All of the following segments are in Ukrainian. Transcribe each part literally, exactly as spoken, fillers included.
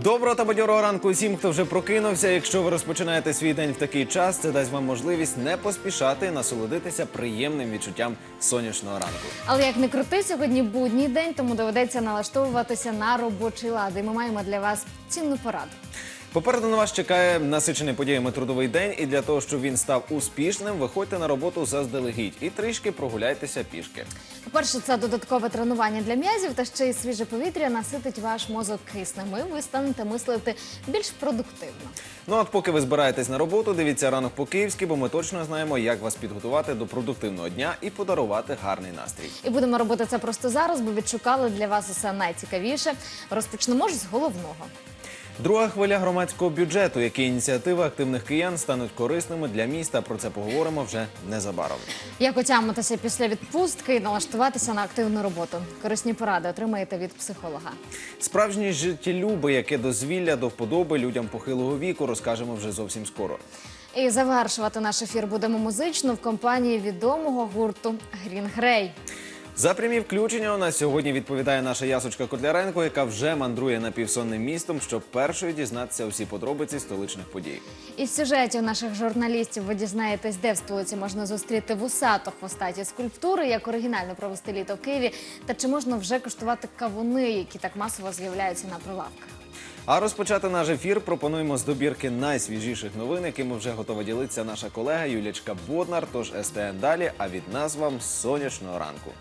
Доброго та бадьорого ранку усім, хто вже прокинувся. Якщо ви розпочинаєте свій день в такий час, це дасть вам можливість не поспішати і насолодитися приємним відчуттям сонячного ранку. Але як не крути, сьогодні будній день, тому доведеться налаштовуватися на робочий лад. І ми маємо для вас цінну пораду. Попереду на вас чекає насичений подіями трудовий день, і для того, щоб він став успішним, виходьте на роботу заздалегідь і трішки прогуляйтеся пішки. По-перше, це додаткове тренування для м'язів, та ще й свіже повітря наситить ваш мозок киснем, і ви станете мислити більш продуктивно. Ну, от поки ви збираєтесь на роботу, дивіться ранок по-київськи, бо ми точно знаємо, як вас підготувати до продуктивного дня і подарувати гарний настрій. І будемо робити це просто зараз, бо відшукали для вас усе найцікавіше. Розпочнемо ж з головного. Друга хвиля громадського бюджету, які ініціативи активних киян стануть корисними для міста. Про це поговоримо вже незабаром. Як отямитися після відпустки і налаштуватися на активну роботу. Корисні поради отримаєте від психолога. Справжні життєлюби, яке дозвілля до вподоби людям похилого віку, розкажемо вже зовсім скоро. І завершувати наш ефір будемо музично в компанії відомого гурту «Грін Грей». За прямі включення у нас сьогодні відповідає наша Ясочка Котляренко, яка вже мандрує напівсонним містом, щоб першою дізнатися усі подробиці столичних подій. Із сюжетів наших журналістів ви дізнаєтесь, де в столиці можна зустріти вусато-хвостаті скульптури, як оригінально провести літо в Києві, та чи можна вже куштувати кавуни, які так масово з'являються на прилавках. А розпочати наш ефір пропонуємо з добірки найсвіжіших новин, якими вже готова ділитися наша колега Юлічка Боднар. Тож ес те ен далі, а від нас вам сонячного ранку.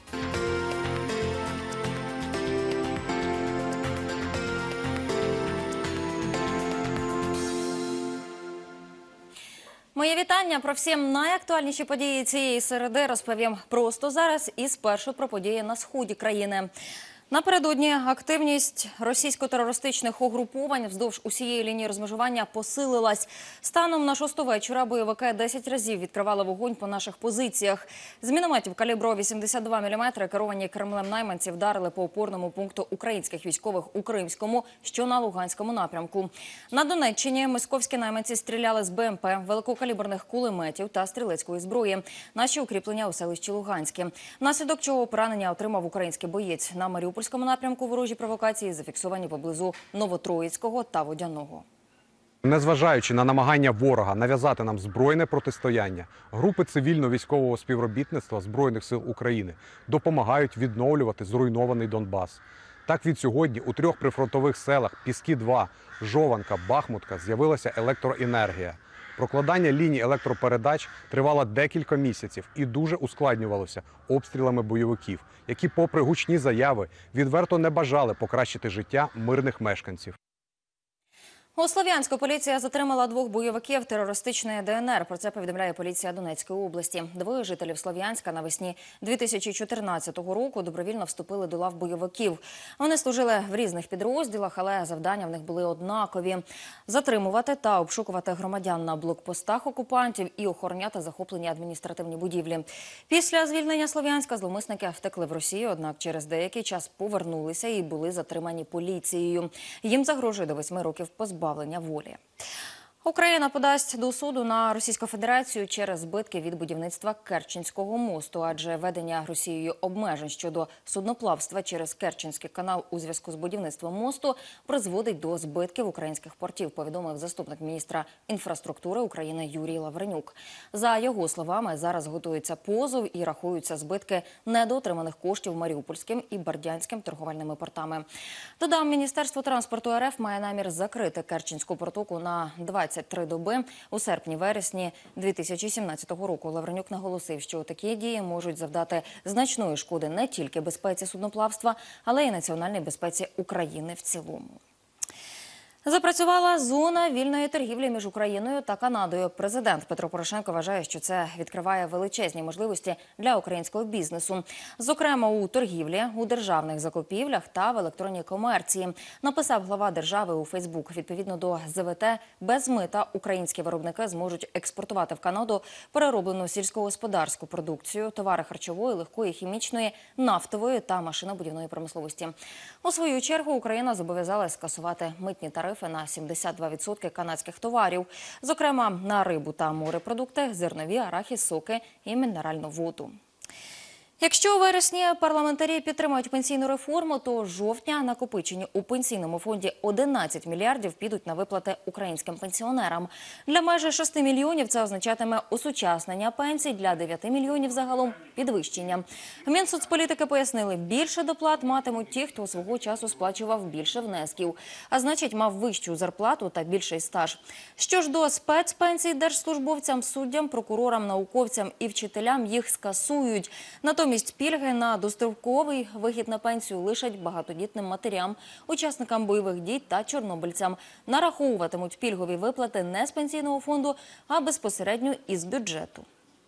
Моє вітання. Про всі найактуальніші події цієї середи розповім просто зараз і спершу про події на сході країни. Напередодні активність російсько-терористичних угруповань вздовж усієї лінії розмежування посилилась. Станом на шосту вечора бойовики десять разів відкривали вогонь по наших позиціях. З мінометів калібру вісімдесят два міліметри, керовані Кремлем найманці, вдарили по опорному пункту українських військових у Кримському, що на Луганському напрямку. На Донеччині московські найманці стріляли з бе ем пе, великокаліберних кулеметів та стрілецької зброї. Наші укріплення у селищі Луганське. Внаслідок чого поранення отримав український боєць. На Маріупольському Маріупольському напрямку ворожі провокації зафіксовані поблизу Новотроїцького та Водяного. Незважаючи на намагання ворога нав'язати нам збройне протистояння, групи цивільно-військового співробітництва Збройних сил України допомагають відновлювати зруйнований Донбас. Так від сьогодні у трьох прифронтових селах Піски два, Жованка, Бахмутка з'явилася електроенергія. Прокладання ліній електропередач тривало декілька місяців і дуже ускладнювалося обстрілами бойовиків, які, попри гучні заяви, відверто не бажали покращити життя мирних мешканців. У Слов'янську поліція затримала двох бойовиків терористичної де ен ер. Про це повідомляє поліція Донецької області. Двоє жителів Слов'янська навесні дві тисячі чотирнадцятого року добровільно вступили до лав бойовиків. Вони служили в різних підрозділах, але завдання в них були однакові – затримувати та обшукувати громадян на блокпостах окупантів і охороняти захоплені адміністративні будівлі. Після звільнення Слов'янська зловмисники втекли в Росію, однак через деякий час повернулися і були затримані поліцією. Їм загрожує до восьми років позбавлення волі. Україна подасть до суду на Російську Федерацію через збитки від будівництва Керченського мосту, адже введення Росією обмежень щодо судноплавства через Керченський канал у зв'язку з будівництвом мосту призводить до збитків українських портів, повідомив заступник міністра інфраструктури України Юрій Лавренюк. За його словами, зараз готується позов і рахуються збитки недоотриманих коштів Маріупольським і Бердянським торговельними портами. Додам, Міністерство транспорту ер еф має намір закрити Керченську протоку на двадцять три доби у серпні-вересні дві тисячі сімнадцятого року. Лавренюк наголосив, що такі дії можуть завдати значної шкоди не тільки безпеці судноплавства, але й національній безпеці України в цілому. Запрацювала зона вільної торгівлі між Україною та Канадою. Президент Петро Порошенко вважає, що це відкриває величезні можливості для українського бізнесу. Зокрема, у торгівлі, у державних закупівлях та в електронній комерції. Написав глава держави у Фейсбук. Відповідно до зет ве те, без мита українські виробники зможуть експортувати в Канаду перероблену сільськогосподарську продукцію, товари харчової, легкої, хімічної, нафтової та машинобудівної промисловості. У свою чергу Україна зобов'язалась скасувати митні тарифи на сімдесят два відсотки канадських товарів, зокрема на рибу та морепродукти, зернові, арахіс, соки і мінеральну воду. Якщо у вересні парламентарі підтримають пенсійну реформу, то з жовтня накопичені у пенсійному фонді одинадцять мільярдів підуть на виплати українським пенсіонерам. Для майже шести мільйонів це означатиме осучаснення пенсій, для дев'яти мільйонів загалом – підвищення. В Мінсоцполітики пояснили, більше доплат матимуть ті, хто свого часу сплачував більше внесків, а значить мав вищу зарплату та більший стаж. Що ж до спецпенсій держслужбовцям, суддям, прокурорам, науковцям і вчителям їх скасують. Натомість Натомість пільги на достроковий вихід на пенсію лишать багатодітним матерям, учасникам бойових дій та чорнобильцям. Нараховуватимуть пільгові виплати не з пенсійного фонду, а безпосередньо із бюджету.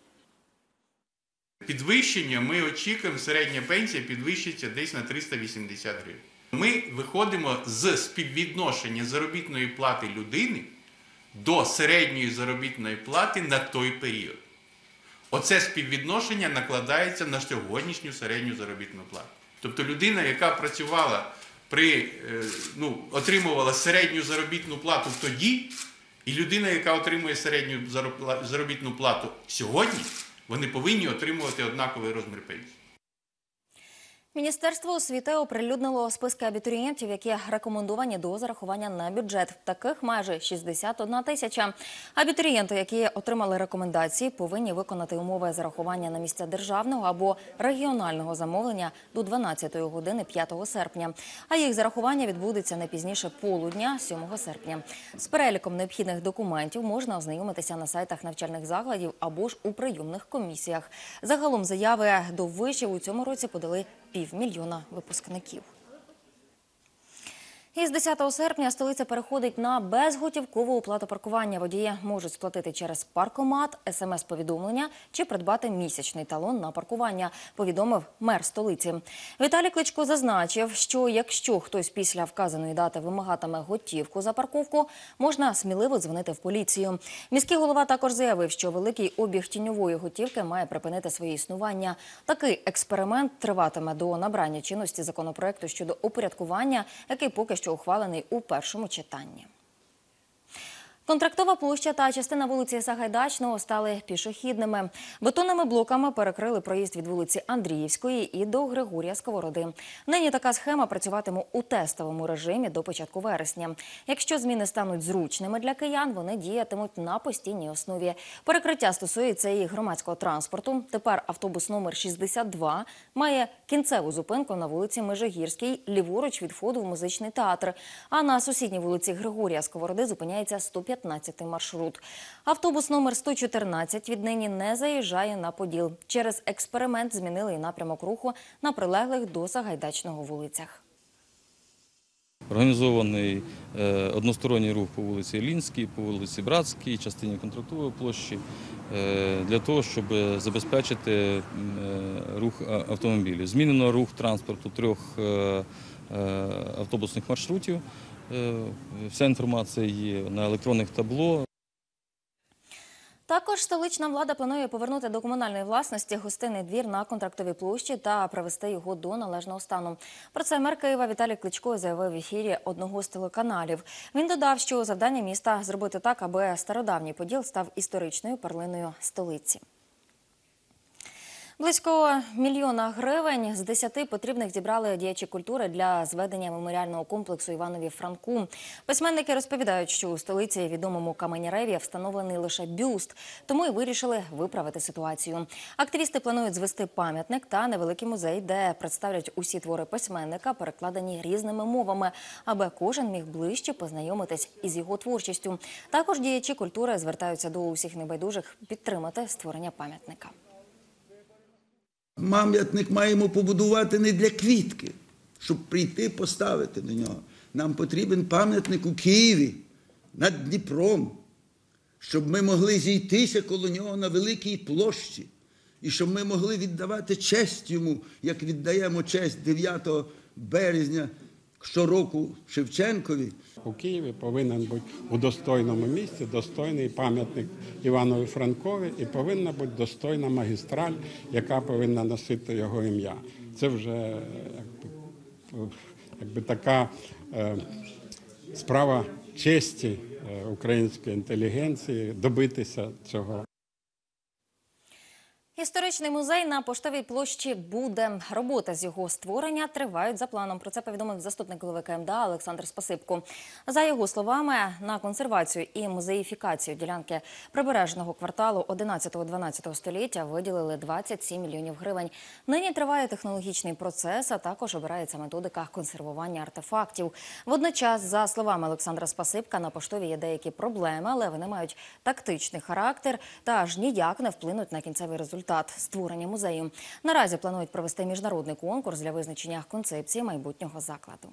Підвищення ми очікуємо, середня пенсія підвищиться десь на триста вісімдесят гривень. Ми виходимо з співвідношення заробітної плати людини до середньої заробітної плати на той період. Оце співвідношення накладається на сьогоднішню середню заробітну плату. Тобто людина, яка працювала при, ну, отримувала середню заробітну плату тоді, і людина, яка отримує середню заробітну плату сьогодні, вони повинні отримувати однаковий розмір пенсії. Міністерство освіти оприлюднило списки абітурієнтів, які рекомендовані до зарахування на бюджет. Таких майже шістдесят одна тисяча. Абітурієнти, які отримали рекомендації, повинні виконати умови зарахування на місця державного або регіонального замовлення до дванадцятої години п'ятого серпня. А їх зарахування відбудеться не пізніше полудня сьомого серпня. З переліком необхідних документів можна ознайомитися на сайтах навчальних закладів або ж у прийомних комісіях. Загалом заяви до вишів у цьому році подали півмільйона випускників. Із десятого серпня столиця переходить на безготівкову оплату паркування. Водії можуть сплатити через паркомат, смс-повідомлення чи придбати місячний талон на паркування, повідомив мер столиці. Віталій Кличко зазначив, що якщо хтось після вказаної дати вимагатиме готівку за парковку, можна сміливо дзвонити в поліцію. Міський голова також заявив, що великий обіг тіньової готівки має припинити своє існування. Такий експеримент триватиме до набрання чинності законопроекту щодо упорядкування, який поки що що ухвалений у першому читанні. Контрактова площа та частина вулиці Сагайдачного стали пішохідними. Бетонними блоками перекрили проїзд від вулиці Андріївської і до Григорія Сковороди. Нині така схема працюватиме у тестовому режимі до початку вересня. Якщо зміни стануть зручними для киян, вони діятимуть на постійній основі. Перекриття стосується і громадського транспорту. Тепер автобус номер шістдесят два має кінцеву зупинку на вулиці Межигірській, ліворуч від входу в музичний театр. А на сусідній вулиці Григорія Сковороди зупиняється сто п'ятнадцятий маршрут. Автобус номер сто чотирнадцять віднині не заїжджає на Поділ. Через експеримент змінили і напрямок руху на прилеглих до Сагайдачного вулицях. Організований е, односторонній рух по вулиці Іллінській, по вулиці Братській, частині Контрактової площі, е, для того, щоб забезпечити е, рух автомобілів. Змінено рух транспорту трьох е, е, автобусних маршрутів. Вся інформація є на електронних табло. Також столична влада планує повернути до комунальної власності гостинний двір на Контрактовій площі та привести його до належного стану. Про це мер Києва Віталій Кличко заявив в ефірі одного з телеканалів. Він додав, що завдання міста – зробити так, аби стародавній Поділ став історичною перлиною столиці. Близько мільйона гривень з десяти потрібних зібрали діячі культури для зведення меморіального комплексу Іванові Франку. Письменники розповідають, що у столиці відомому Каменяреві встановлений лише бюст, тому і вирішили виправити ситуацію. Активісти планують звести пам'ятник та невеликий музей, де представлять усі твори письменника, перекладені різними мовами, аби кожен міг ближче познайомитись із його творчістю. Також діячі культури звертаються до усіх небайдужих підтримати створення пам'ятника. Пам'ятник маємо побудувати не для квітки, щоб прийти поставити до нього. Нам потрібен пам'ятник у Києві, над Дніпром, щоб ми могли зійтися коло нього на великій площі, і щоб ми могли віддавати честь йому, як віддаємо честь дев'ятого березня щороку Шевченкові. У Києві повинен бути у достойному місці достойний пам'ятник Іванові Франкові і повинна бути достойна магістраль, яка повинна носити його ім'я. Це вже якби, якби така е, справа честі е, української інтелігенції добитися цього. Історичний музей на Поштовій площі буде. Роботи з його створення тривають за планом. Про це повідомив заступник голови КМДА Олександр Спасибко. За його словами, на консервацію і музеїфікацію ділянки прибережного кварталу одинадцятого-дванадцятого століття виділили двадцять сім мільйонів гривень. Нині триває технологічний процес, а також обирається методика консервування артефактів. Водночас, за словами Олександра Спасибка, на Поштовій є деякі проблеми, але вони мають тактичний характер та аж ніяк не вплинуть на кінцевий результат створення музею. Наразі планують провести міжнародний конкурс для визначення концепції майбутнього закладу.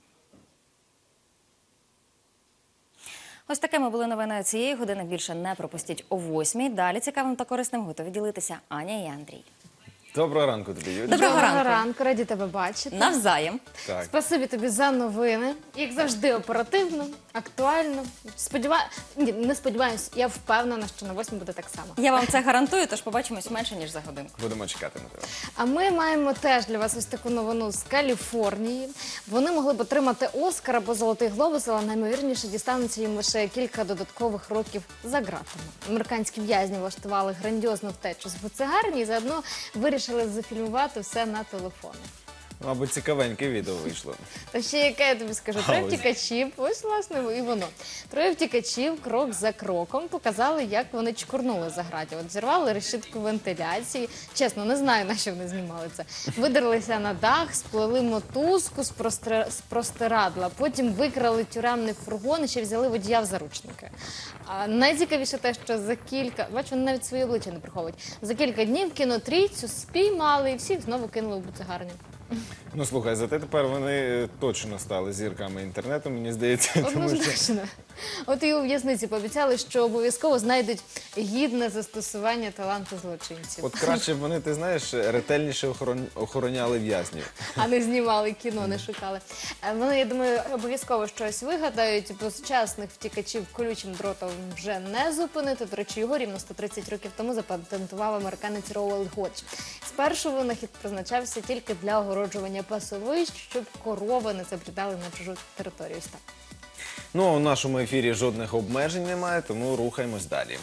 Ось такими були новини цієї години. Більше не пропустіть о восьмій. Далі цікавим та корисним готові ділитися Аня і Андрій. Доброго ранку тобі, Юлія. Доброго Доброго ранку. ранку, раді тебе бачити. Навзаєм. Так. Спасибі тобі за новини. Як завжди, оперативно, актуально. Сподіваю... Ні, не сподіваюся, я впевнена, що на восьмій буде так само. Я вам це гарантую, тож побачимось менше, ніж за годинку. Будемо чекати на тебе. А ми маємо теж для вас ось таку новину з Каліфорнії. Вони могли б отримати Оскар або Золотий глобус, але найімовірніше дістанеться їм лише кілька додаткових років за ґратами. Американські в'язні влаштували грандіозну втечу з буцегарні і заодно вирішили зафільмувати все на телефони. Мабуть, цікавеньке відео вийшло. Та ще яке я тобі скажу, троє Галузь. втікачів, ось власне і воно. Троє втікачів крок за кроком показали, як вони чкурнули за граті. От зірвали решітку вентиляції. Чесно, не знаю, на що вони знімали це. Видерлися на дах, сплели мотузку з, простир... з простирадла, потім викрали тюремний фургон і ще взяли водія в заручники. А найцікавіше те, що за кілька, бачу, вони навіть свої обличчя не приховують, за кілька днів кінотрійцю спіймали і всіх знову кинули в буцегарню. Ну, слухай, зате тепер вони точно стали зірками інтернету, мені здається. Тому що... Однозначно. От і у в'язниці пообіцяли, що обов'язково знайдуть гідне застосування таланту злочинців. От краще б вони, ти знаєш, ретельніше охорон- охороняли в'язнів. А не знімали кіно, не шукали. Е, Вони, я думаю, обов'язково щось вигадають, бо сучасних втікачів колючим дротом вже не зупинити. До речі, його рівно сто тридцять років тому запатентував американець Роуелд Годж. Спершу винахід призначався тільки для огороджування пасовищ, щоб корови не забрідали на чужу територію. Ось так. Ну, а у нашому ефірі жодних обмежень немає, тому рухаємось далі.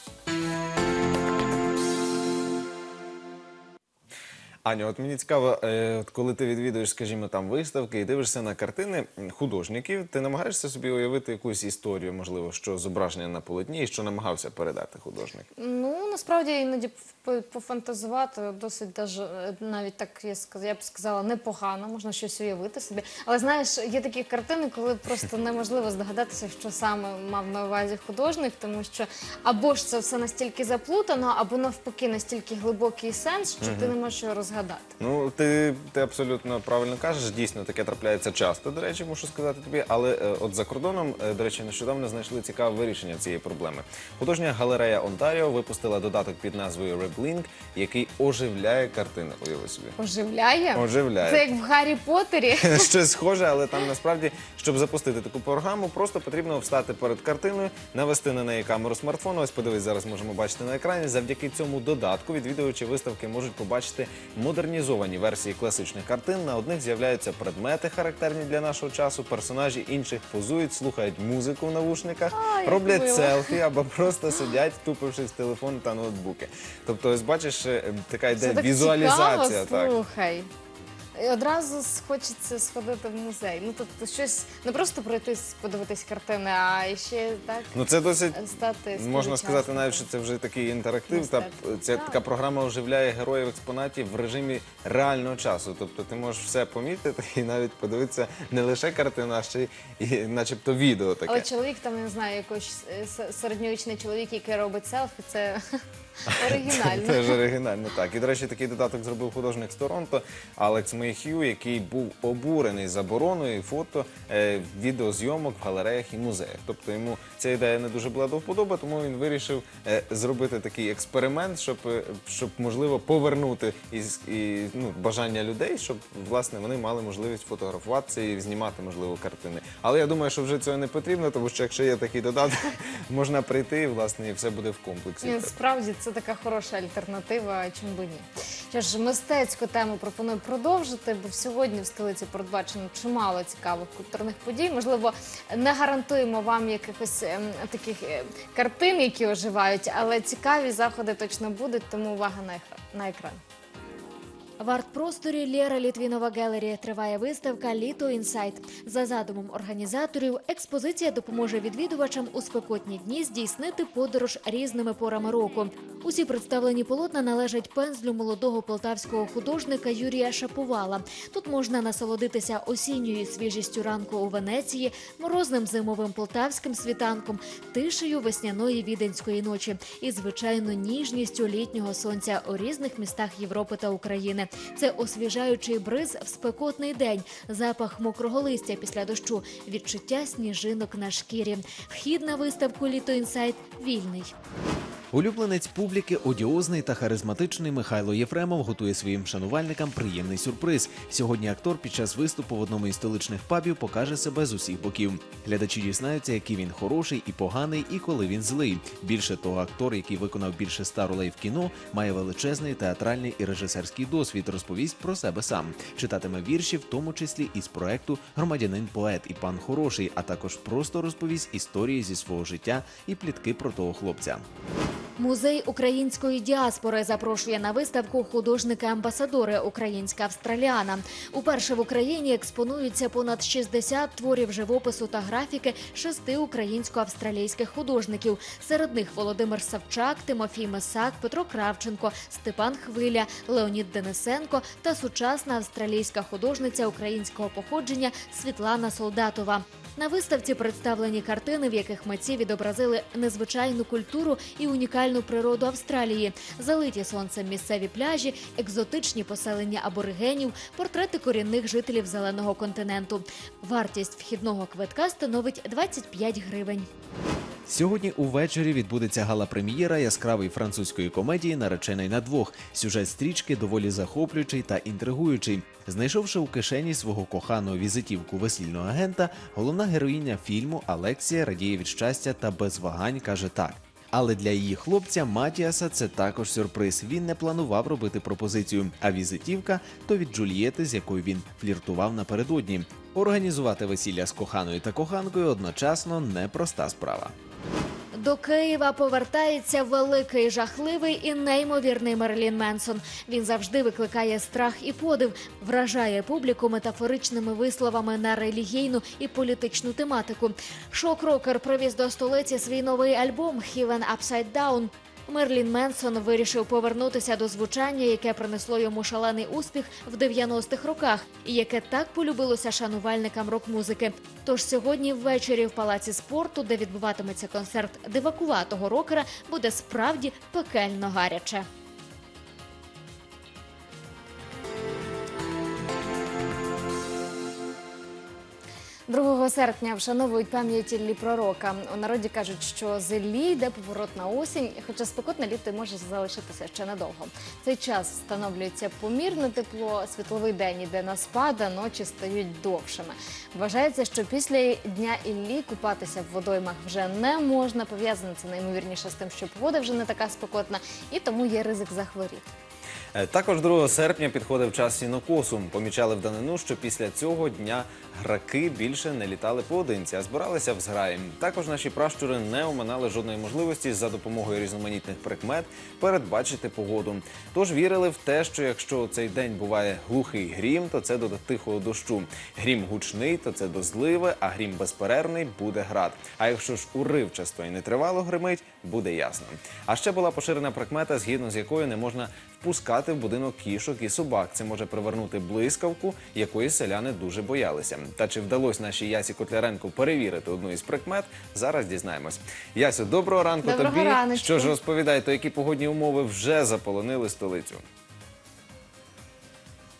Аню, от мені цікаво, е, от коли ти відвідуєш, скажімо, там виставки і дивишся на картини художників, ти намагаєшся собі уявити якусь історію, можливо, що зображення на полотні і що намагався передати художник? Ну, насправді, іноді п- пофантазувати досить даже, е, навіть так, я, сказ- я б сказала, непогано, можна щось уявити собі. Але, знаєш, є такі картини, коли просто неможливо здогадатися, що саме мав на увазі художник, тому що або ж це все настільки заплутано, або навпаки настільки глибокий сенс, що ти не можеш його розгадати. Ну, ти, ти абсолютно правильно кажеш, дійсно, таке трапляється часто, до речі, мушу сказати тобі, але е, от за кордоном, е, до речі, нещодавно знайшли цікаве вирішення цієї проблеми. Художня галерея Онтаріо випустила додаток під назвою Reblink, який оживляє картини, уяви собі. Оживляє? Оживляє. Це як в Гаррі Поттері. Щось схоже, але там насправді, щоб запустити таку програму, просто потрібно встати перед картиною, навести на неї камеру смартфону. Ось подивись, зараз можемо бачити на екрані. Завдяки цьому додатку відвідувачі виставки можуть побачити модернізовані версії класичних картин. На одних з'являються предмети, характерні для нашого часу, персонажі інших позують, слухають музику в навушниках, А, як роблять мило. селфі або просто сидять, втупившись в телефон та ноутбуки. Тобто, ось бачиш, е, така йде Це так візуалізація. цікаво, Так. слухай. І одразу хочеться сходити в музей. Ну, тобто щось, не просто пройтись, подивитись картини, а ще так Ну, це досить, стати можна сказати, співучасником. навіть, що це вже такий інтерактив. Та, Мистецтво. ця Так. така програма оживляє героїв експонатів в режимі реального часу. Тобто ти можеш все помітити і навіть подивитися не лише картину, а ще й начебто відео таке. Але чоловік там, я не знаю, якийсь е, с- середньовічний чоловік, який робить селфі, це оригінально. Теж оригінально, так. І, до речі, такий додаток зробив художник з Торонто Алекс Мейх'ю, який був обурений забороною фото, е, відеозйомок в галереях і музеях. Тобто йому ця ідея не дуже була до вподоби, тому він вирішив е, зробити такий експеримент, щоб, е, щоб можливо, повернути із, і, ну, бажання людей, щоб, власне, вони мали можливість фотографуватися і знімати, можливо, картини. Але я думаю, що вже цього не потрібно, тому що якщо є такий додаток, можна прийти, власне, і все буде в комплексі. Ні, справді це така хороша альтернатива, чому би ні. Що ж, мистецьку тему пропоную продовжити, бо сьогодні в столиці передбачено чимало цікавих культурних подій. Можливо, не гарантуємо вам якихось ем, таких е, картин, які оживають, але цікаві заходи точно будуть, тому увага на екран. На екран. В арт-просторі Лєра Літвінова Гелері триває виставка «Літо Інсайт». За задумом організаторів, експозиція допоможе відвідувачам у спекотні дні здійснити подорож різними порами року. Усі представлені полотна належать пензлю молодого полтавського художника Юрія Шаповала. Тут можна насолодитися осінньою свіжістю ранку у Венеції, морозним зимовим полтавським світанком, тишею весняної віденської ночі і, звичайно, ніжністю літнього сонця у різних містах Європи та України. Це освіжаючий бриз в спекотний день, запах мокрого листя після дощу, відчуття сніжинок на шкірі. Вхід на виставку «Літо Інсайт» вільний. Улюбленець публіки, одіозний та харизматичний Михайло Єфремов готує своїм шанувальникам приємний сюрприз. Сьогодні актор під час виступу в одному із столичних пабів покаже себе з усіх боків. Глядачі дізнаються, який він хороший і поганий, і коли він злий. Більше того, актор, який виконав більше ста ролей в кіно, має величезний театральний і режисерський досвід, розповість про себе сам. Читатиме вірші, в тому числі із проекту «Громадянин-поет» і «Пан хороший», а також просто розповість історії зі свого життя і плітки про того хлопця. Музей української діаспори запрошує на виставку художники-амбасадори «Українська Австраліана». Уперше в Україні експонуються понад шістдесят творів живопису та графіки шести українсько-австралійських художників. Серед них Володимир Савчак, Тимофій Месак, Петро Кравченко, Степан Хвиля, Леонід Денисенко та сучасна австралійська художниця українського походження Світлана Солдатова. На виставці представлені картини, в яких митці відобразили незвичайну культуру і унікальну природу Австралії, залиті сонцем місцеві пляжі, екзотичні поселення аборигенів, портрети корінних жителів зеленого континенту. Вартість вхідного квитка становить двадцять п'ять гривень. Сьогодні увечері відбудеться гала-прем'єра яскравої французької комедії «Наречений на двох». Сюжет стрічки доволі захоплюючий та інтригуючий. Знайшовши у кишені свого коханого візитівку весільного агента, головна героїня фільму Алексія радіє від щастя та без вагань каже так. Але для її хлопця Матіаса це також сюрприз. Він не планував робити пропозицію, а візитівка – то від Джульєти, з якою він фліртував напередодні. Організувати весілля з коханою та коханкою одночасно – непроста справа. До Києва повертається великий, жахливий і неймовірний Мерлін Менсон. Він завжди викликає страх і подив, вражає публіку метафоричними висловами на релігійну і політичну тематику. Шок-рокер привіз до столиці свій новий альбом «Heaven Upside Down». Мерлін Менсон вирішив повернутися до звучання, яке принесло йому шалений успіх в дев'яностих роках і яке так полюбилося шанувальникам рок-музики. Тож сьогодні ввечері в Палаці спорту, де відбуватиметься концерт дивакуватого рокера, буде справді пекельно гаряче. другого серпня вшановують пам'ять Іллі Пророка. У народі кажуть, що з Іллі йде поворот на осінь, хоча спекотне літо може залишитися ще недовго. Цей час встановлюється помірне тепло, світловий день іде на спад, а ночі стають довшими. Вважається, що після Дня Іллі купатися в водоймах вже не можна, пов'язане це найімовірніше з тим, що погода вже не така спекотна, і тому є ризик захворіти. Також другого серпня підходив час сінокосу. Помічали в данину, що після цього дня граки більше не літали поодинці, а збиралися в зграї. Також наші пращури не оминали жодної можливості за допомогою різноманітних прикмет передбачити погоду. Тож вірили в те, що якщо цей день буває глухий грім, то це до тихого дощу. Грім гучний, то це до зливи, а грім безперервний – буде град. А якщо ж уривчасто і нетривало гримить, буде ясно. А ще була поширена прикмета, згідно з якою не можна впускати в будинок кішок і собак. Це може привернути блискавку, якої селяни дуже боялися. Та чи вдалося нашій Ясі Котляренко перевірити одну із прикмет, зараз дізнаємось. Ясю, доброго ранку Доброго тобі. раночку. Що ж, розповідай, то які погодні умови вже заполонили столицю?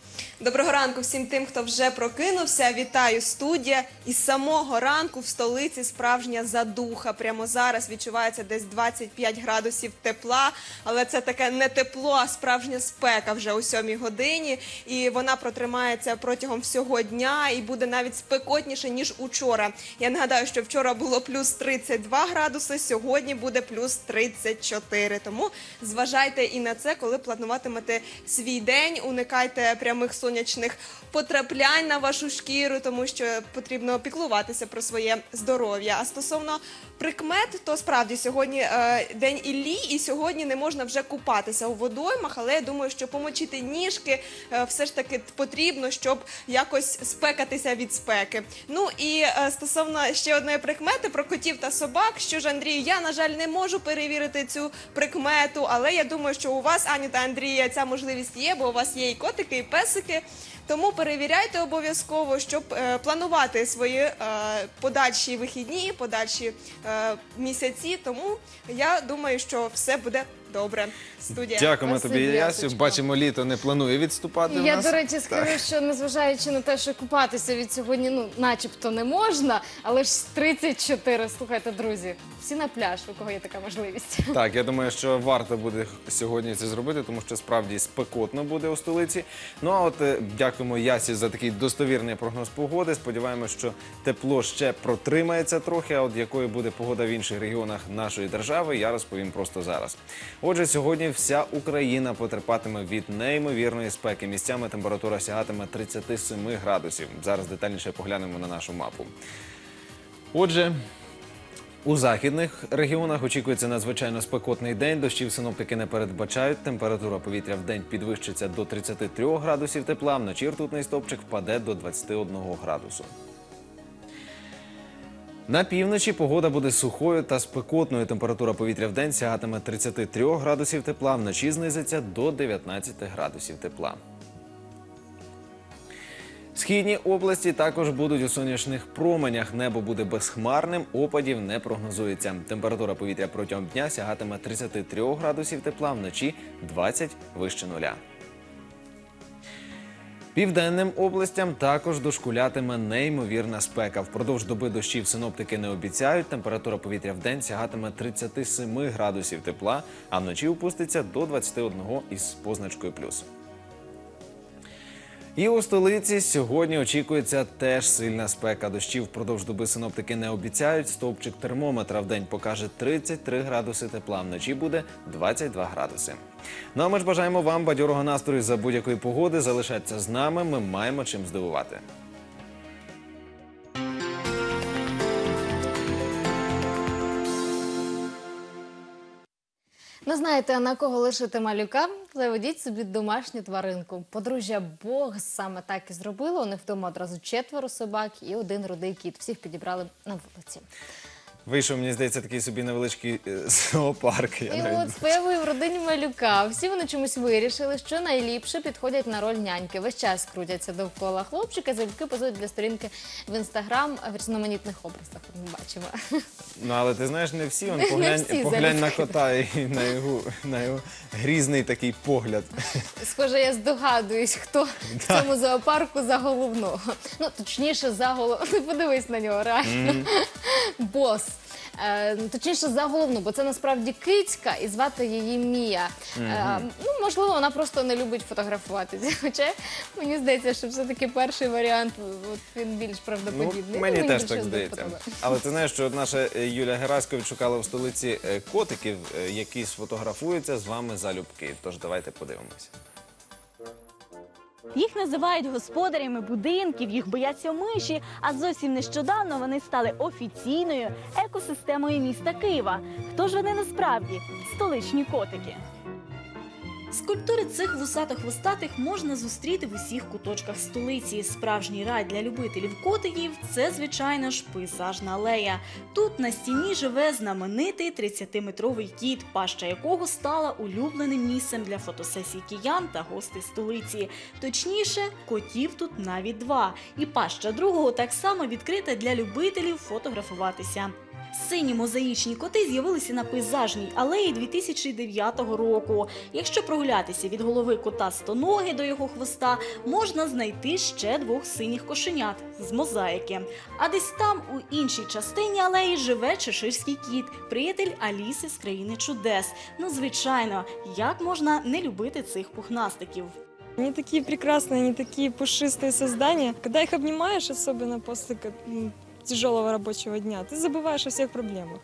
Доброго ранку всім тим, хто вже прокинувся. Вітаю, студія. Із самого ранку в столиці справжня задуха. Прямо зараз відчувається десь двадцять п'ять градусів тепла, але це таке не тепло, а справжня спека вже о сьомій годині. І вона протримається протягом всього дня і буде навіть спекотніше, ніж учора. Я нагадаю, що вчора було плюс тридцять два градуси, сьогодні буде плюс тридцять чотири. Тому зважайте і на це, коли плануватимете свій день, уникайте прямих сонячних потраплянь на вашу шкіру, тому що потрібно піклуватися про своє здоров'я. А стосовно прикмет, то справді сьогодні е, день Іллі, і сьогодні не можна вже купатися у водоймах, але я думаю, що помочити ніжки е, все ж таки потрібно, щоб якось спекатися від спеки. Ну і е, стосовно ще одної прикмети про котів та собак, що ж, Андрію, я, на жаль, не можу перевірити цю прикмету, але я думаю, що у вас, Аню та Андрія, ця можливість є, бо у вас є і котики, і песики. Тому перевіряйте обов'язково, щоб е, планувати свої е, подальші вихідні, подальші е, місяці. Тому я думаю, що все буде добре. Студія. Дякуємо Спасибі, тобі, Ясю. Ясочко. Бачимо, літо не планує відступати в Я, нас. до речі, скажу, Так. що незважаючи на те, що купатися від сьогодні, ну, начебто не можна, але ж тридцять чотири, слухайте, друзі, всі на пляж, у кого є така можливість. Так, я думаю, що варто буде сьогодні це зробити, тому що справді спекотно буде у столиці. Ну а от е, дякуємо Ясі за такий достовірний прогноз погоди. Сподіваємося, що тепло ще протримається трохи, а от якою буде погода в інших регіонах нашої держави, я розповім просто зараз. Отже, сьогодні вся Україна потерпатиме від неймовірної спеки. Місцями температура сягатиме тридцять сім градусів. Зараз детальніше поглянемо на нашу мапу. Отже, у західних регіонах очікується надзвичайно спекотний день. Дощів синоптики не передбачають. Температура повітря в день підвищиться до тридцяти трьох градусів тепла. Вночі ртутний стовпчик впаде до двадцяти одного градусу. На півночі погода буде сухою та спекотною. Температура повітря в день сягатиме тридцяти трьох градусів тепла. Вночі знизиться до дев'ятнадцяти градусів тепла. Східні області також будуть у сонячних променях. Небо буде безхмарним, опадів не прогнозується. Температура повітря протягом дня сягатиме тридцяти трьох градусів тепла, вночі двадцять вище нуля. Південним областям також дошкулятиме неймовірна спека. Впродовж доби дощів синоптики не обіцяють. Температура повітря в день сягатиме тридцяти семи градусів тепла, а вночі опуститься до двадцяти одного із позначкою плюс. І у столиці сьогодні очікується теж сильна спека. Дощів впродовж доби синоптики не обіцяють. Стовпчик термометра в день покаже тридцять три градуси тепла, вночі буде двадцять два градуси. Ну а ми ж бажаємо вам бадьорого настрою за будь-якої погоди. Залишайтеся з нами, ми маємо чим здивувати. Не знаєте, на кого лишити малюка? Заведіть собі домашню тваринку. Подружжя Бог саме так і зробило. У них вдома одразу четверо собак і один рудий кіт. Всіх підібрали на вулиці. Вийшов, мені здається, такий собі невеличкий е, зоопарк. Я І навіть- от з появою в родині малюка всі вони чомусь вирішили, що найліпше підходять на роль няньки. Весь час крутяться довкола хлопчика, залюбки позують для сторінки в інстаграм в різноманітних образах. Ми бачимо. Ну, але ти знаєш, не всі. Он, Не поглянь, всі, поглянь на залюбки. кота і на його, на його грізний такий погляд. Схоже, я здогадуюсь, хто в цьому зоопарку за головного. Ну, точніше, за головного. Ти подивись на нього, реально. Бос. Е, точніше, за головну, бо це насправді кицька, і звати її Мія. Е, ну, можливо, вона просто не любить фотографуватися. Хоча мені здається, що все-таки перший варіант, от він більш Ну, правдоподібний. мені Ну, теж більше так здається. подобається. Але ти знаєш, що наша е, Юлія Гераскович шукала в столиці е, котиків, е, які сфотографуються з вами залюбки. Тож давайте подивимося. Їх називають господарями будинків, їх бояться миші, а зовсім нещодавно вони стали офіційною екосистемою міста Києва. Хто ж вони насправді? Столичні котики. Скульптури цих вусато-хвостатих можна зустріти в усіх куточках столиці. Справжній рай для любителів котиків – це, звичайно ж, пейзажна алея. Тут на стіні живе знаменитий тридцятиметровий кіт, паща якого стала улюбленим місцем для фотосесій киян та гостей столиці. Точніше, котів тут навіть два. І паща другого так само відкрита для любителів фотографуватися. Сині мозаїчні коти з'явилися на пейзажній алеї дві тисячі дев'ятого року. Якщо прогулятися від голови кота стоноги до його хвоста, можна знайти ще двох синіх кошенят з мозаїки. А десь там, у іншій частині алеї, живе чеширський кіт, приятель Аліси з країни чудес. Ну, звичайно, як можна не любити цих пухнастиків? Они такие прекрасные, они такие пушистые создания. Когда их обнимаешь, особенно после м, тяжелого рабочего дня, ты забываешь о всех проблемах.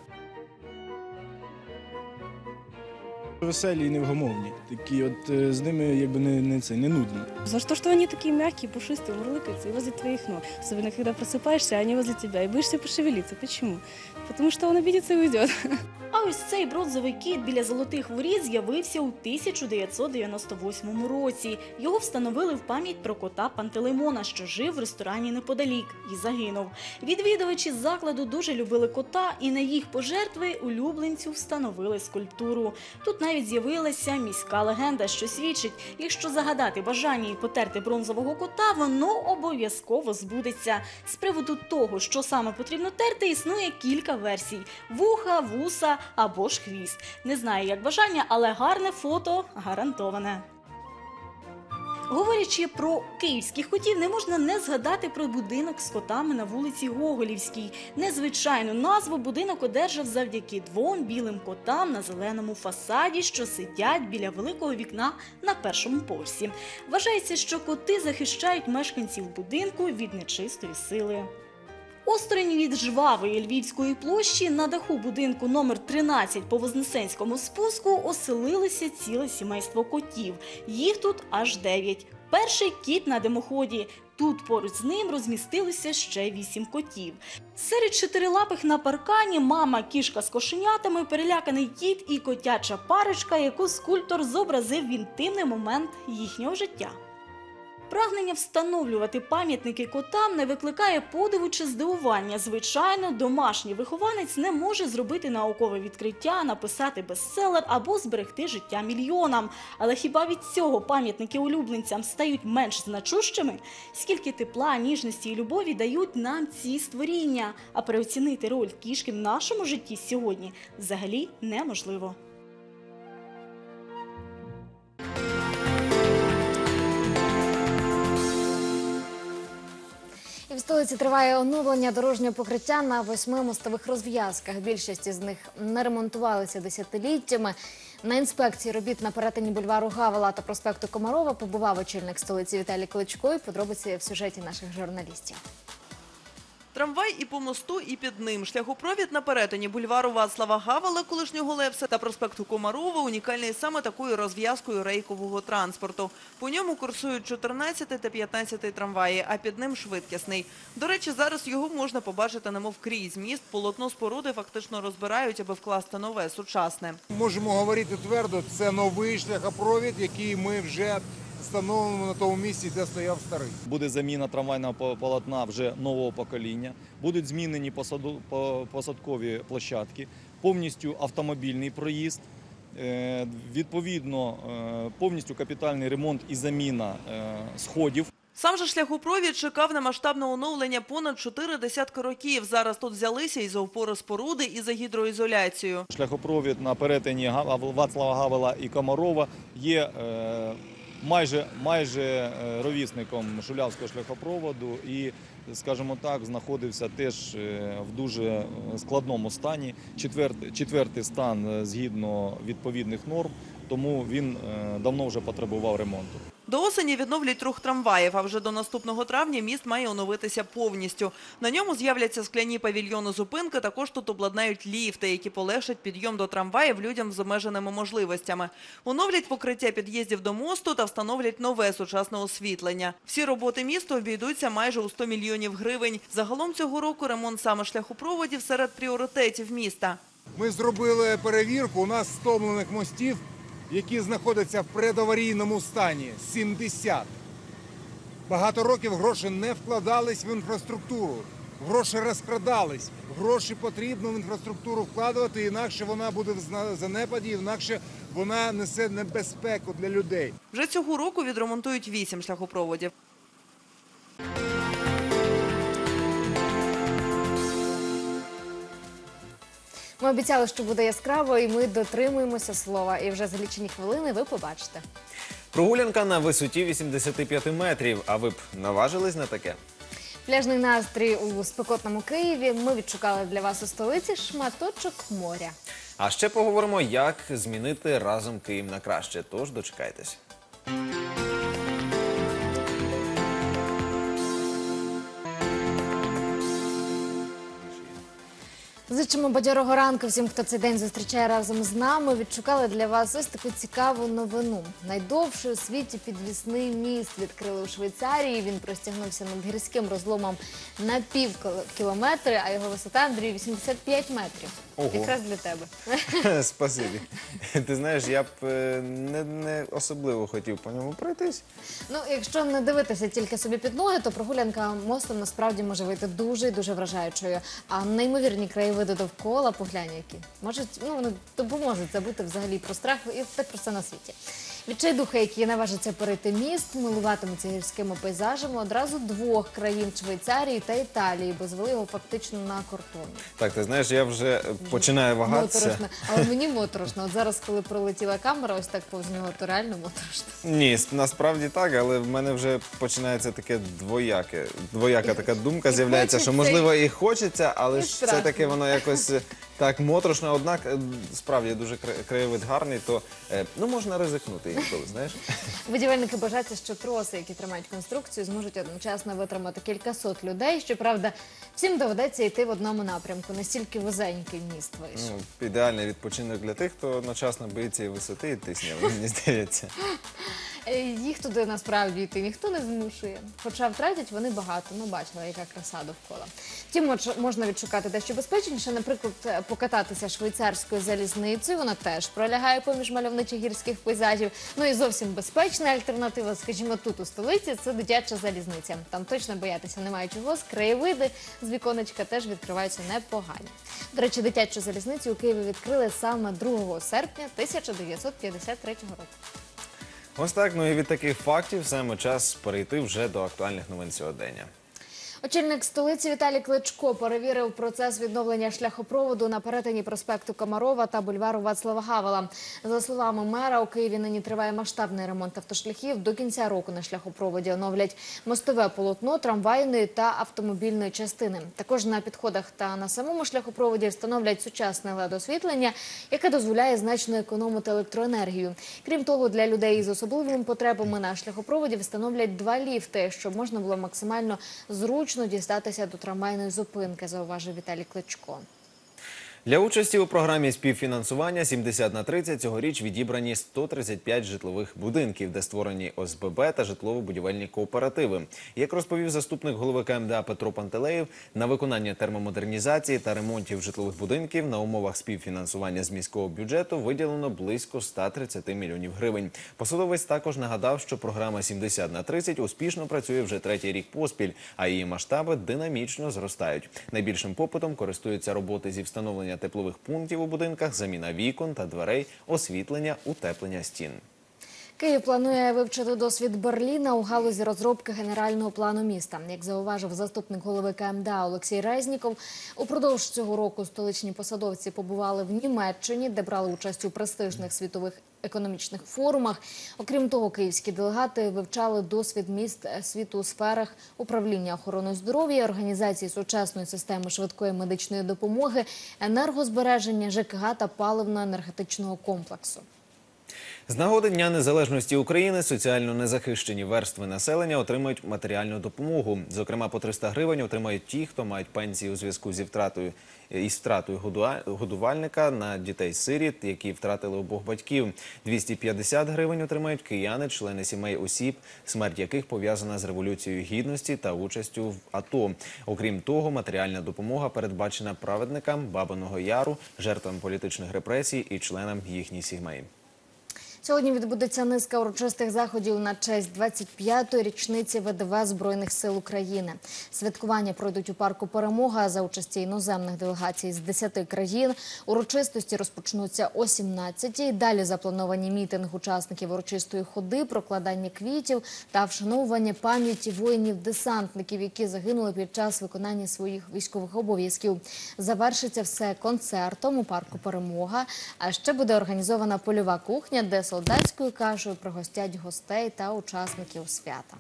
Веселі і невгомовні. Такі от е, з ними якби не, не, це, не нудно. За то, что они такие мягкие, пушистые, мурлыкаются и возле твоих ног. Особенно, когда просыпаешься, они возле тебя, и боишься пошевелиться. Почему? Потому что он обидится и уйдет. А ось цей бронзовий кіт біля Золотих Воріт з'явився у тисяча дев'ятсот дев'яносто восьмому році. Його встановили в пам'ять про кота Пантелеймона, що жив в ресторані неподалік і загинув. Відвідувачі закладу дуже любили кота, і на їх пожертви улюбленцю встановили скульптуру. Тут навіть з'явилася міська легенда, що свідчить, якщо загадати бажання і потерти бронзового кота, воно обов'язково збудеться. З приводу того, що саме потрібно терти, існує кілька версій – вуха, вуса або ж хвіст. Не знаю, як бажання, але гарне фото гарантоване. Говорячи про київських котів, не можна не згадати про будинок з котами на вулиці Гоголівській. Незвичайну назву будинок одержав завдяки двом білим котам на зеленому фасаді, що сидять біля великого вікна на першому поверсі. Вважається, що коти захищають мешканців будинку від нечистої сили. Осторонь від жвавої Львівської площі на даху будинку номер тринадцять по Вознесенському спуску оселилося ціле сімейство котів. Їх тут аж дев'ять. Перший кіт на димоході. Тут поруч з ним розмістилося ще вісім котів. Серед чотирилапих на паркані мама кішка з кошенятами, переляканий кіт і котяча парочка, яку скульптор зобразив в інтимний момент їхнього життя. Прагнення встановлювати пам'ятники котам не викликає подиву чи здивування. Звичайно, домашній вихованець не може зробити наукове відкриття, написати бестселер або зберегти життя мільйонам. Але хіба від цього пам'ятники улюбленцям стають менш значущими? Скільки тепла, ніжності і любові дають нам ці створіння? А переоцінити роль кішки в нашому житті сьогодні взагалі неможливо. І в столиці триває оновлення дорожнього покриття на восьми мостових розв'язках. Більшість із них не ремонтувалися десятиліттями. На інспекції робіт на перетині бульвару Гавела та проспекту Комарова побував очільник столиці Віталій Кличко. І подробиці в сюжеті наших журналістів. Трамвай і по мосту, і під ним. Шляхопровід на перетині бульвару Вацлава Гавела, колишнього Лепса, та проспекту Комарова унікальний саме такою розв'язкою рейкового транспорту. По ньому курсують чотирнадцятий та п'ятнадцятий трамваї, а під ним швидкісний. До речі, зараз його можна побачити немов крізь міст. Полотно споруди фактично розбирають, аби вкласти нове, сучасне. Можемо говорити твердо, це новий шляхопровід, який ми вже встановлено на тому місці, де стояв старий. Буде заміна трамвайного полотна вже нового покоління, будуть змінені посаду, посадкові площадки, повністю автомобільний проїзд, відповідно повністю капітальний ремонт і заміна сходів. Сам же шляхопровід чекав на масштабне оновлення понад чотири десятки років. Зараз тут взялися і за опори споруди, і за гідроізоляцію. Шляхопровід на перетині Вацлава Гавела і Комарова є майже, майже ровісником Шулявського шляхопроводу і, скажімо так, знаходився теж в дуже складному стані. Четвертий, четвертий стан згідно відповідних норм, тому він давно вже потребував ремонту. До осені відновлять рух трамваїв, а вже до наступного травня міст має оновитися повністю. На ньому з'являться скляні павільйони зупинки, також тут обладнають ліфти, які полегшать підйом до трамваїв людям з обмеженими можливостями. Оновлять покриття під'їздів до мосту та встановлять нове сучасне освітлення. Всі роботи місту обійдуться майже у сто мільйонів гривень. Загалом цього року ремонт саме шляхопроводів серед пріоритетів міста. Ми зробили перевірку, у нас стомлених мостів, які знаходяться в предаварійному стані, сімдесят. Багато років гроші не вкладались в інфраструктуру, гроші розкрадались, гроші потрібно в інфраструктуру вкладувати, інакше вона буде в занепаді, інакше вона несе небезпеку для людей. Вже цього року відремонтують вісім шляхопроводів. Ми обіцяли, що буде яскраво, і ми дотримуємося слова. І вже за лічені хвилини ви побачите. Прогулянка на висоті вісімдесят п'ять метрів. А ви б наважились на таке? Пляжний настрій у спекотному Києві. Ми відшукали для вас у столиці шматочок моря. А ще поговоримо, як змінити разом Київ на краще. Тож дочекайтесь. Зичимо бадьорого ранку всім, хто цей день зустрічає разом з нами. Відшукали для вас ось таку цікаву новину. Найдовший у світі підвісний міст відкрили у Швейцарії. Він простягнувся над гірським розломом на пів кілометри, а його висота, Андрій, вісімдесят п'ять метрів. Ого. Якраз для тебе. Спасибі. Ти знаєш, я б е, не, не особливо хотів по ньому пройтись. Ну, якщо не дивитися тільки собі під ноги, то прогулянка мостом насправді може вийти дуже і дуже вражаючою. А неймовірні краєвиди довкола, поглянь які, можуть, ну, вони допоможуть забути взагалі про страх і так про все на світі. Відчайдухи, які наважаться перейти міст, милуватимуться гірськими пейзажами одразу двох країн – Швейцарії та Італії, бо звели його фактично на кордоні. Так, ти знаєш, я вже починаю вагатися. Моторошно. Але мені моторошно. От зараз, коли пролетіла камера, ось так повз нього, то реально моторошно. Ні, насправді так, але в мене вже починається таке двояке, двояка така думка і з'являється, що хочеться, можливо і хочеться, але і ж страшно. все-таки воно якось е, так моторошно. Однак, е, справді, дуже кра- краєвид гарний, то е, ну, можна ризикнути інколи, знаєш. Будівельники бажаються, що троси, які тримають конструкцію, зможуть одночасно витримати кількасот людей. Щоправда, всім доведеться йти в одному напрямку. Настільки вузенький міст вийшов. Ну, ідеальний відпочинок для тих, хто одночасно боїться і висоти, і тисня, мені здається. Е, Їх туди насправді йти ніхто не змушує. Хоча втратять вони багато. Ну, бачила, яка краса довкола. Втім, мож- можна відшукати дещо безпечніше. Наприклад, е, покататися швейцарською залізницею. Вона теж пролягає поміж мальовничих гірських пейзажів. Ну і зовсім безпечна альтернатива, скажімо, тут у столиці – це дитяча залізниця. Там точно боятися немає чого. З краєвиди з віконечка теж відкриваються непогані. До речі, дитячу залізницю у Києві відкрили саме другого серпня тисяча дев'ятсот п'ятдесят третього року. Ось так, ну і від таких фактів саме час перейти вже до актуальних новин сьогодення. Очільник столиці Віталій Кличко перевірив процес відновлення шляхопроводу на перетині проспекту Комарова та бульвару Вацлава Гавела. За словами мера, у Києві нині триває масштабний ремонт автошляхів. До кінця року на шляхопроводі оновлять мостове полотно, трамвайної та автомобільної частини. Також на підходах та на самому шляхопроводі встановлять сучасне лед-освітлення, яке дозволяє значно економити електроенергію. Крім того, для людей із особливими потребами на шляхопроводі встановлять два ліфти, щоб можна було максимально зручно дістатися до трамвайної зупинки, зауважив Віталій Кличко. Для участі у програмі співфінансування сімдесят на тридцять цьогоріч відібрані сто тридцять п'ять житлових будинків, де створені О С Б Б та житлово-будівельні кооперативи. Як розповів заступник голови К М Д А Петро Пантелеєв, на виконання термомодернізації та ремонтів житлових будинків на умовах співфінансування з міського бюджету виділено близько ста тридцяти мільйонів гривень. Посадовець також нагадав, що програма сімдесят на тридцять успішно працює вже третій рік поспіль, а її масштаби динамічно зростають. Найбільшим попитом користуються роботи зі встановлення теплових пунктів у будинках, заміна вікон та дверей, освітлення, утеплення стін. Київ планує вивчити досвід Берліна у галузі розробки генерального плану міста. Як зауважив заступник голови К М Д А Олексій Резніков, упродовж цього року столичні посадовці побували в Німеччині, де брали участь у престижних світових економічних форумах. Окрім того, київські делегати вивчали досвід міст світу у сферах управління охороною здоров'я, організації сучасної системи швидкої медичної допомоги, енергозбереження, Ж К Г та паливно-енергетичного комплексу. З нагоди Дня Незалежності України соціально незахищені верстви населення отримають матеріальну допомогу. Зокрема, по триста гривень отримають ті, хто мають пенсії у зв'язку зі втратою із втратою годувальника на дітей-сиріт, які втратили обох батьків. двісті п'ятдесят гривень отримають кияни, члени сімей осіб, смерть яких пов'язана з Революцією Гідності та участю в А Т О. Окрім того, матеріальна допомога передбачена праведникам Бабиного Яру, жертвам політичних репресій і членам їхніх сімей. Сьогодні відбудеться низка урочистих заходів на честь двадцять п'ятої річниці Ве Де Ве Збройних сил України. Святкування пройдуть у парку «Перемога» за участі іноземних делегацій з десяти країн. Урочистості розпочнуться о сімнадцятій. Далі заплановані мітинг учасників урочистої ходи, прокладання квітів та вшановування пам'яті воїнів-десантників, які загинули під час виконання своїх військових обов'язків. Завершиться все концертом у парку «Перемога». А ще буде організована польова кухня, де солдатською кашею пригостять гостей та учасників свята.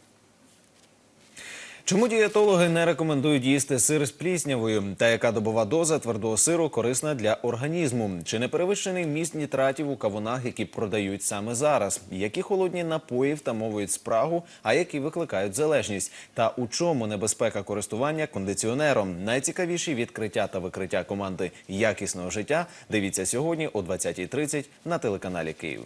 Чому дієтологи не рекомендують їсти сир з пліснявою? Та яка добова доза твердого сиру корисна для організму? Чи не перевищений вміст нітратів у кавунах, які продають саме зараз? Які холодні напої втамовують спрагу, а які викликають залежність? Та у чому небезпека користування кондиціонером? Найцікавіші відкриття та викриття команди якісного життя дивіться сьогодні о двадцятій тридцять на телеканалі Київ.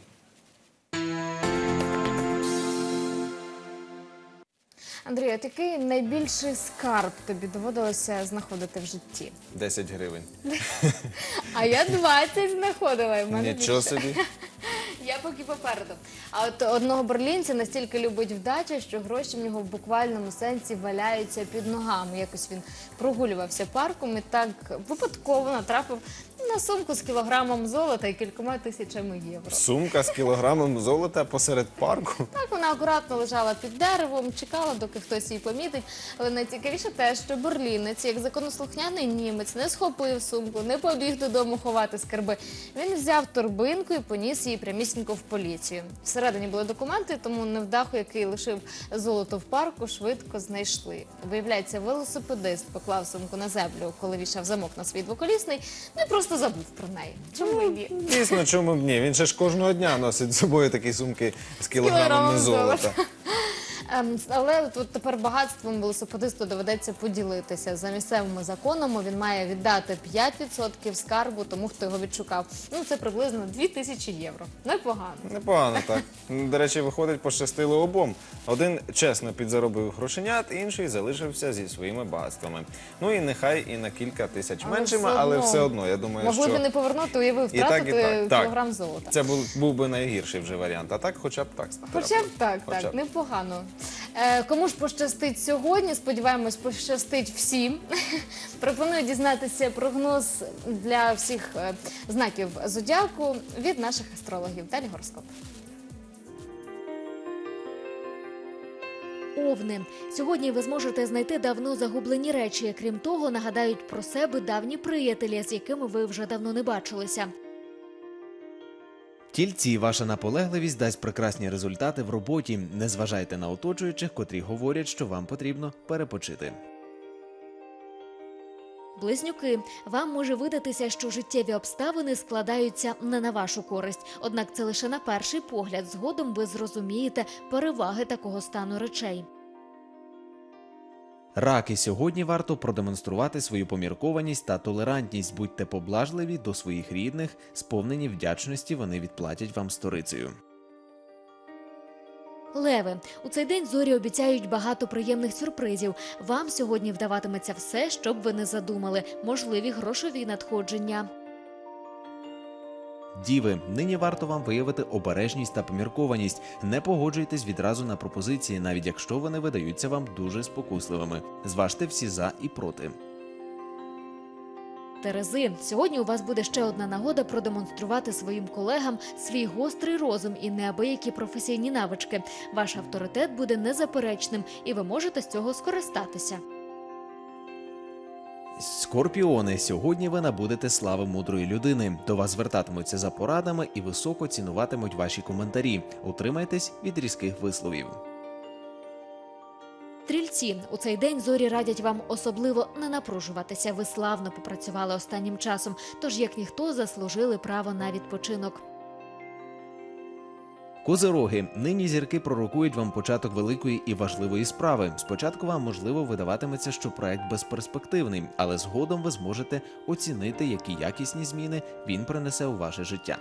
Андрій, а який найбільший скарб тобі доводилося знаходити в житті? десять гривень. А я двадцять знаходила. і в мене Нічого більше. собі. Я поки попереду. А от одного берлінця настільки любить вдача, що гроші в нього в буквальному сенсі валяються під ногами. Якось він прогулювався парком і так випадково натрапив на сумку з кілограмом золота і кількома тисячами євро. Сумка з кілограмом золота посеред парку? Так, вона акуратно лежала під деревом, чекала, доки хтось її помітить. Але найцікавіше те, що берлінець, як законослухняний німець, не схопив сумку, не побіг додому ховати скарби. Він взяв торбинку і поніс її прямісінько в поліцію. Всередині були документи, тому невдаху, який лишив золото в парку, швидко знайшли. Виявляється, велосипедист поклав сумку на землю, коли вішав замок на свій двоколісний, не просто забув про неї. Чому і ні? Дійсно, чому б ні? Він же ж кожного дня носить з собою такі сумки з кілограмами кілограмом золота. Ем, Але тут тепер багатством велосипедисту доведеться поділитися. За місцевими законами він має віддати п'ять відсотків скарбу тому, хто його відшукав. Ну, це приблизно дві тисячі євро. Непогано. Непогано, так. До речі, виходить, пощастило обом. Один чесно підзаробив грошенят, інший залишився зі своїми багатствами. Ну і нехай і на кілька тисяч Але меншими, все але одно. все одно, я думаю, Могли що... б не повернути, уявив, І так, і втратити так. кілограм Так. золота. Це був, був би найгірший вже варіант. А так хоча б так. Хоча б так, Хоча так, б. непогано. Е, кому ж пощастить сьогодні? Сподіваємось, пощастить всім. Пропоную дізнатися прогноз для всіх е, знаків зодіаку від наших астрологів. Далі гороскоп. Овни. Сьогодні ви зможете знайти давно загублені речі. Крім того, нагадають про себе давні приятелі, з якими ви вже давно не бачилися. Тільці, ваша наполегливість дасть прекрасні результати в роботі. Не зважайте на оточуючих, котрі говорять, що вам потрібно перепочити. Близнюки. Вам може видатися, що життєві обставини складаються не на вашу користь. Однак це лише на перший погляд. Згодом ви зрозумієте переваги такого стану речей. Раки, сьогодні варто продемонструвати свою поміркованість та толерантність. Будьте поблажливі до своїх рідних, сповнені вдячності вони відплатять вам сторицею. Леви. У цей день зорі обіцяють багато приємних сюрпризів. Вам сьогодні вдаватиметься все, що б ви не задумали. Можливі грошові надходження. Діви, нині варто вам виявити обережність та поміркованість. Не погоджуйтесь відразу на пропозиції, навіть якщо вони видаються вам дуже спокусливими. Зважте всі за і проти. Терези. Сьогодні у вас буде ще одна нагода продемонструвати своїм колегам свій гострий розум і неабиякі професійні навички. Ваш авторитет буде незаперечним, і ви можете з цього скористатися. Скорпіони, сьогодні ви набудете слави мудрої людини. До вас звертатимуться за порадами і високо цінуватимуть ваші коментарі. Утримайтесь від різких висловів. Стрільці. У цей день зорі радять вам особливо не напружуватися. Ви славно попрацювали останнім часом, тож як ніхто заслужили право на відпочинок. Козироги, нині зірки пророкують вам початок великої і важливої справи. Спочатку вам, можливо, видаватиметься, що проект безперспективний, але згодом ви зможете оцінити, які якісні зміни він принесе у ваше життя.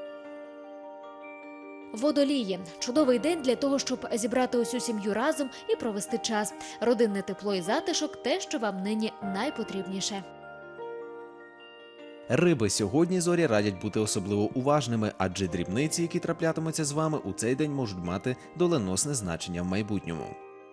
Водолії. Чудовий день для того, щоб зібрати усю сім'ю разом і провести час. Родинне тепло і затишок – те, що вам нині найпотрібніше. Риби сьогодні зорі радять бути особливо уважними, адже дрібниці, які траплятимуться з вами у цей день, можуть мати доленосне значення в майбутньому.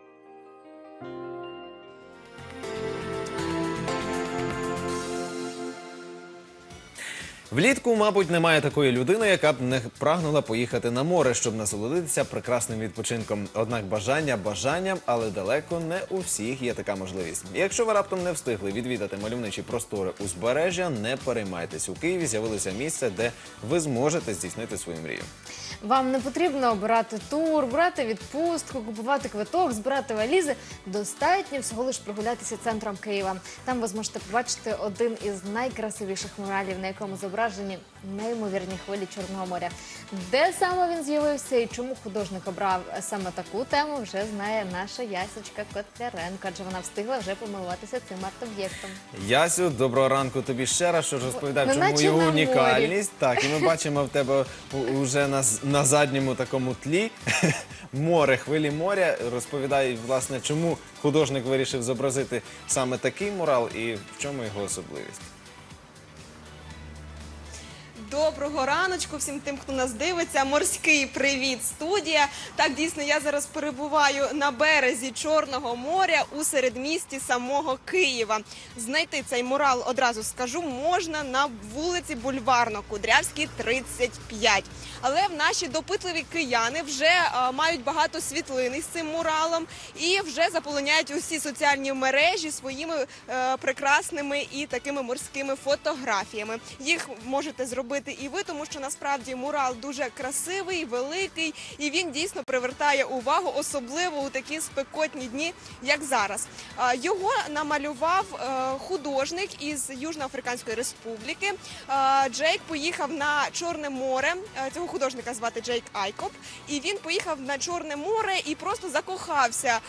Влітку, мабуть, немає такої людини, яка б не прагнула поїхати на море, щоб насолодитися прекрасним відпочинком. Однак бажання бажанням, але далеко не у всіх є така можливість. І якщо ви раптом не встигли відвідати мальовничі простори узбережжя, не переймайтесь. У Києві з'явилося місце, де ви зможете здійснити свою мрію. Вам не потрібно обирати тур, брати відпустку, купувати квиток, збирати валізи. Достатньо всього лиш прогулятися центром Києва. Там ви зможете побачити один із найкрасивіших муралів, на якому зображені неймовірні хвилі Чорного моря. Де саме він з'явився і чому художник обрав саме таку тему, вже знає наша Ясічка Котляренко, адже вона встигла вже помилуватися цим арт-об'єктом. Ясю, доброго ранку тобі ще раз, що ж розповідав, Ну, чому наче його на морі. унікальність. Так, і ми бачимо в тебе вже на, на задньому такому тлі море, хвилі моря. Розповідай, власне, чому художник вирішив зобразити саме такий мурал і в чому його особливість. Доброго раночку всім тим, хто нас дивиться. Морський привіт, студія. Так, дійсно, я зараз перебуваю на березі Чорного моря у середмісті самого Києва. Знайти цей мурал, одразу скажу, можна на вулиці Бульварно-Кудрявській, тридцять п'ять. Але наші допитливі кияни вже а, мають багато світлин із цим муралом і вже заполоняють усі соціальні мережі своїми е, прекрасними і такими морськими фотографіями. Їх можете зробити і ви, тому що насправді мурал дуже красивий, великий, і він дійсно привертає увагу, особливо у такі спекотні дні, як зараз. Його намалював художник із Южноафриканської Республіки. Джейк поїхав на Чорне море, цього художника звати Джейк Айкоп, і він поїхав на Чорне море і просто закохався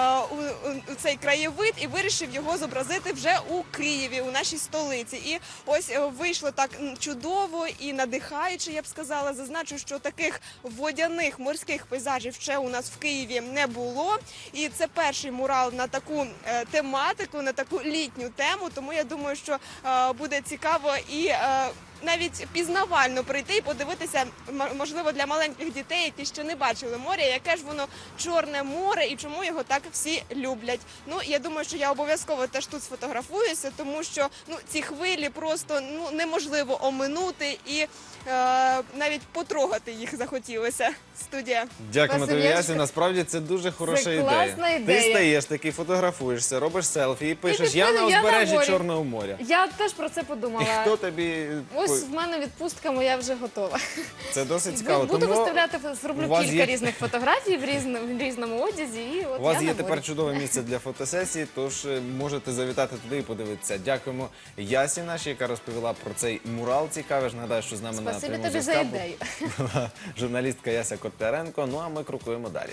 у цей краєвид і вирішив його зобразити вже у Києві, у нашій столиці. І ось вийшло так чудово і надихаюче, я б сказала. Зазначу, що таких водяних морських пейзажів ще у нас в Києві не було. І це перший мурал на таку е, тематику, на таку літню тему. Тому я думаю, що е, буде цікаво і е, навіть пізнавально прийти і подивитися, можливо, для маленьких дітей, які ще не бачили моря, яке ж воно Чорне море і чому його так всі люблять. Ну, я думаю, що я обов'язково теж тут сфотографуюся, тому що ну, ці хвилі просто ну, неможливо оминути і е, навіть потрогати їх захотілося. Студія. Дякуємо тобі, Василь, Ясю. Насправді це дуже хороша це ідея. класна ідея. Ти стаєш такий, фотографуєшся, робиш селфі і пишеш ти «Я пишеш, на «Я на узбережжі морі». Чорного моря». Я теж про це І подумала. хто тобі... Ось в мене відпустка моя вже готова. Це досить цікаво. Буду Тому виставляти, зроблю у вас кілька є- різних фотографій в різному, в різному одязі. І от У вас я є на тепер морі. чудове місце для фотосесії, тож е, можете завітати туди і подивитися. Дякуємо Ясі нашій, яка розповіла про цей мурал цікавий. Ж нагадаю, що з нами на Спасибі прямому тобі за зв'язку ідею. була журналістка Яся Котляренко. Ну а ми крокуємо далі.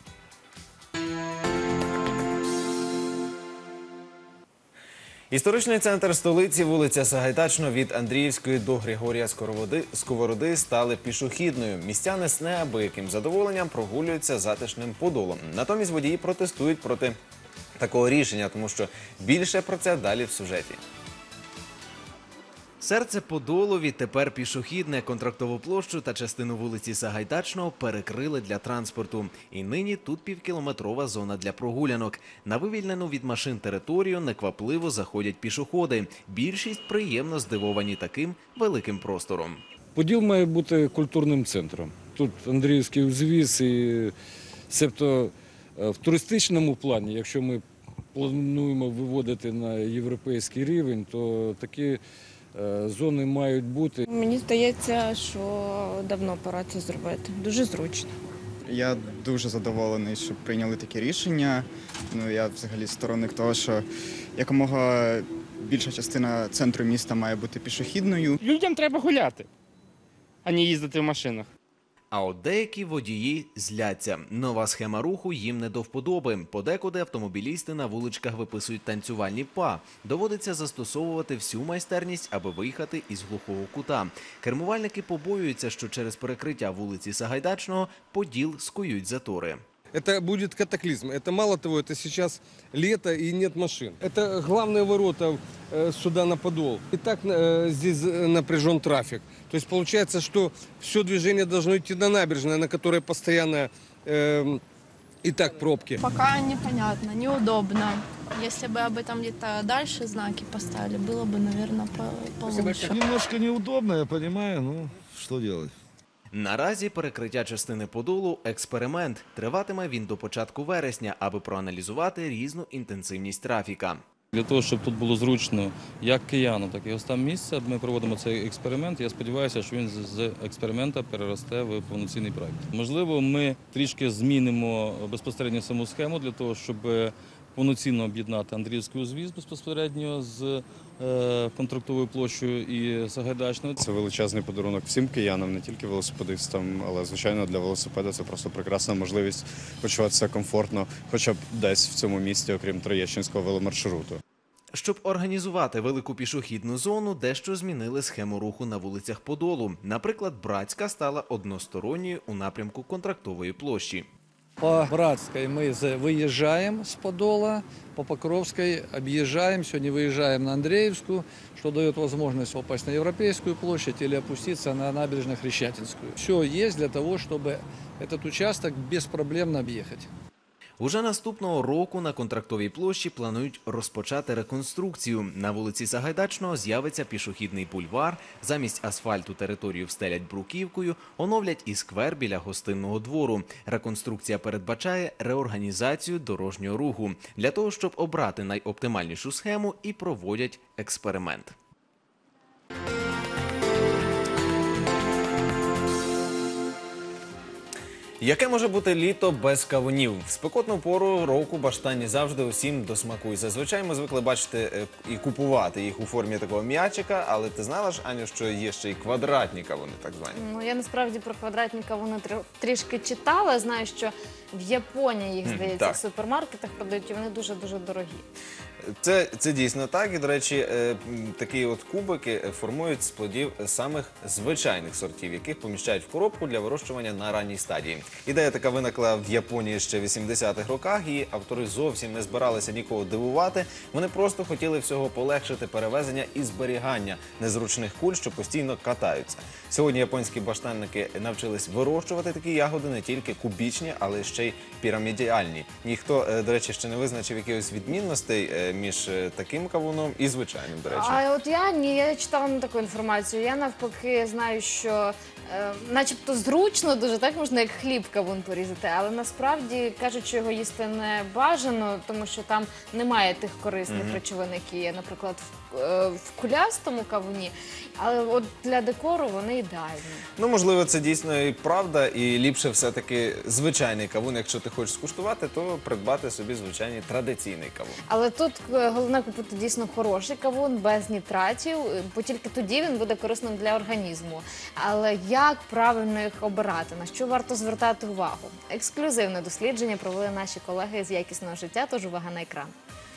Історичний центр столиці, вулиця Сагайдачного від Андріївської до Григорія Сковороди, Сковороди стали пішохідною. Містяни з неабияким задоволенням прогулюються затишним подолом. Натомість водії протестують проти такого рішення, тому що більше про це далі в сюжеті. Серце Подолу відтепер пішохідне. Контрактову площу та частину вулиці Сагайдачного перекрили для транспорту. І нині тут півкілометрова зона для прогулянок. На вивільнену від машин територію неквапливо заходять пішоходи. Більшість приємно здивовані таким великим простором. Поділ має бути культурним центром. Тут Андріївський узвіз, і себто в туристичному плані, якщо ми плануємо виводити на європейський рівень, то такі зони мають бути. Мені здається, що давно пора це зробити. Дуже зручно. Я дуже задоволений, що прийняли таке рішення. Ну, я взагалі сторонник того, що якомога більша частина центру міста має бути пішохідною. Людям треба гуляти, а не їздити в машинах. А от деякі водії зляться. Нова схема руху їм не до вподоби. Подекуди автомобілісти на вуличках виписують танцювальні па. Доводиться застосовувати всю майстерність, аби виїхати із глухого кута. Кермувальники побоюються, що через перекриття вулиці Сагайдачного Поділ скують затори. Это будет катаклизм. Это мало того, это сейчас лето и нет машин. Это главные ворота э, сюда на Подол. И так э, здесь напряжен трафик. То есть получается, что все движение должно идти на набережную, на которой постоянно э, и так пробки. Пока непонятно, неудобно. Если бы об этом где-то дальше знаки поставили, было бы, наверное, по- получше. Немножко неудобно, я понимаю, ну что делать. Наразі перекриття частини Подолу – експеримент. Триватиме він до початку вересня, аби проаналізувати різну інтенсивність трафіка. Для того, щоб тут було зручно як киянам, так і гостям місця, ми проводимо цей експеримент. Я сподіваюся, що він з експеримента переросте в повноцінний проект. Можливо, ми трішки змінимо безпосередньо саму схему для того, щоб повноцінно об'єднати Андріївський узвіз безпосередньо з е, Контрактовою площею і Сагайдачною. Це величезний подарунок всім киянам, не тільки велосипедистам, але, звичайно, для велосипеда це просто прекрасна можливість почуватися комфортно, хоча б десь в цьому місті, окрім Троєщинського веломаршруту. Щоб організувати велику пішохідну зону, дещо змінили схему руху на вулицях Подолу. Наприклад, Братська стала односторонньою у напрямку Контрактової площі. По Братской мы выезжаем с Подола, по Покровской объезжаем, сегодня выезжаем на Андреевскую, что дает возможность попасть на Европейскую площадь или опуститься на набережно-Хрещатинскую. Все есть для того, чтобы этот участок беспроблемно объехать. Уже наступного року на Контрактовій площі планують розпочати реконструкцію. На вулиці Сагайдачного з'явиться пішохідний бульвар, замість асфальту територію встелять бруківкою, оновлять і сквер біля гостинного двору. Реконструкція передбачає реорганізацію дорожнього руху. Для того, щоб обрати найоптимальнішу схему, і проводять експеримент. Яке може бути літо без кавунів? В спекотну пору року баштані завжди усім до смаку. І зазвичай ми звикли бачити е, і купувати їх у формі такого м'ячика, але ти знала ж, Аню, що є ще й квадратні кавуни, так звані? Ну, я насправді про квадратні кавуни трі- трішки читала. Знаю, що в Японії їх, Мгм, здається, так. в супермаркетах продають, і вони дуже-дуже дорогі. Це, це дійсно так. І, до речі, е, м, такі от кубики формують з плодів самих звичайних сортів, яких поміщають в коробку для вирощування на ранній стадії. Ідея така виникла в Японії ще в вісімдесятих роках, і автори зовсім не збиралися нікого дивувати. Вони просто хотіли всього полегшити перевезення і зберігання незручних куль, що постійно катаються. Сьогодні японські баштанники навчились вирощувати такі ягоди не тільки кубічні, але ще й пірамідіальні. Ніхто, е, до речі, ще не визначив якихось відмінностей е, між е, таким кавуном і звичайним, до речі. А от я ні, я читала не таку інформацію. Я навпаки знаю, що е, начебто зручно дуже, так можна як хліб кавун порізати, але насправді кажуть, що його їсти не бажано, тому що там немає тих корисних Мгм. речовин, які є, наприклад, в, е, в кулястому кавуні. Але от для декору вони ідеальні. Ну, можливо, це дійсно і правда, і ліпше все-таки звичайний кавун. Якщо ти хочеш скуштувати, то придбати собі звичайний традиційний кавун. Але тут е, головне купити дійсно хороший кавун, без нітратів, е, бо тільки тоді він буде корисним для організму. Але як правильно їх обирати, на що варто звертати увагу? Ексклюзивне дослідження провели наші колеги з якісного життя, тож увага на екран.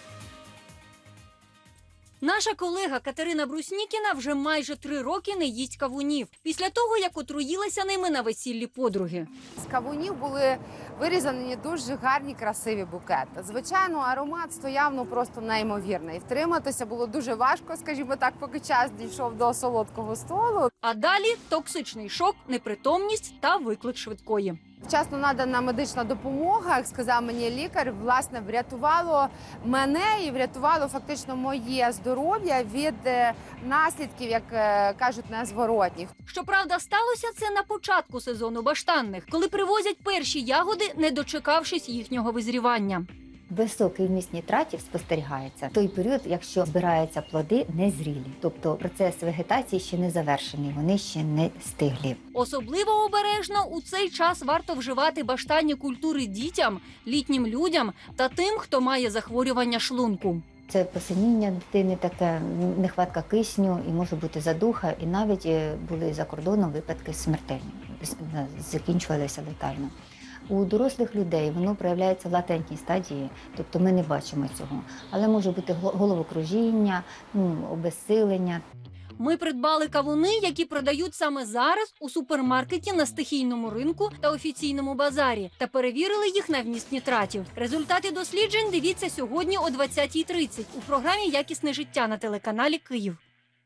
Наша колега Катерина Бруснікіна вже майже три роки не їсть кавунів, після того, як отруїлася ними на весіллі подруги. З кавунів були вирізані дуже гарні, красиві букети. Звичайно, аромат стояв ну просто неймовірний. Втриматися було дуже важко, скажімо так, поки час дійшов до солодкого столу. А далі токсичний шок, непритомність та виклик швидкої. Вчасно надана медична допомога, як сказав мені лікар, власне, врятувало мене і врятувало фактично моє здоров'я від е, наслідків, як е, кажуть, незворотніх. Щоправда, сталося це на початку сезону баштанних, коли привозять перші ягоди, не дочекавшись їхнього визрівання. Високий вміст нітратів спостерігається в той період, якщо збираються плоди незрілі. Тобто процес вегетації ще не завершений, вони ще не стиглі. Особливо обережно у цей час варто вживати баштанні культури дітям, літнім людям та тим, хто має захворювання шлунку. Це посиніння дитини, таке нехватка кисню, і може бути задуха, і навіть е, були за кордоном випадки смертельні, закінчувалися летально. У дорослих людей воно проявляється в латентній стадії, тобто ми не бачимо цього. Але може бути головокружіння, ну, обезсилення. Ми придбали кавуни, які продають саме зараз у супермаркеті на стихійному ринку та офіційному базарі, та перевірили їх на вміст нітратів. Результати досліджень дивіться сьогодні о двадцятій тридцять у програмі «Якісне життя» на телеканалі «Київ».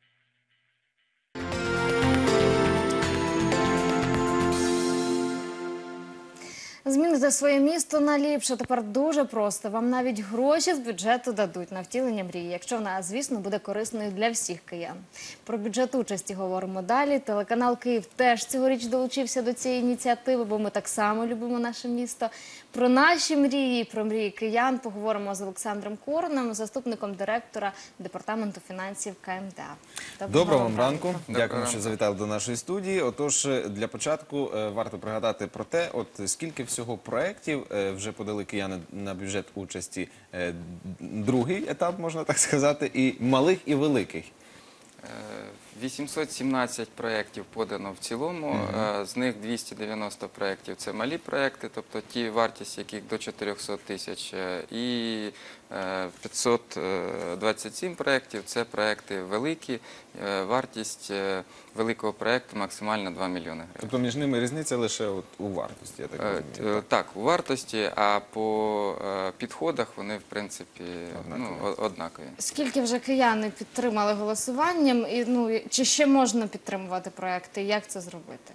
Змінити своє місто на ліпше тепер дуже просто. Вам навіть гроші з бюджету дадуть на втілення мрії, якщо вона, звісно, буде корисною для всіх киян. Про бюджет участі говоримо далі. Телеканал «Київ» теж цьогоріч долучився до цієї ініціативи, бо ми так само любимо наше місто. Про наші мрії, про мрії киян поговоримо з Олександром Короном, заступником директора Департаменту фінансів ка ем де а. Доброго вам ранку. Доброго Дякую, що завітали до нашої студії. Отож, для початку е, варто пригадати про те, от скільки всього проєктів е, вже подали кияни на бюджет участі, е, другий етап, можна так сказати, і малих, і великих. вісімсот сімнадцять проєктів подано в цілому, Мгм. з них двісті дев'яносто проєктів – це малі проєкти, тобто ті, вартість яких до чотирьохсот тисяч, і п'ятсот двадцять сім проєктів – це проєкти великі, вартість великого проєкту максимально два мільйони гривень. Тобто між ними різниця лише от у вартості, я так розумію. Так, у вартості, а по підходах вони, в принципі, ну, однакові. Скільки вже кияни підтримали голосуванням, і ну чи ще можна підтримувати проекти? Як це зробити?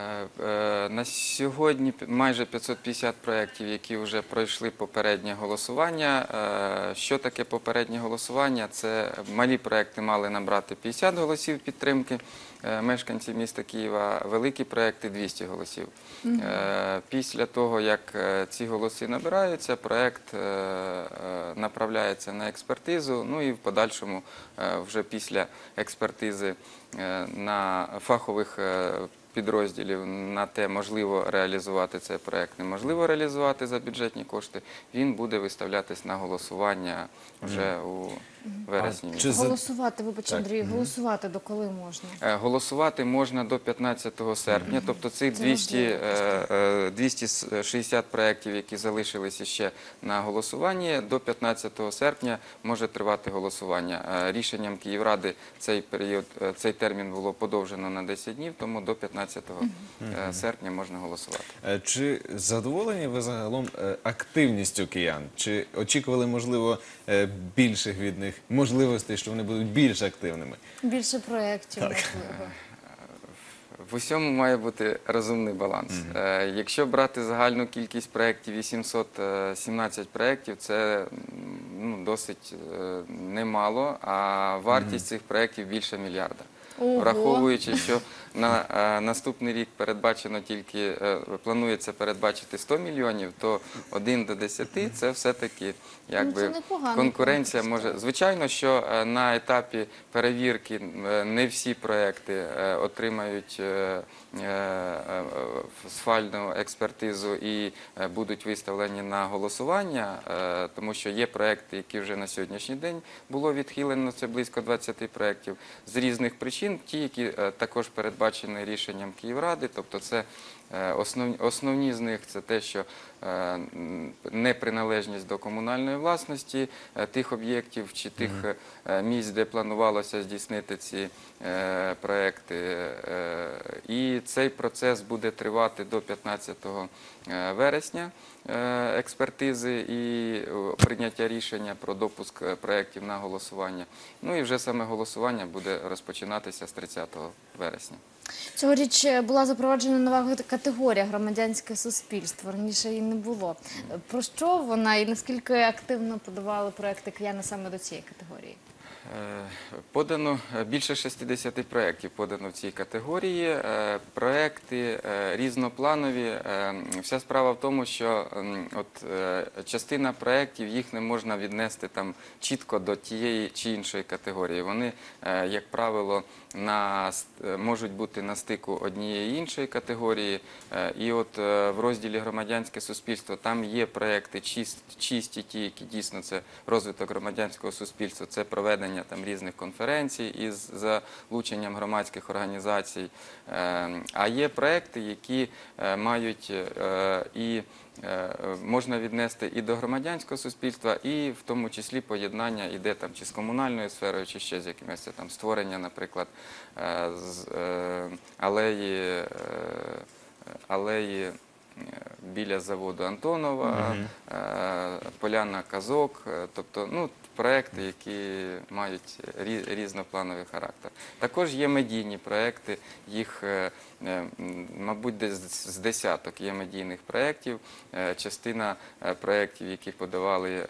На сьогодні майже п'ятсот п'ятдесят проєктів, які вже пройшли попереднє голосування. Що таке попереднє голосування? Це малі проєкти мали набрати п'ятдесят голосів підтримки мешканців міста Києва, великі проєкти – двісті голосів. Мгм. Після того, як ці голоси набираються, проєкт направляється на експертизу, ну і в подальшому вже після експертизи на фахових підрозділів на те, можливо реалізувати цей проєкт, неможливо реалізувати за бюджетні кошти, він буде виставлятись на голосування вже у вересні. Голосувати, вибач, Так. Андрій, Мгм. голосувати до коли можна? Е, Голосувати можна до п'ятнадцятого серпня, тобто цих Це двісті, важливо. е, е, двісті шістдесят проєктів, які залишилися ще на голосуванні, до п'ятнадцятого серпня може тривати голосування. Е, Рішенням Київради цей період, е, цей термін було подовжено на десять днів, тому до п'ятнадцятого Мгм. серпня можна голосувати. Е, Чи задоволені ви загалом е, активністю киян? Чи очікували, можливо, е, більших від них можливостей, що вони будуть більш активними? Більше проєктів, Так. можливо. В усьому має бути розумний баланс. Е, Якщо брати загальну кількість проєктів, вісімсот сімнадцять проєктів, це м, ну, досить е, немало, а вартість цих проєктів більше мільярда. Ого. Враховуючи, що на е, наступний рік передбачено тільки, е, планується передбачити сто мільйонів, то один до десяти – це все-таки якби це непоганий конкуренція може. Звичайно, що е, на етапі перевірки е, не всі проекти е, отримають е, е, е, сфальну експертизу і е, будуть виставлені на голосування, е, тому що є проекти, які вже на сьогоднішній день було відхилено, це близько двадцяти проєктів, з різних причин, ті, які е, також передбачені рішенням Київради, тобто це е, основні, основні з них – це те, що е, неприналежність до комунальної власності е, тих об'єктів чи тих е, місць, де планувалося здійснити ці е, проекти. Е, і цей процес буде тривати до п'ятнадцятого вересня, е, експертизи і е, прийняття рішення про допуск проєктів на голосування. Ну і вже саме голосування буде розпочинатися з тридцятого вересня. Цьогоріч була запроваджена нова категорія «Громадянське суспільство». Раніше її не було. Про що вона і наскільки активно подавали проекти кияни саме до цієї категорії? Подано більше шістдесят проєктів подано в цій категорії. Проєкти різнопланові. Вся справа в тому, що от, частина проєктів, їх не можна віднести там чітко до тієї чи іншої категорії. Вони, як правило, на, можуть бути на стику однієї іншої категорії. І от в розділі «Громадянське суспільство» там є проєкти чисті, ті, які дійсно це розвиток громадянського суспільства, це проведення проведення там різних конференцій із залученням громадських організацій. А є проекти, які мають і можна віднести і до громадянського суспільства, і в тому числі поєднання іде там чи з комунальною сферою, чи ще з якимось там створення, наприклад, з алеї, алеї біля заводу Антонова, uh-huh. Поляна Казок, тобто, ну, проекти, які мають різноплановий характер. Також є медійні проекти, їх, мабуть, десь з десяток є медійних проєктів. Частина проєктів, які подавали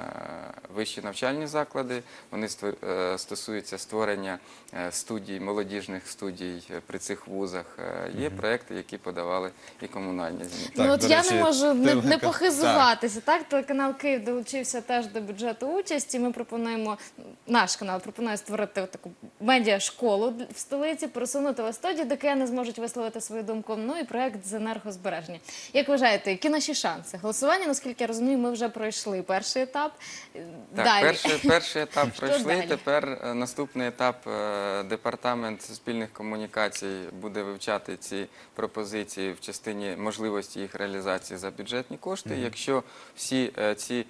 вищі навчальні заклади, вони стосуються створення студій, молодіжних студій при цих вузах. Є проєкти, які подавали і комунальні ЗМІ. Ну от я не можу не, не похизуватися. Так, телеканал Київ долучився теж до бюджету участі. Ми пропонуємо, наш канал пропонує створити таку медіашколу в столиці, пересунути телестудію, де кияни зможуть висловити свою думку. Ну і проєкт з енергозбереження. Як вважаєте, які наші шанси? Голосування, наскільки я розумію, ми вже пройшли перший етап. Так, далі. Перший, перший етап пройшли, далі? тепер наступний етап. Департамент суспільних комунікацій буде вивчати ці пропозиції в частині можливості їх реалізації за бюджетні кошти. Mm-hmm. Якщо всі ці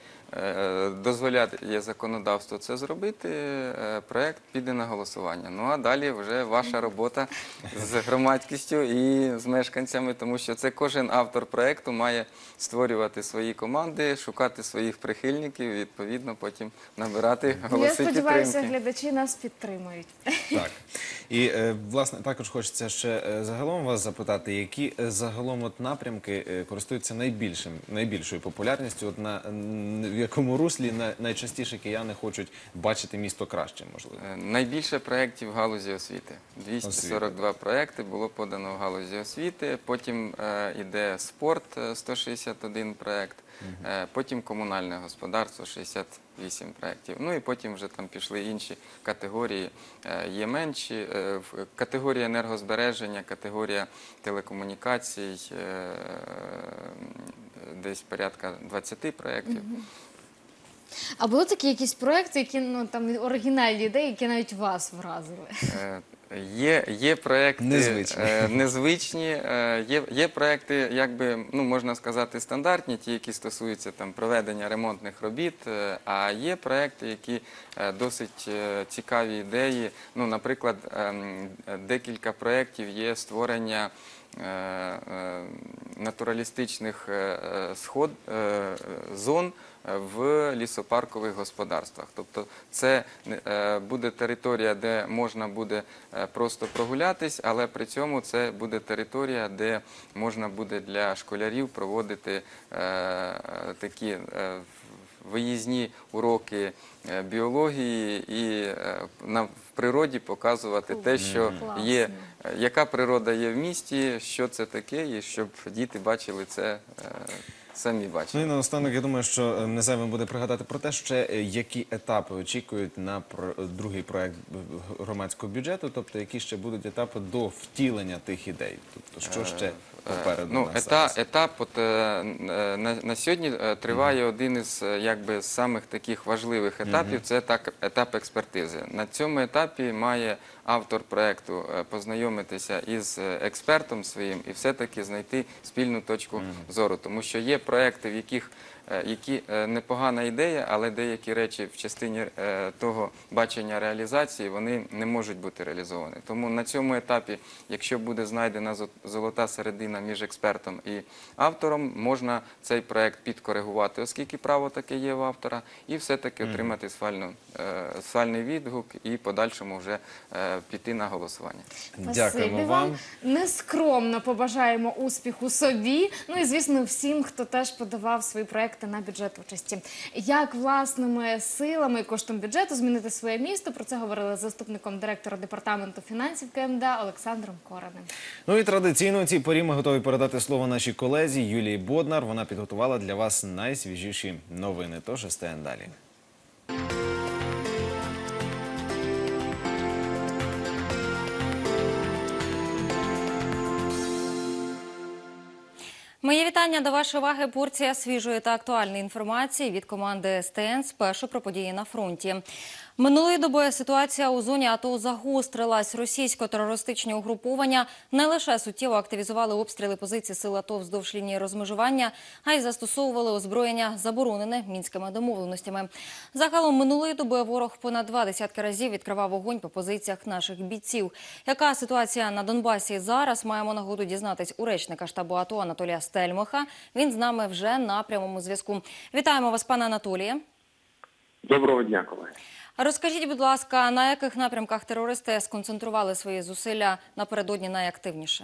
дозволяє законодавство це зробити, проєкт піде на голосування. Ну а далі вже ваша робота з громадськістю і з мешканцями, тому що це кожен автор проєкту має створювати свої команди, шукати своїх прихильників і відповідно потім набирати голоси підтримки. Я сподіваюся, глядачі нас підтримують. Так. І, власне, також хочеться ще загалом вас запитати, які загалом от напрямки користуються найбільшим, найбільшою популярністю, от на, в якому руслі найчастіше кияни хочуть бачити місто кращим, можливо? Найбільше проєктів в галузі освіти. двісті сорок два проєкти було подано в галузі освіти, потім йде спорт, сто шістдесят один проєкт, uh-huh. потім комунальне господарство, шістдесят вісім проєктів. Ну і потім вже там пішли інші категорії, є менші, категорія енергозбереження, категорія телекомунікацій, десь порядка двадцять проєктів. Uh-huh. А були такі якісь проекти, які, ну, там, оригінальні ідеї, які навіть вас вразили? Є, є проекти незвичні, е, незвичні е, є, є проекти, якби, ну, можна сказати, стандартні, ті, які стосуються там проведення ремонтних робіт, е, а є проекти, які е, досить е, цікаві ідеї. Ну, наприклад, е, декілька проєктів є створення е, е, натуралістичних е, сход, е, зон в лісопаркових господарствах. Тобто це буде територія, де можна буде просто прогулятись, але при цьому це буде територія, де можна буде для школярів проводити такі виїзні уроки біології і на, в природі показувати те, що є, яка природа є в місті, що це таке, і щоб діти бачили це самі бачать. Ну і наостанок, я думаю, що не зайвим буде пригадати про те, ще які етапи очікують на другий проект громадського бюджету, тобто які ще будуть етапи до втілення тих ідей, тобто що ще попереду ну, нас ета, зараз? Етап от, на, на сьогодні триває mm-hmm. один із якби, самих таких важливих етапів, mm-hmm. це етап, етап експертизи. На цьому етапі має автор проєкту познайомитися із експертом своїм і все-таки знайти спільну точку mm-hmm. зору, тому що є проєкти, в яких які непогана ідея, але деякі речі в частині того бачення реалізації, вони не можуть бути реалізовані. Тому на цьому етапі, якщо буде знайдена золота середина між експертом і автором, можна цей проєкт підкоригувати, оскільки право таке є в автора, і все-таки отримати сфальну, сфальний відгук і подальшому вже піти на голосування. Дякуємо вам. Нескромно побажаємо успіху собі, ну і, звісно, всім, хто теж подавав свої проєкти на бюджет участі. Як власними силами і коштом бюджету змінити своє місто? Про це говорили з заступником директора департаменту фінансів КМДА Олександром Кораним. Ну і традиційно у цій порі ми готові передати слово нашій колезі Юлії Боднар. Вона підготувала для вас найсвіжіші новини. Тож СТН далі. Мої вітання до вашої уваги. Порція свіжої та актуальної інформації від команди СТН. Спершу про події на фронті. Минулої доби ситуація у зоні АТО загострилась. Російсько-терористичні угруповання не лише суттєво активізували обстріли позицій сил АТО вздовж лінії розмежування, а й застосовували озброєння, заборонене мінськими домовленостями. Загалом минулої доби ворог понад два десятки разів відкривав вогонь по позиціях наших бійців. Яка ситуація на Донбасі зараз, маємо нагоду дізнатись у речника штабу АТО Анатолія Стельмаха. Він з нами вже на прямому зв'язку. Вітаємо вас, пане Анатоліє. Доброго дня, колеги. Розкажіть, будь ласка, на яких напрямках терористи сконцентрували свої зусилля напередодні найактивніше?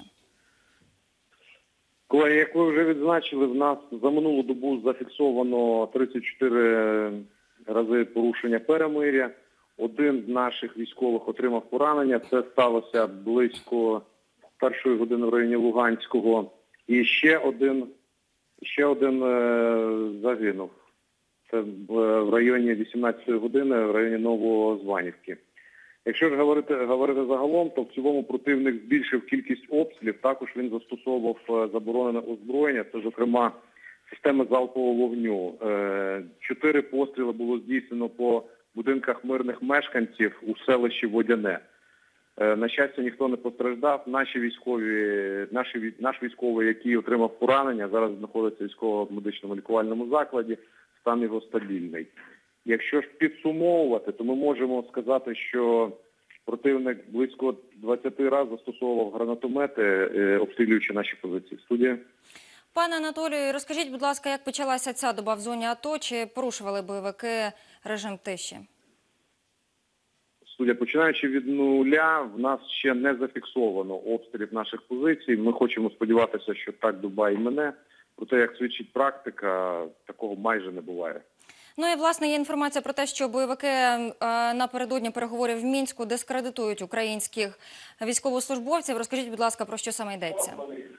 Колеги, як ви вже відзначили, в нас за минулу добу зафіксовано тридцять чотири рази порушення перемир'я. Один з наших військових отримав поранення. Це сталося близько першої години в районі Луганського. І ще один, ще один е, загинув. Це в районі вісімнадцятої години, в районі Новозванівки. Якщо ж говорити, говорити загалом, то в цілому противник збільшив кількість обстрілів. Також він застосовував заборонене озброєння, це, зокрема, системи залпового вогню. Чотири постріли було здійснено по будинках мирних мешканців у селищі Водяне. На щастя, ніхто не постраждав. Наші військові, наші, наш військовий, який отримав поранення, зараз знаходиться в військово-медичному лікувальному закладі. Стан його стабільний. Якщо ж підсумовувати, то ми можемо сказати, що противник близько двадцяти разів застосовував гранатомети, обстрілюючи наші позиції. Студія. Пане Анатолію, розкажіть, будь ласка, як почалася ця доба в зоні АТО, чи порушували бойовики режим тиші? Студія, починаючи від нуля, в нас ще не зафіксовано обстрілів наших позицій. Ми хочемо сподіватися, що так доба і мине. Проте, як свідчить практика, такого майже не буває. Ну і, власне, є інформація про те, що бойовики е, напередодні переговорів в Мінську дискредитують українських військовослужбовців. Розкажіть, будь ласка, про що саме йдеться?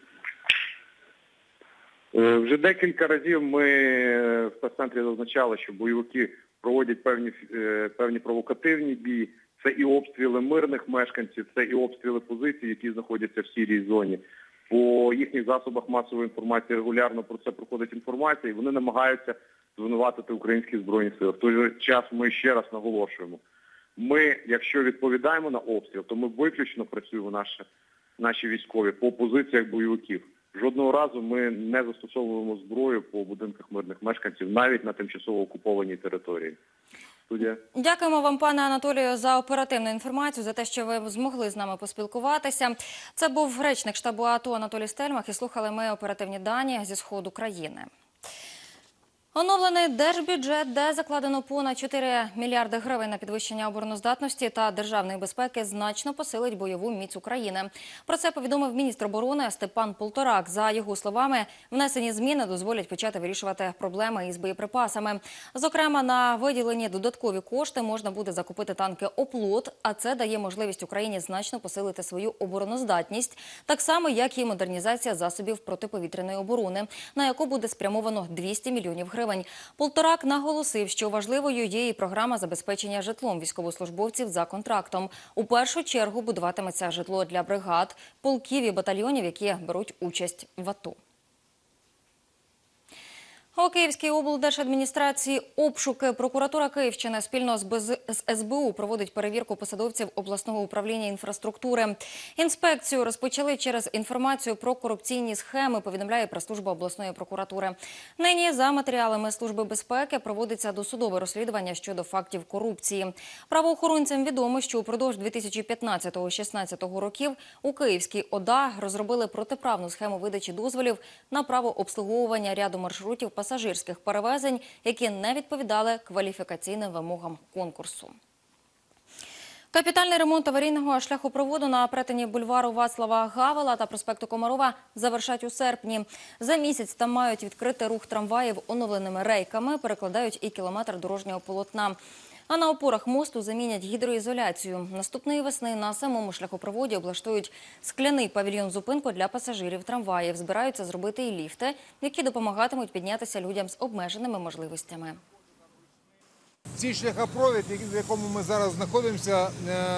Е, вже декілька разів ми в прес-центрі зазначали, що бойовики проводять певні, е, певні провокативні бії. Це і обстріли мирних мешканців, це і обстріли позицій, які знаходяться в сірій зоні. По їхніх засобах масової інформації регулярно про це проходить інформація, і вони намагаються звинуватити українські Збройні Сили. В той же час ми ще раз наголошуємо. Ми, якщо відповідаємо на обстріл, то ми виключно працюємо, наші, наші військові, по позиціях бойовиків. Жодного разу ми не застосовуємо зброю по будинках мирних мешканців, навіть на тимчасово окупованій території. Студія. Дякуємо вам, пане Анатолію, за оперативну інформацію, за те, що ви змогли з нами поспілкуватися. Це був речник штабу АТО Анатолій Стельмах, і слухали ми оперативні дані зі сходу країни. Оновлений держбюджет, де закладено понад чотири мільярди гривень на підвищення обороноздатності та державної безпеки, значно посилить бойову міць України. Про це повідомив міністр оборони Степан Полторак. За його словами, внесені зміни дозволять почати вирішувати проблеми із боєприпасами. Зокрема, на виділені додаткові кошти можна буде закупити танки «Оплот», а це дає можливість Україні значно посилити свою обороноздатність, так само, як і модернізація засобів протиповітряної оборони, на яку буде спрямовано двісті мільйонів гривень. Полторак наголосив, що важливою є і програма забезпечення житлом військовослужбовців за контрактом. У першу чергу будуватиметься житло для бригад, полків і батальйонів, які беруть участь в АТО. У Київській облдержадміністрації обшуки. Прокуратура Київщини спільно з ес бе у проводить перевірку посадовців обласного управління інфраструктури. Інспекцію розпочали через інформацію про корупційні схеми, повідомляє прес-служба обласної прокуратури. Нині за матеріалами Служби безпеки проводиться досудове розслідування щодо фактів корупції. Правоохоронцям відомо, що упродовж дві тисячі п'ятнадцятого - дві тисячі шістнадцятого років у Київській ОДА розробили протиправну схему видачі дозволів на право обслуговування ряду маршрутів пасажирських перевезень, які не відповідали кваліфікаційним вимогам конкурсу. Капітальний ремонт аварійного шляхопроводу на перетині бульвару Вацлава Гавела та проспекту Комарова завершать у серпні. За місяць там мають відкрити рух трамваїв оновленими рейками, перекладають і кілометр дорожнього полотна. А на опорах мосту замінять гідроізоляцію. Наступної весни на самому шляхопроводі облаштують скляний павільйон-зупинку для пасажирів трамваїв. Збираються зробити і ліфти, які допомагатимуть піднятися людям з обмеженими можливостями. Цей шляхопровід, в якому ми зараз знаходимося,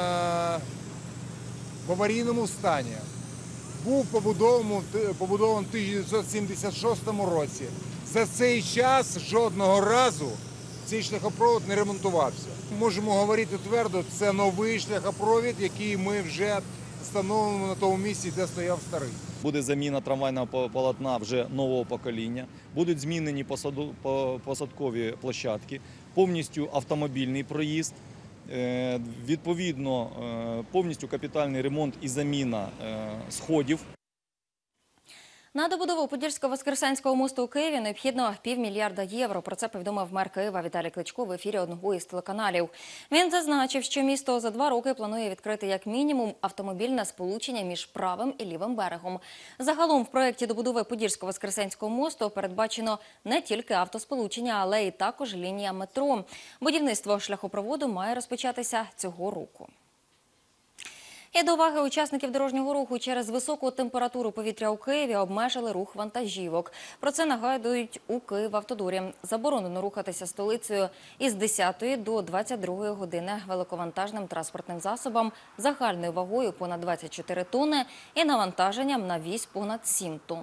в аварійному стані, був побудований в тисяча дев'ятсот сімдесят шостому році. За цей час жодного разу цей шляхопровод не ремонтувався. Можемо говорити твердо, це новий шляхопровід, який ми вже встановимо на тому місці, де стояв старий. Буде заміна трамвайного полотна вже нового покоління, будуть змінені посаду, посадкові площадки, повністю автомобільний проїзд, е, відповідно е, повністю капітальний ремонт і заміна е, сходів. На добудову Подільсько-Воскресенського мосту у Києві необхідно півмільярда євро. Про це повідомив мер Києва Віталій Кличко в ефірі одного із телеканалів. Він зазначив, що місто за два роки планує відкрити як мінімум автомобільне сполучення між правим і лівим берегом. Загалом в проєкті добудови Подільсько-Воскресенського мосту передбачено не тільки автосполучення, але й також лінія метро. Будівництво шляхопроводу має розпочатися цього року. І до уваги учасників дорожнього руху через високу температуру повітря у Києві обмежили рух вантажівок. Про це нагадують у Київавтодорі. Заборонено рухатися столицею із десятої до двадцять другої години великовантажним транспортним засобам загальною вагою понад двадцять чотири тонни і навантаженням на вісь понад сім тонн.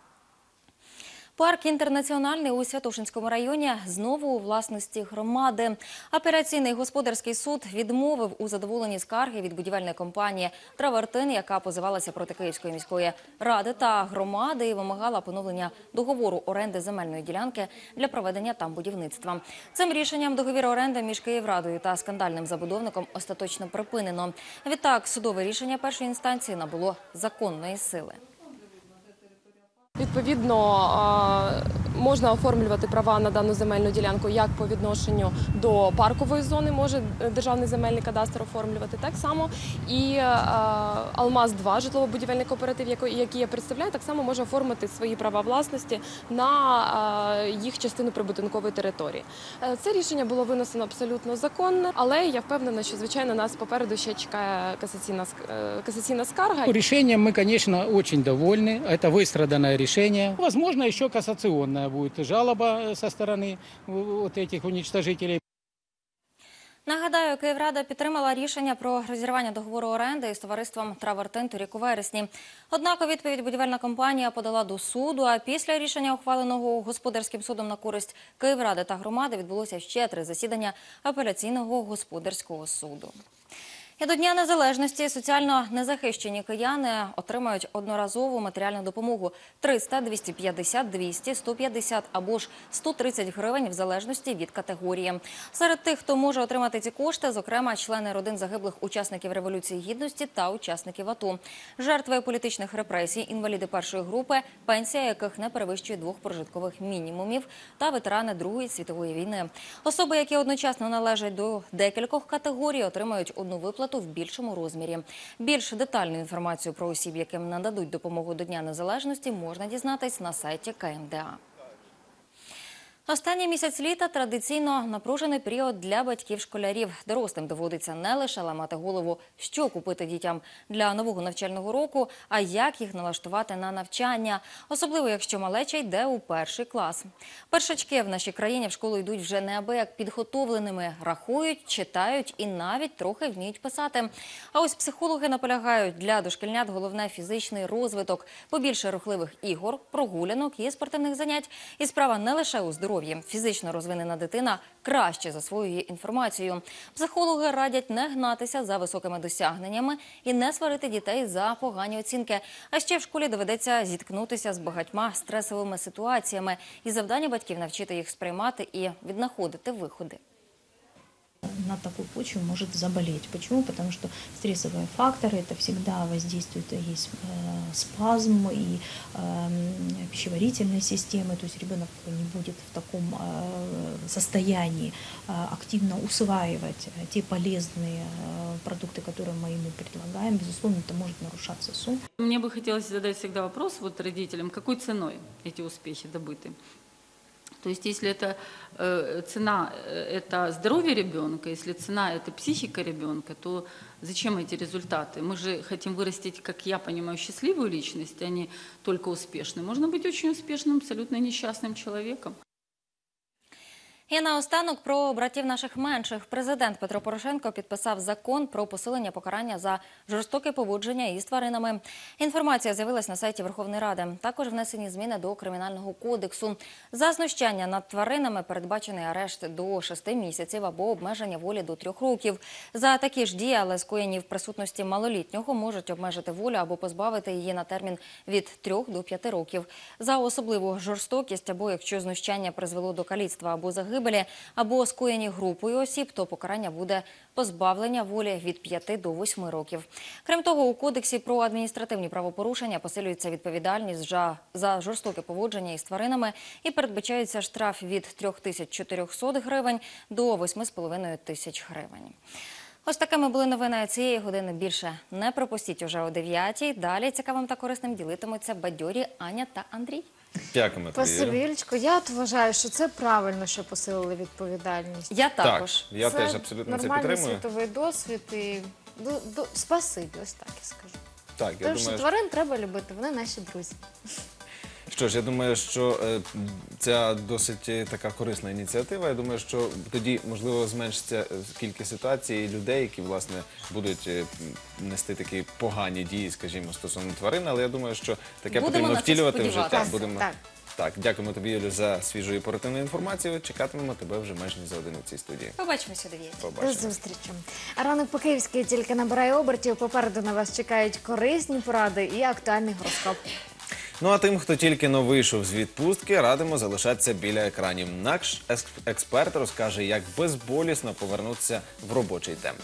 Парк «Інтернаціональний» у Святошинському районі знову у власності громади. Апеляційний господарський суд відмовив у задоволенні скарги від будівельної компанії «Травертин», яка позивалася проти Київської міської ради та громади і вимагала поновлення договору оренди земельної ділянки для проведення там будівництва. Цим рішенням договір оренди між Київрадою та скандальним забудовником остаточно припинено. Відтак, судове рішення першої інстанції набуло законної сили. Відповідно, можна оформлювати права на дану земельну ділянку як по відношенню до паркової зони, може Державний земельний кадастр оформлювати, так само і Алмаз два, житлово-будівельний кооператив, який я представляю, так само може оформити свої права власності на їх частину прибудинкової території. Це рішення було винесено абсолютно законно, але я впевнена, що, звичайно, нас попереду ще чекає касаційна, касаційна скарга. Решением мы, конечно, очень довольны. Это выстраданное решение. Возможно, еще кассационная будет жалоба со стороны вот этих уничтожителей. Нагадаю, Київрада підтримала рішення про розірвання договору оренди із товариством «Травертин» торік у вересні. Однак у відповідь будівельна компанія подала до суду, а після рішення, ухваленого господарським судом на користь Київради та громади, відбулося ще три засідання апеляційного господарського суду. І до Дня Незалежності соціально незахищені кияни отримають одноразову матеріальну допомогу триста, двісті п'ятдесят, двісті, сто п'ятдесят або ж сто тридцять гривень в залежності від категорії. Серед тих, хто може отримати ці кошти, зокрема, члени родин загиблих учасників Революції Гідності та учасників АТО. Жертви політичних репресій, інваліди першої групи, пенсія яких не перевищує двох прожиткових мінімумів, та ветерани Другої світової війни. Особи, які одночасно належать до декількох категорій, отримають одну виплату в більшому розмірі. Більш детальну інформацію про осіб, яким нададуть допомогу до Дня Незалежності, можна дізнатись на сайті Ка Ем Де А. Останній місяць літа – традиційно напружений період для батьків-школярів. Дорослим доводиться не лише ламати голову, що купити дітям для нового навчального року, а як їх налаштувати на навчання. Особливо, якщо малеча йде у перший клас. Першачки в нашій країні в школу йдуть вже неабияк підготовленими. Рахують, читають і навіть трохи вміють писати. А ось психологи наполягають, для дошкільнят головне – фізичний розвиток. Побільше рухливих ігор, прогулянок і спортивних занять. І справа не лише у здоров'ї. Фізично розвинена дитина краще засвоює інформацію. Психологи радять не гнатися за високими досягненнями і не сварити дітей за погані оцінки. А ще в школі доведеться зіткнутися з багатьма стресовими ситуаціями. І завдання батьків – навчити їх сприймати і віднаходити виходи. На такую почву может заболеть. Почему? Потому что стрессовые факторы, это всегда воздействует, есть э, спазм и э, пищеварительной системы, то есть ребенок не будет в таком э, состоянии э, активно усваивать э, те полезные э, продукты, которые мы ему предлагаем. Безусловно, это может нарушаться сон. Мне бы хотелось задать всегда вопрос вот родителям, какой ценой эти успехи добыты? То есть если это э, цена – это здоровье ребенка, если цена – это психика ребенка, то зачем эти результаты? Мы же хотим вырастить, как я понимаю, счастливую личность, а не только успешную. Можно быть очень успешным, абсолютно несчастным человеком. І наостанок про братів наших менших. Президент Петро Порошенко підписав закон про посилення покарання за жорстоке поводження із тваринами. Інформація з'явилась на сайті Верховної Ради. Також внесені зміни до Кримінального кодексу. За знущання над тваринами передбачений арешт до шести місяців або обмеження волі до трьох років. За такі ж дії, але скоєні в присутності малолітнього, можуть обмежити волю або позбавити її на термін від трьох до п'яти років. За особливу жорстокість або якщо знущання призвело до каліцтва або загибелі, або скоєні групою осіб, то покарання буде позбавлення волі від п'яти до восьми років. Крім того, у Кодексі про адміністративні правопорушення посилюється відповідальність за жорстоке поводження із тваринами і передбачається штраф від трьох тисяч чотирьохсот гривень до восьми з половиною тисяч гривень. Ось такими були новини цієї години. Більше не пропустіть уже о дев'ятій. Далі цікавим та корисним ділитимуться бадьорі Аня та Андрій. Дякуємо тобі, Іра. Спасибі, Ілечко. Я от вважаю, що це правильно, що посилили відповідальність. Я також. Так, я це теж абсолютно це нормальний підтримую. світовий досвід і до, до, спасибі, ось так я скажу. Так, я Тому що думаю, тварин треба любити, вони наші друзі. Що ж, я думаю, що е, ця досить е, така корисна ініціатива. Я думаю, що тоді, можливо, зменшиться е, кількість ситуацій і людей, які, власне, будуть е, нести такі погані дії, скажімо, стосовно тварин. Але я думаю, що таке Будемо потрібно на це втілювати в життя. сподіватися. Будемо... Так. Так, дякуємо тобі, Юлю, за свіжу і оперативну інформацію. Чекатимемо тебе вже майже за годину в цій студії. Побачимося о дев'ятій. До Побачимо. зустрічі. А ранок по-київськи тільки набирає обертів. Попереду на вас чекають корисні поради і актуальний гороскоп. Ну а тим, хто тільки но вийшов з відпустки, радимо залишатися біля екранів. Наш експерт розкаже, як безболісно повернутися в робочий темп.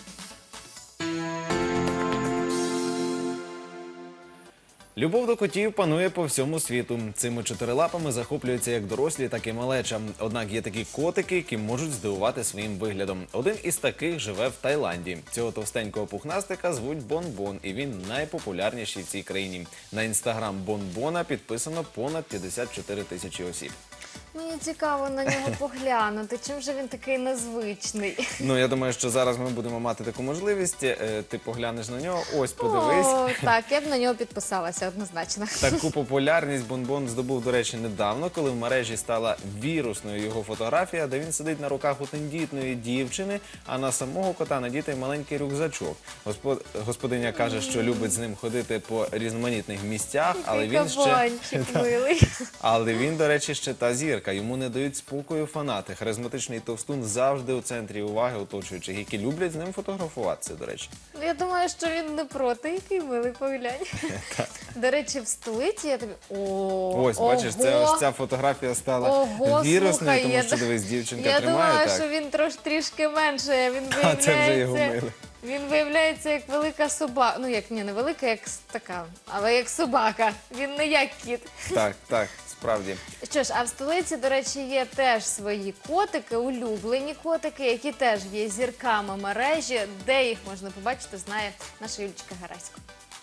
Любов до котів панує по всьому світу. Цими чотирилапами захоплюються як дорослі, так і малеча. Однак є такі котики, які можуть здивувати своїм виглядом. Один із таких живе в Таїланді. Цього товстенького пухнастика звуть Бон-Бон, і він найпопулярніший в цій країні. На інстаграм Бон-Бона підписано понад п'ятдесят чотири тисячі осіб. Мені цікаво на нього поглянути. Чим же він такий незвичний? Ну, я думаю, що зараз ми будемо мати таку можливість. Е, Ти поглянеш на нього, ось, подивись. О, так, я б на нього підписалася однозначно. Таку популярність Бон-Бон здобув, до речі, недавно, коли в мережі стала вірусною його фотографія, де він сидить на руках у тендітної дівчини, а на самого кота надітий маленький рюкзачок. Господ... Господиня каже, що любить з ним ходити по різноманітних місцях, але він ще... Кабанчик милий. Але він, до речі, ще та зірка. Йому не дають спокою фанати. Харизматичний товстун завжди у центрі уваги оточуючих, які люблять з ним фотографуватися, до речі. Я думаю, що він не проти. Який милий, поглянь. До речі, в столиці я тобі... О, Ось, бачиш, це, ого. ось ця фотографія стала Ого, вірусною, слухай, тому я що, д- дивись, дівчинка Я тримає думала, так. що він трош трішки менше. Він А це вже його виявляється, мили. він виявляється як велика собака. Ну, як ні, не велика, як с- така, але як собака. Він не як кіт. Так, так, справді. Що ж, а в столиці, до речі, є теж свої котики, улюблені котики, які теж є зірками мережі. Де їх можна побачити, знає наша Юлічка Герасько.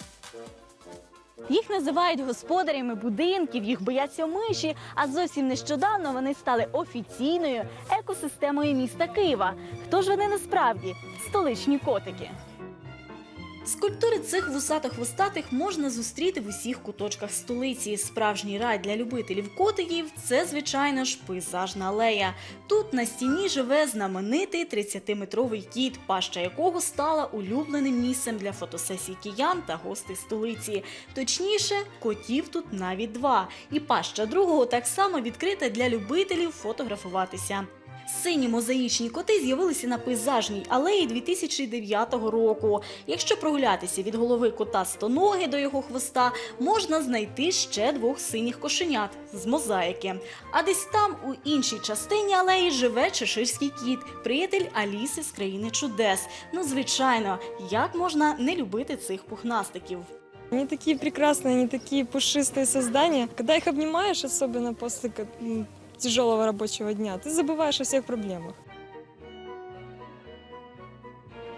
Їх називають господарями будинків, їх бояться миші, а зовсім нещодавно вони стали офіційною екосистемою міста Києва. Хто ж вони насправді? Столичні котики. Скульптури цих вусато-хвостатих можна зустріти в усіх куточках столиці. Справжній рай для любителів котиків – це, звичайно ж, пейзажна алея. Тут на стіні живе знаменитий тридцятиметровий кіт, паща якого стала улюбленим місцем для фотосесій киян та гостей столиці. Точніше, котів тут навіть два. І паща другого так само відкрита для любителів фотографуватися. Сині мозаїчні коти з'явилися на пейзажній алеї дві тисячі дев'ятого року. Якщо прогулятися від голови кота стоноги до його хвоста, можна знайти ще двох синіх кошенят з мозаїки. А десь там, у іншій частині алеї, живе чеширський кіт, приятель Аліси з країни чудес. Ну, звичайно, як можна не любити цих пухнастиків? Они такие прекрасные, они такие пушистые создания. Когда их обнимаешь, особенно после м, тяжелого рабочего дня, ты забываешь о всех проблемах.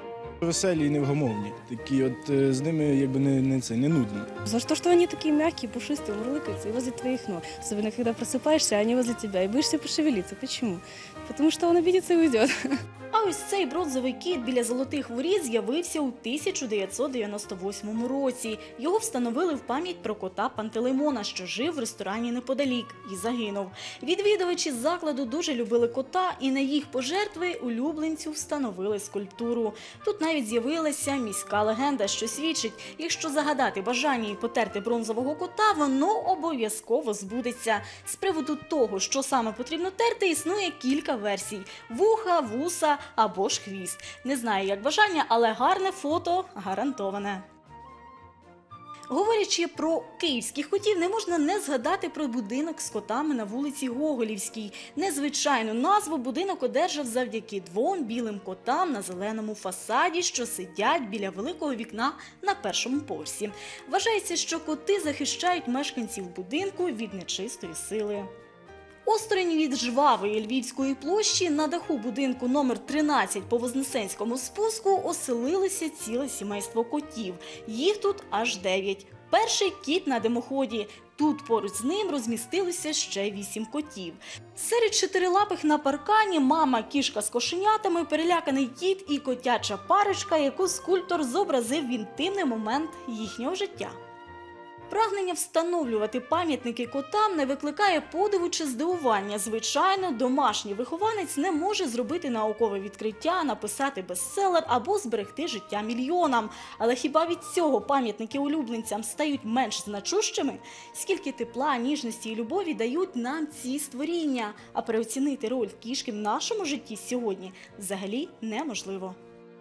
Веселі і невгамовні. Такі от е, з ними якби не, не, це, не нудно. За то, что они такие мягкие, пушистые, мурлыкаются и возле твоих ног. Особенно, когда просыпаешься, а они возле тебя, и боишься пошевелиться. Почему? Потому что он обидится и уйдет. А ось цей бронзовий кіт біля Золотих Воріт з'явився у тисяча дев'ятсот дев'яносто восьмому році. Його встановили в пам'ять про кота Пантелеймона, що жив в ресторані неподалік і загинув. Відвідувачі закладу дуже любили кота, і на їх пожертви улюбленцю встановили скульптуру. Тут навіть з'явилася міська легенда, що свідчить, якщо загадати бажання і потерти бронзового кота, воно обов'язково збудеться. З приводу того, що саме потрібно терти, існує кілька версій – вуха, вуса або ж хвіст. Не знаю, як бажання, але гарне фото гарантоване. Говорячи про київських котів, не можна не згадати про будинок з котами на вулиці Гоголівській. Незвичайну назву будинок одержав завдяки двом білим котам на зеленому фасаді, що сидять біля великого вікна на першому поверсі. Вважається, що коти захищають мешканців будинку від нечистої сили. Осторонь від жвавої Львівської площі на даху будинку номер тринадцять по Вознесенському спуску оселилося ціле сімейство котів. Їх тут аж дев'ять. Перший кіт на димоході. Тут поруч з ним розмістилося ще вісім котів. Серед чотирилапих на паркані мама кішка з кошенятами, переляканий кіт і котяча парочка, яку скульптор зобразив в інтимний момент їхнього життя. Прагнення встановлювати пам'ятники котам не викликає подиву чи здивування. Звичайно, домашній вихованець не може зробити наукове відкриття, написати бестселер або зберегти життя мільйонам. Але хіба від цього пам'ятники улюбленцям стають менш значущими? Скільки тепла, ніжності і любові дають нам ці створіння? А переоцінити роль кішки в нашому житті сьогодні взагалі неможливо.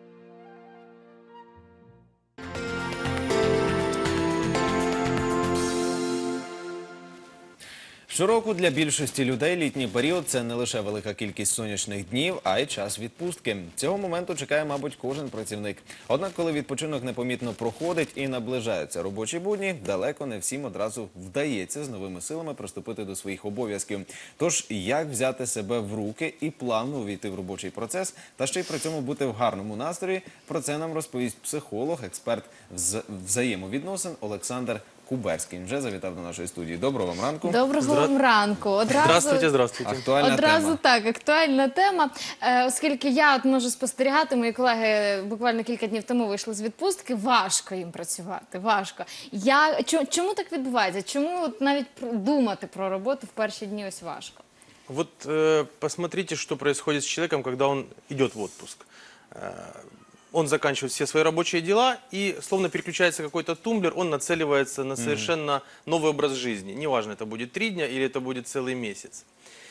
Щороку для більшості людей літній період – це не лише велика кількість сонячних днів, а й час відпустки. Цього моменту чекає, мабуть, кожен працівник. Однак, коли відпочинок непомітно проходить і наближаються робочі будні, далеко не всім одразу вдається з новими силами приступити до своїх обов'язків. Тож, як взяти себе в руки і плавно увійти в робочий процес, та ще й при цьому бути в гарному настрої, про це нам розповість психолог, експерт з взаємовідносин Олександр Куберський. Вже завітав до нашої студії. Доброго вам ранку. Доброго вам ранку. Одразу, Здравствуйте, здравствуйте. Актуальна Одразу тема. так, актуальна тема. Е, оскільки я от можу спостерігати, мої колеги буквально кілька днів тому вийшли з відпустки, важко їм працювати, важко. Я, чо- чому так відбувається? Чому от навіть про- думати про роботу в перші дні ось важко? Вот э, посмотрите, что происходит с человеком, когда он идет в отпуск. Э, он заканчивает все свои рабочие дела, и словно переключается какой-то тумблер, он нацеливается на совершенно новый образ жизни. Неважно, это будет три дня или это будет целый месяц.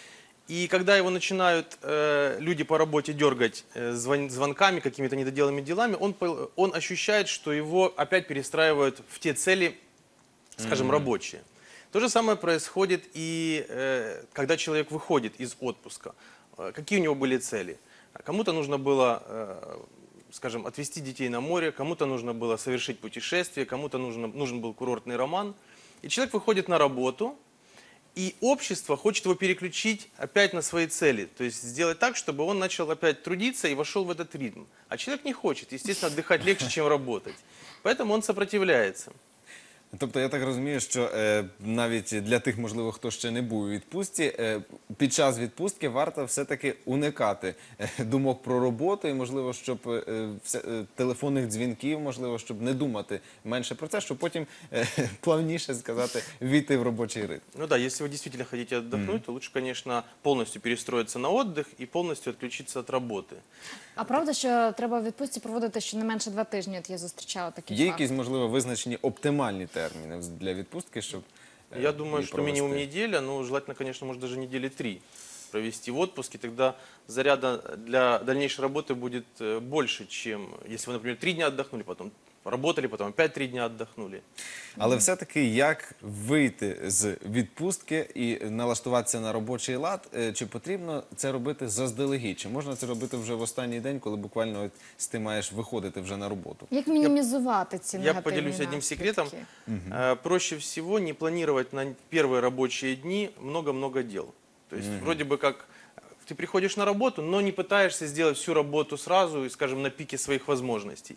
И когда его начинают э, люди по работе дергать э, звон- звонками, какими-то недоделанными делами, он, по- он ощущает, что его опять перестраивают в те цели, скажем, Мгм. рабочие. То же самое происходит и э, когда человек выходит из отпуска. Э, Какие у него были цели? Кому-то нужно было, э, скажем, отвезти детей на море, кому-то нужно было совершить путешествие, кому-то нужно, нужен был курортный роман. И человек выходит на работу, и общество хочет его переключить опять на свои цели. То есть сделать так, чтобы он начал опять трудиться и вошел в этот ритм. А человек не хочет. Естественно, отдыхать легче, чем работать. Поэтому он сопротивляется. Тобто я так розумію, що е, навіть для тих, можливо, хто ще не був у відпустці, е, під час відпустки варто все-таки уникати е, думок про роботу і, можливо, щоб е, все, е, телефонних дзвінків, можливо, щоб не думати менше про це, щоб потім е, плавніше сказати, війти в робочий ритм. Ну да, если вы действительно хотите отдохнуть, Мгм. то лучше, конечно, полностью перестроиться на отдых и полностью отключиться от работы. А правда, що треба в відпустці проводити щонайменше два тижні? От я зустрічала такі Є факти. якісь, можливо, визначені оптимальні терміни для відпустки, щоб е, Я думаю, її что минимум провести? неделя, но желательно, конечно, может даже недели три провести в отпуске. Тогда заряда для дальнейшей работы будет э, больше, чем если вы, например, три дня отдохнули, потом работали, потом опять три дня отдохнули. Але все-таки як вийти з відпустки і налаштуватися на робочий лад? Е, Чи потрібно це робити заздалегідь? Чи можна це робити вже в останній день, коли буквально от ти маєш виходити вже на роботу? Як мінімізувати ці Я негативні поделюсь одним наслідки? секретом. Э, Проще всего не планировать на первые рабочие дни много-много дел. То есть Мгм. вроде бы как в ты приходишь на работу, но не пытаешься сделать всю работу сразу, и, скажем, на пике своих возможностей.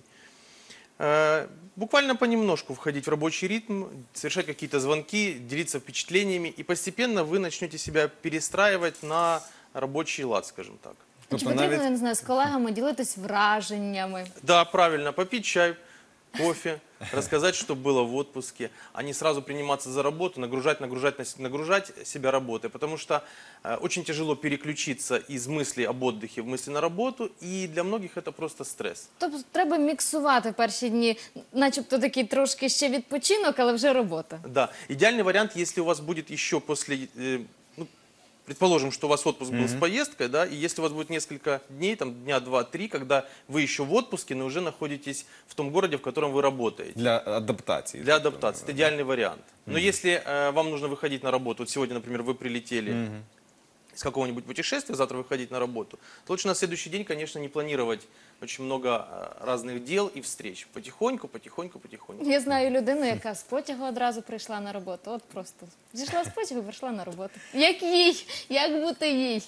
Э, Буквально понемножку входить в рабочий ритм, совершать какие-то звонки, делиться впечатлениями, и постепенно вы начнете себя перестраивать на робочий лад, скажем так. Чи потрібно, я не знаю, з колегами ділитись враженнями? Да, правильно, попить чай, кофе, рассказать, что было в отпуске, а не сразу приниматься за работу, нагружать, нагружать, нас- нагружать себя работой, потому что э, очень тяжело переключиться из мыслей об отдыхе в мысли на работу, и для многих это просто стресс. Тобто треба міксувати перші дні, начебто такий трошки ще відпочинок, але вже робота. Да, идеальный вариант, если у вас будет еще после, э, ну, предположим, что у вас отпуск был с поездкой, да, и если у вас будет несколько дней, там дня два-три, когда вы еще в отпуске, но уже находитесь в том городе, в котором вы работаете. Для адаптації. Для адаптации. Это идеальный вариант. Но если э, вам нужно выходить на работу, вот сегодня, например, вы прилетели с какого-нибудь путешествия, завтра выходить на работу, то лучше на следующий день, конечно, не планировать очень много э, разных дел и встреч. Потихоньку, потихоньку, потихоньку. Я знаю людину, яка з потягу одразу прийшла на роботу. От просто зійшла з потягу і прийшла на роботу. Як їй? Як бути їй?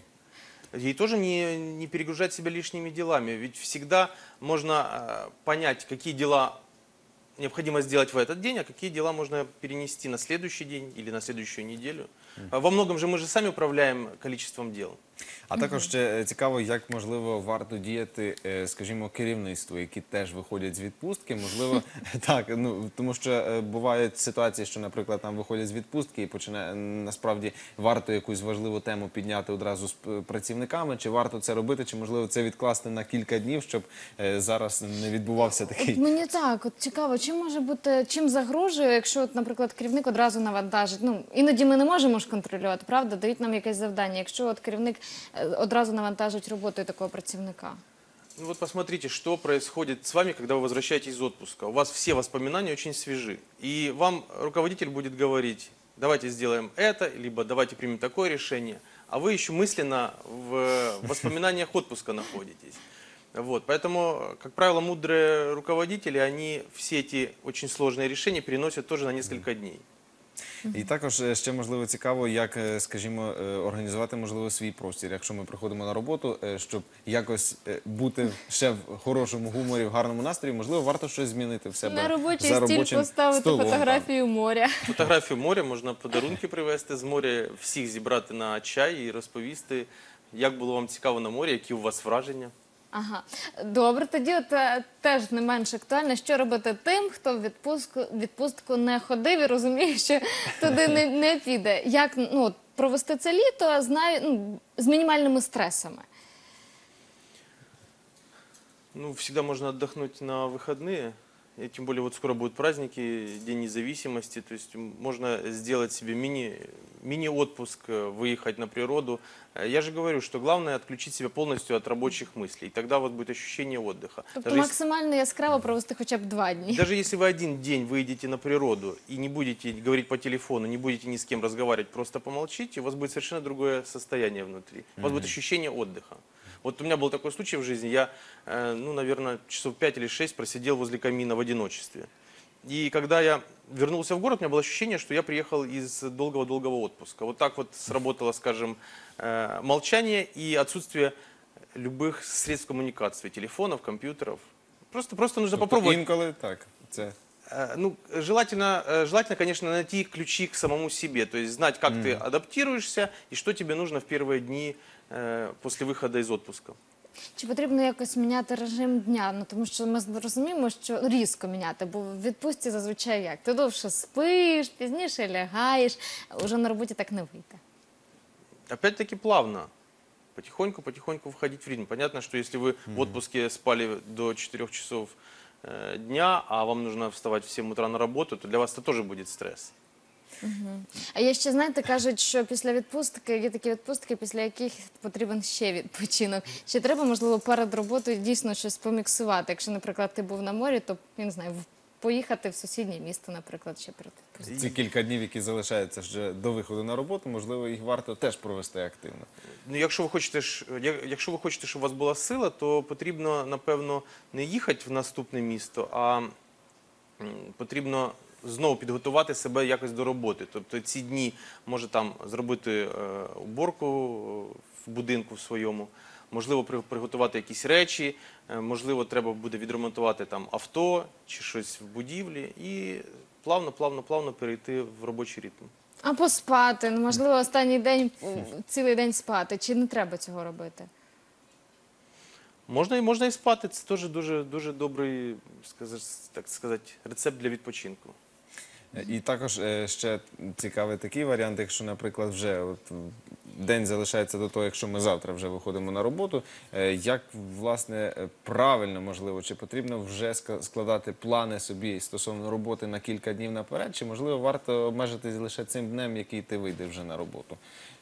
Ей тоже не, не перегружать себя лишними делами. Ведь всегда можно э, понять, какие дела необходимо сделать в этот день, а какие дела можно перенести на следующий день или на следующую неделю. А Во многом же мы же сами управляем количеством дел. А також ще цікаво, як, можливо, варто діяти, е, скажімо, керівництву, які теж виходять з відпустки. Можливо, так, ну, тому що е, бувають ситуації, що, наприклад, там виходять з відпустки і починає, насправді, варто якусь важливу тему підняти одразу з п- працівниками, чи варто це робити, чи, можливо, це відкласти на кілька днів, щоб е, зараз не відбувався такий... От мені так, от цікаво, чим може бути, чим загрожує, якщо, от, наприклад, керівник одразу навантажить. Ну, іноді ми не можемо ж контролювати, правда? Дають нам якесь завдання. Якщо от керівник е, одразу навантажить роботою такого працівника. Ну вот посмотрите, что происходит с вами, когда вы возвращаетесь из отпуска. У вас все воспоминания очень свежи. И вам руководитель будет говорить, давайте сделаем это, либо давайте примем такое решение. А вы еще мысленно в воспоминаниях отпуска находитесь. Вот. Поэтому, как правило, мудрые руководители, они все эти очень сложные решения переносят тоже на несколько дней. І також е, ще, можливо, цікаво, як, е, скажімо, е, організувати, можливо, свій простір, якщо ми приходимо на роботу, е, щоб якось е, бути ще в хорошому гуморі, в гарному настрої, можливо, варто щось змінити в себе На робочий за стіль робочим поставити столом. фотографію моря. Фотографію моря, можна подарунки привезти з моря, всіх зібрати на чай і розповісти, як було вам цікаво на морі, які у вас враження. Ага, добре. Тоді от е, теж не менш актуально, що робити тим, хто в відпустку відпустку не ходив і розуміє, що туди не, не піде. Як ну от, провести це літо знаю, ну, з мінімальними стресами? Ну, всегда можно отдохнуть на выходные. И тем более вот скоро будут праздники, День независимости. То есть можно сделать себе мини, мини-отпуск, выехать на природу. Я же говорю, что главное отключить себя полностью от рабочих мыслей. И тогда вот будет ощущение отдыха. Тобто Даже если- максимально яскраво провести хоча б два дні. Даже если вы один день выйдете на природу и не будете говорить по телефону, не будете ни с кем разговаривать, просто помолчите, у вас будет совершенно другое состояние внутри. У вас будет ощущение отдыха. Вот у меня был такой случай в жизни, я, э, ну, наверное, часов пять или шесть просидел возле камина в одиночестве. И когда я вернулся в город, у меня было ощущение, что я приехал из долгого-долгого отпуска. Вот так вот сработало, скажем, э, молчание и отсутствие любых средств коммуникации, телефонов, компьютеров. Просто, просто нужно Тобто попробовать. інколи так, це... Э, Ну, желательно, э, желательно, конечно, найти ключи к самому себе, то есть знать, как ты адаптируешься и что тебе нужно в первые дни э, после выхода из отпуска. Чи потрібно якось міняти режим дня? Ну, тому що ми розуміємо, що різко міняти, бо в відпустці зазвичай як? Ти довше спиш, пізніше лягаєш, а вже на роботі так не вийде. Опять-таки плавно, потихоньку-потихоньку входить в ритм. Понятно, что если вы в отпуске спали до четырёх часов э, дня, а вам нужно вставать в семь утра на работу, то для вас это тоже будет стресс. Угу. А є ще, знаєте, кажуть, що після відпустки, є такі відпустки, після яких потрібен ще відпочинок. Чи треба, можливо, перед роботою дійсно щось поміксувати? Якщо, наприклад, ти був на морі, то, я не знаю, в- поїхати в сусіднє місто, наприклад, ще перед відпусткою. Ці кілька днів, які залишаються ще до виходу на роботу, можливо, їх варто теж провести активно. Ну, якщо ви хочете, ж- я- якщо ви хочете, щоб у вас була сила, то потрібно, напевно, не їхати в наступне місто, а м, потрібно знову підготувати себе якось до роботи. Тобто ці дні може там зробити е, уборку в будинку в своєму. Можливо, при- приготувати якісь речі, е, можливо, треба буде відремонтувати там авто чи щось в будівлі і плавно, плавно, плавно перейти в робочий ритм. А поспати, ну, можливо, останній день, м, цілий день спати, чи не треба цього робити? Можна і можна і спати. Це теж дуже дуже добрий, сказати, так сказати, рецепт для відпочинку. І також е, ще цікавий такий варіант, якщо, наприклад, вже от день залишається до того, якщо ми завтра вже виходимо на роботу, е, як, власне, е, правильно, можливо, чи потрібно вже ска- складати плани собі стосовно роботи на кілька днів наперед, чи, можливо, варто обмежитись лише цим днем, який ти вийдеш вже на роботу?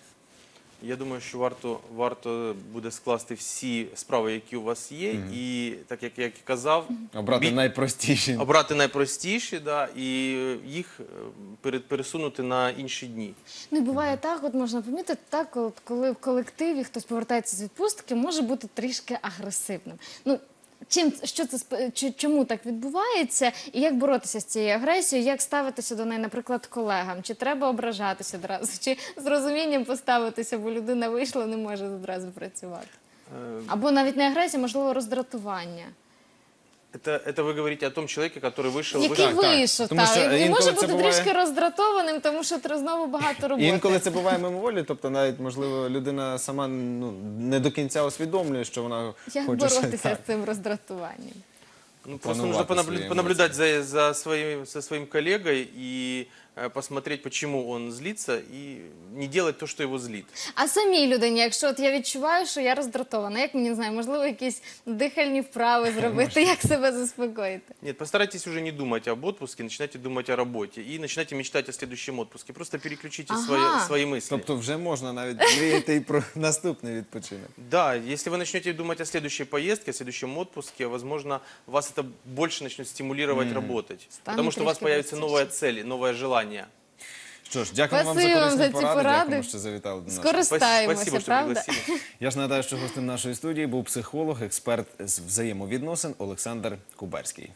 Я думаю, що варто, варто буде скласти всі справи, які у вас є, і так як я казав, Обрати бі- найпростіші. обрати найпростіші, да, і їх е, пере- пересунути на інші дні. Ну і буває так, от можна помітити, так, от коли в колективі хтось повертається з відпустки, може бути трішки агресивним. Ну, чим, що це, сп- чи- чому так відбувається, і як боротися з цією агресією, як ставитися до неї, наприклад, колегам? Чи треба ображатися одразу, чи з розумінням поставитися, бо людина вийшла, не може одразу працювати? Е, Або навіть не агресія, можливо, роздратування. Это, это вы говорите о том человеке, который вышел... Який вышел- вийшов, Тому так. що І може інколи бути це буває- трішки роздратованим, тому що тр- знову багато роботи. І інколи це буває мимоволі, тобто навіть, можливо, людина сама ну, не до кінця усвідомлює, що вона Як хоче... щось- боротися так. з цим роздратуванням? Ну, просто Планувати нужно понаблю- свої понаблюдать за, за своим, со своим коллегой и э, посмотреть, почему он злится, и не делать то, что его злит. А самій людині, якщо от я відчуваю, що я роздратована, як мені, не знаю, можливо, якісь дихальні вправи зробити, як себе заспокоїти? Нет, постарайтесь уже не думать об отпуске, начинайте думать о работе и начинайте мечтать о следующем отпуске. Просто переключите Ага. свои, свои мысли. Тобто вже можна навіть мріяти і про наступний відпочинок. Да, если вы начнете думать о следующей поездке, о следующем отпуске, возможно, вас это больше начнет стимулировать Мгм. работать. Станет Потому что у вас трішки появятся простіше. новые цели, новое желание. Що ж, дякую вам за Спасибо вам корисні за ці поради, поради. дякуємо, що завітали до нас. Скористаємося, Спасибо, що правда? пригласили. Я ж нагадаю, що гостем нашої студії був психолог, експерт з взаємовідносин Олександр Куберський.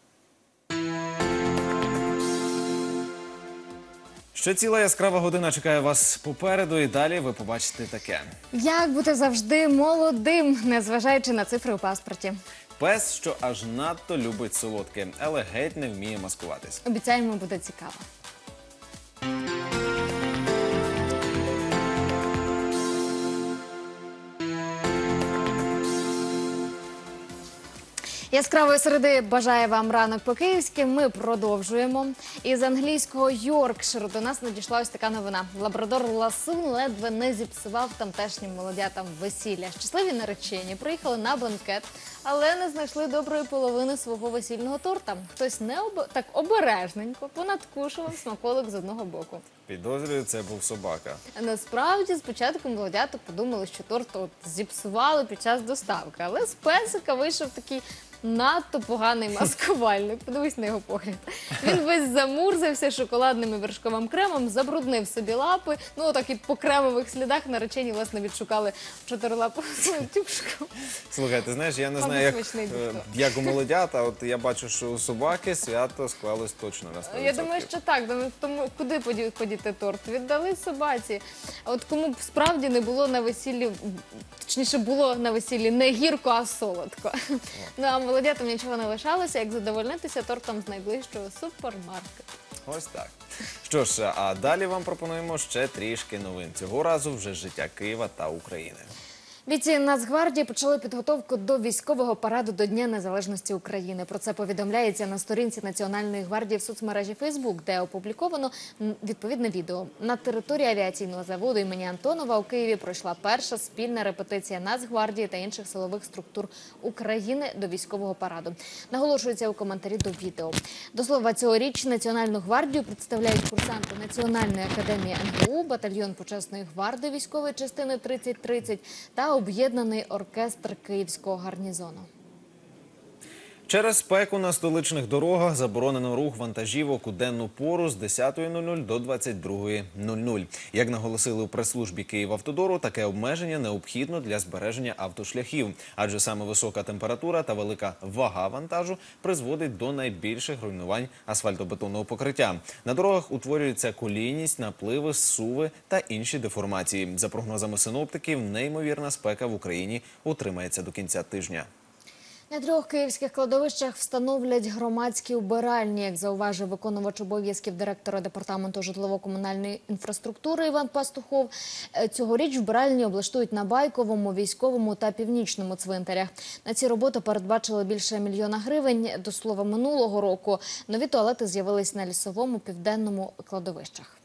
Ще ціла яскрава година чекає вас попереду, і далі ви побачите таке. Як бути завжди молодим, незважаючи на цифри у паспорті? Пес, що аж надто любить солодке, але геть не вміє маскуватись. Обіцяємо, буде цікаво. Яскравої середи бажає вам ранок по-київськи. Ми продовжуємо. Із англійського Йоркширу до нас надійшла ось така новина. Лабрадор Ласун ледве не зіпсував тамтешнім молодятам весілля. Щасливі наречені приїхали на банкет, але не знайшли доброї половини свого весільного торта. Хтось не об... так обережненько понадкушував смаколик з одного боку. Підозрюю, це був собака. Насправді, спочатку молодята подумали, що торт от зіпсували під час доставки, але з песика вийшов такий надто поганий маскувальник. Подивись на його погляд. Він весь замурзався шоколадним і вершковим кремом, забруднив собі лапи. Ну, отак і по кремових слідах наречені, власне, відшукали чотирилапу тюшку. Слухай, ти знаєш, я не Мабуть, знаю, як, смачний е, був. як у молодят, а от я бачу, що у собаки свято склалось точно на сто відсотків. Я думаю, що так. Думаю, тому куди поді- подіти торт? Віддали собаці. А от кому б справді не було на весіллі, точніше було на весіллі не гірко, а солодко. Ну а молодятам нічого не лишалося, як задовольнитися тортом з найближчого супермаркету. Ось так. Що ж, а далі вам пропонуємо ще трішки новин. Цього разу вже з життя Києва та України. Бійці Нацгвардії почали підготовку до військового параду до Дня Незалежності України. Про це повідомляється на сторінці Національної гвардії в соцмережі Фейсбук, де опубліковано м, відповідне відео. На території авіаційного заводу імені Антонова у Києві пройшла перша спільна репетиція Нацгвардії та інших силових структур України до військового параду. Наголошується у коментарі до відео. До слова, цьогоріч Національну гвардію представляють курсанти Національної академії ен ге у, батальйон почесної гварди військової частини тридцять тридцять та об'єднаний оркестр Київського гарнізону. Через спеку на столичних дорогах заборонено рух вантажівок у денну пору з десятої нуль нуль до двадцять другої нуль нуль. Як наголосили у прес-службі «Київавтодору», таке обмеження необхідно для збереження автошляхів, адже саме висока температура та велика вага вантажу призводить до найбільших руйнувань асфальтобетонного покриття. На дорогах утворюється колійність, напливи, зсуви та інші деформації. За прогнозами синоптиків, неймовірна спека в Україні утримається до кінця тижня. На трьох київських кладовищах встановлять громадські убиральні, як зауважив виконувач обов'язків директора департаменту житлово-комунальної інфраструктури Іван Пастухов. Цьогоріч вбиральні облаштують на Байковому, Військовому та Північному цвинтарях. На ці роботи передбачили більше мільйона гривень. До слова, минулого року нові туалети з'явились на Лісовому, Південному кладовищах.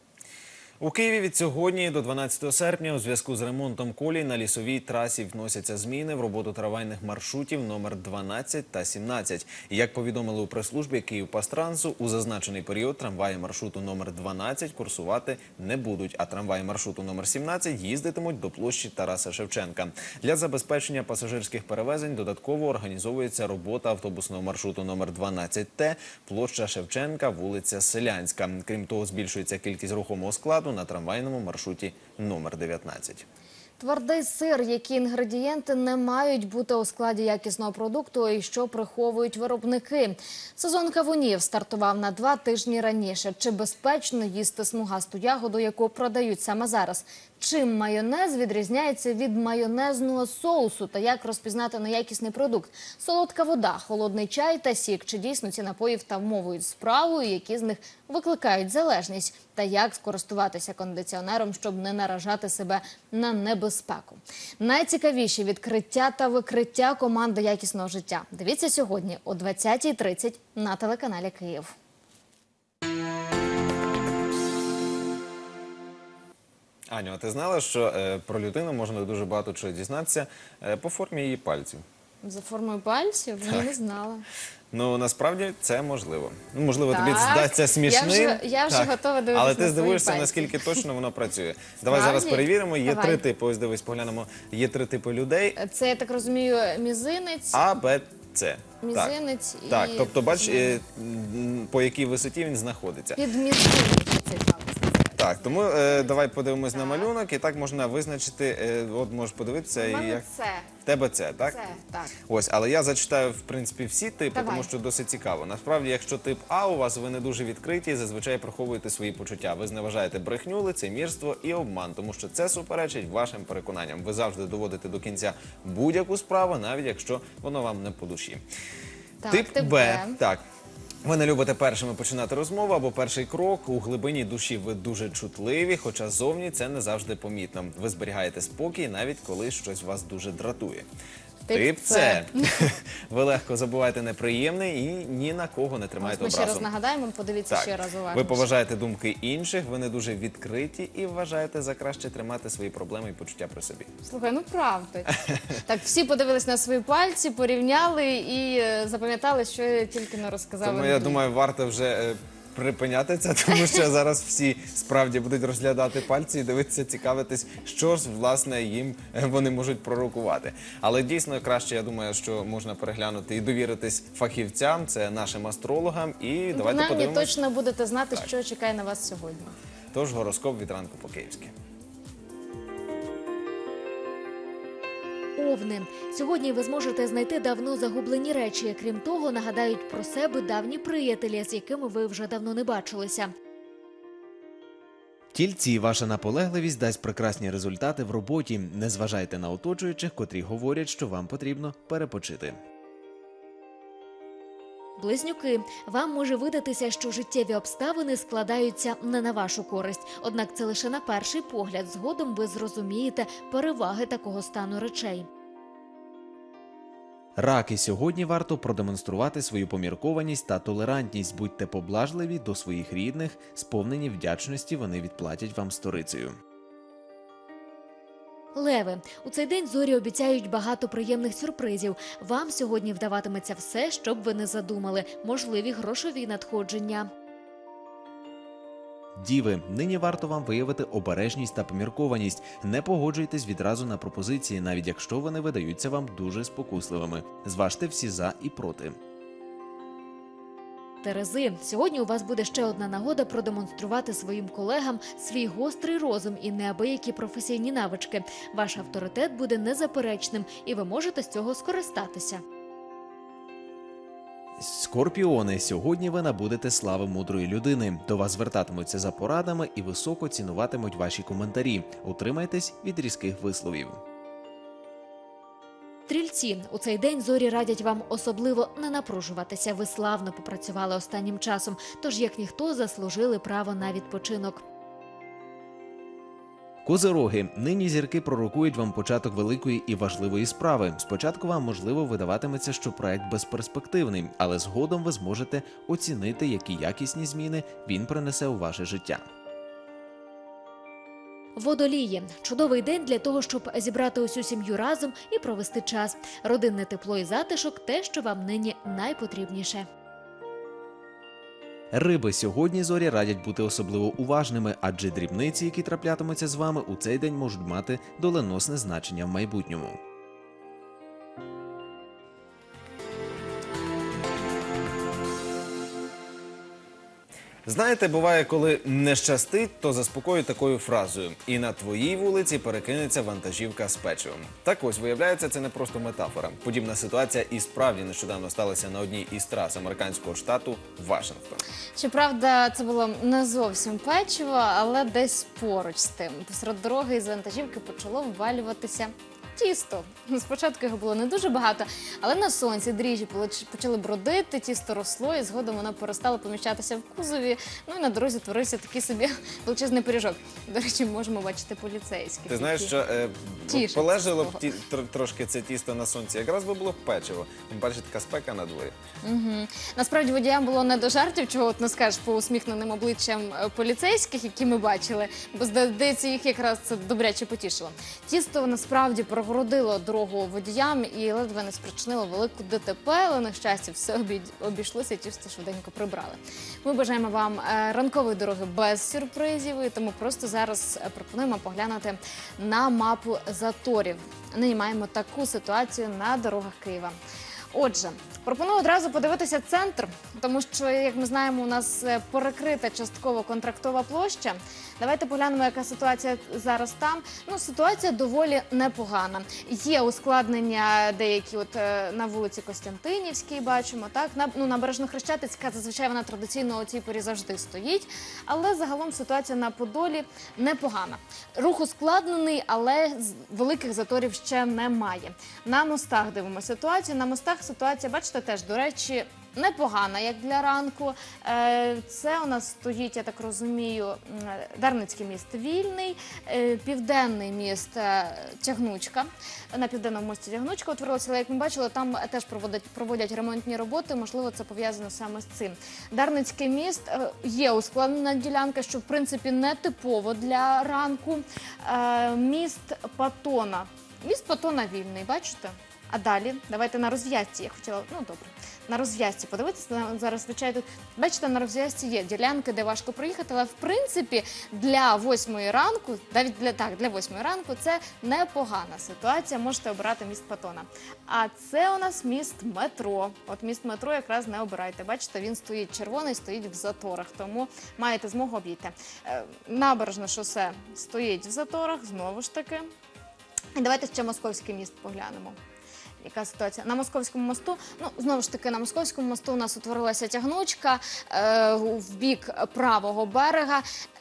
У Києві від сьогодні до дванадцятого серпня у зв'язку з ремонтом колій на лісовій трасі вносяться зміни в роботу трамвайних маршрутів номер дванадцять та сімнадцять. Як повідомили у прес-службі «Київпастрансу», у зазначений період трамваї маршруту номер дванадцять курсувати не будуть, а трамваї маршруту номер сімнадцять їздитимуть до площі Тараса Шевченка. Для забезпечення пасажирських перевезень додатково організовується робота автобусного маршруту номер дванадцять Т, площа Шевченка, вулиця Селянська. Крім того, збільшується кількість рухомого складу на трамвайному маршруті номер дев'ятнадцять. Твердий сир, які інгредієнти не мають бути у складі якісного продукту і що приховують виробники. Сезон кавунів стартував на два тижні раніше. Чи безпечно їсти смугасту ягоду, яку продають саме зараз? Чим майонез відрізняється від майонезного соусу та як розпізнати неякісний продукт? Солодка вода, холодний чай та сік. Чи дійсно ці напої втамовують справу і які з них викликають залежність? Та як скористуватися кондиціонером, щоб не наражати себе на небезпеку? Найцікавіші відкриття та викриття команди якісного життя. Дивіться сьогодні о двадцятій тридцять на телеканалі Київ. Аню, а ти знала, що е, про людину можна дуже багато чого дізнатися е, по формі її пальців? За формою пальців? Я не знала. Ну, насправді, це можливо. Ну, можливо, Так. тобі здасться смішним. Я вже- я вже Так. готова дивитися Але на ти свої здивуєшся, пальці. наскільки точно воно працює. Давай Справді? зараз перевіримо. Є Давай. три типи, ось дивись, поглянемо. Є три типи людей. Це, я так розумію, мізинець, А, Б, С. мізинець і... Так, тобто, бач, е, м, по якій висоті він знаходиться. Під мізинець цей палець. Так, тому е, давай подивимось на малюнок, і так можна визначити, е, от можеш подивитися. У і мене як... це. В тебе це, так? Це, так. Ось, але я зачитаю, в принципі, всі типи, Давай. тому що досить цікаво. Насправді, якщо тип А у вас, ви не дуже відкриті, зазвичай приховуєте свої почуття. Ви зневажаєте брехню, лицемірство і обман, тому що це суперечить вашим переконанням. Ви завжди доводите до кінця будь-яку справу, навіть якщо воно вам не по душі. Так, Тип тип Б. Б. Так. Ви не любите першими починати розмову або перший крок. У глибині душі ви дуже чутливі, хоча зовні це не завжди помітно. Ви зберігаєте спокій, навіть коли щось вас дуже дратує. Тип Тип С. С. Ви легко забуваєте неприємне і ні на кого не тримаєте Ми ще раз образу. нагадаємо, подивіться Так. ще раз уважно. Ви поважаєте думки інших, ви не дуже відкриті і вважаєте за краще тримати свої проблеми і почуття при собі. Слухай, ну правда. Так, всі подивились на свої пальці, порівняли і е, запам'ятали, що я тільки не розказала. Тому я думаю, варто вже е, припиняти це, тому що зараз всі справді будуть розглядати пальці і дивитися, цікавитись, що ж, власне, їм е, вони можуть пророкувати. Але дійсно краще, я думаю, що можна переглянути і довіритись фахівцям, це нашим астрологам. І давайте Принаймні, подивимось. точно будете знати, що чекає на вас сьогодні. Тож гороскоп від ранку по-київськи. Овни. Сьогодні ви зможете знайти давно загублені речі. Крім того, нагадають про себе давні приятелі, з якими ви вже давно не бачилися. Тільці, ваша наполегливість дасть прекрасні результати в роботі. Не зважайте на оточуючих, котрі говорять, що вам потрібно перепочити. Близнюки. Вам може видатися, що життєві обставини складаються не на вашу користь. Однак це лише на перший погляд. Згодом ви зрозумієте переваги такого стану речей. Раки, сьогодні варто продемонструвати свою поміркованість та толерантність. Будьте поблажливі до своїх рідних, сповнені вдячності вони відплатять вам сторицею. Леви. У цей день зорі обіцяють багато приємних сюрпризів. Вам сьогодні вдаватиметься все, що б ви не задумали. Можливі грошові надходження. Діви, нині варто вам виявити обережність та поміркованість. Не погоджуйтесь відразу на пропозиції, навіть якщо вони видаються вам дуже спокусливими. Зважте всі за і проти. Терези, сьогодні у вас буде ще одна нагода продемонструвати своїм колегам свій гострий розум і неабиякі професійні навички. Ваш авторитет буде незаперечним, і ви можете з цього скористатися. Скорпіони, сьогодні ви набудете слави мудрої людини. До вас звертатимуться за порадами і високо цінуватимуть ваші коментарі. Утримайтесь від різких висловів. Стрільці, у цей день зорі радять вам особливо не напружуватися. Ви славно попрацювали останнім часом, тож як ніхто заслужили право на відпочинок. Козироги, нині зірки пророкують вам початок великої і важливої справи. Спочатку вам, можливо, видаватиметься, що проект безперспективний, але згодом ви зможете оцінити, які якісні зміни він принесе у ваше життя. Водолії. Чудовий день для того, щоб зібрати усю сім'ю разом і провести час. Родинне тепло і затишок – те, що вам нині найпотрібніше. Риби, сьогодні зорі радять бути особливо уважними, адже дрібниці, які траплятимуться з вами, у цей день можуть мати доленосне значення в майбутньому. Знаєте, буває, коли не щастить, то заспокою такою фразою. І на твоїй вулиці перекинеться вантажівка з печивом. Так ось, виявляється, це не просто метафора. Подібна ситуація і справді нещодавно сталася на одній із трас американського штату Вашингтон. Щоправда, це було не зовсім печиво, але десь поруч з тим. Посеред дороги із вантажівки почало ввалюватися тісто. Спочатку його було не дуже багато, але на сонці дріжджі почали бродити, тісто росло і згодом воно перестало поміщатися в кузові. Ну і на дорозі творився такий собі величезний пиріжок. До речі, можемо бачити поліцейських. Ти знаєш, що е, тішаться полежало з б того. ті, тр- трошки це тісто на сонці, якраз би було б печиво. Тим паче така спека на дворі. Угу. Насправді водіям було не до жартів, чого от не скажеш по усміхненим обличчям е, поліцейських, які ми бачили, бо здається, їх якраз це добряче потішило. Тісто насправді прогородило дорогу водіям і ледве не спричинило велику ДТП, але на щастя все обій- обійшлося, тісто швиденько прибрали. Ми бажаємо вам е, ранкової дороги без сюрпризів, і тому просто зараз е, пропонуємо поглянути на мапу заторів. Нині маємо таку ситуацію на дорогах Києва. Отже, пропоную одразу подивитися центр, тому що, як ми знаємо, у нас е, перекрита частково контрактова площа. Давайте поглянемо, яка ситуація зараз там. Ну, ситуація доволі непогана. Є ускладнення деякі от е, на вулиці Костянтинівській, бачимо, так? На, ну, Набережно-Хрещатицька, зазвичай вона традиційно у цій порі завжди стоїть, але загалом ситуація на Подолі непогана. Рух ускладнений, але з- великих заторів ще немає. На мостах дивимося ситуацію. На мостах ситуація, бачите, теж, до речі, непогана, як для ранку. Е, Це у нас стоїть, я так розумію, м, Дарницький міст вільний, е, Південний міст е, Тягнучка. На Південному мості Тягнучка утворилася, але, як ми бачили, там теж проводять, проводять ремонтні роботи, можливо, це пов'язано саме з цим. Дарницький міст е, є ускладнена ділянка, що, в принципі, не типово для ранку. Е, Міст Патона. Міст Патона вільний, бачите? А далі, давайте на розв'язці, я хотіла, ну добре, на розв'язці подивитися, на- зараз, звичайно, тут, бачите, на розв'язці є ділянки, де важко проїхати, але, в принципі, для восьмої ранку, навіть для, так, для восьмої ранку, це непогана ситуація, можете обирати міст Патона. А це у нас міст метро. От міст метро якраз не обирайте, бачите, він стоїть червоний, стоїть в заторах, тому маєте змогу обійти. Е, Набережне шосе стоїть в заторах, знову ж таки. І давайте ще Московський міст поглянемо. Яка ситуація? На Московському мосту, ну, знову ж таки, на Московському мосту у нас утворилася тягнучка е, в бік правого берега.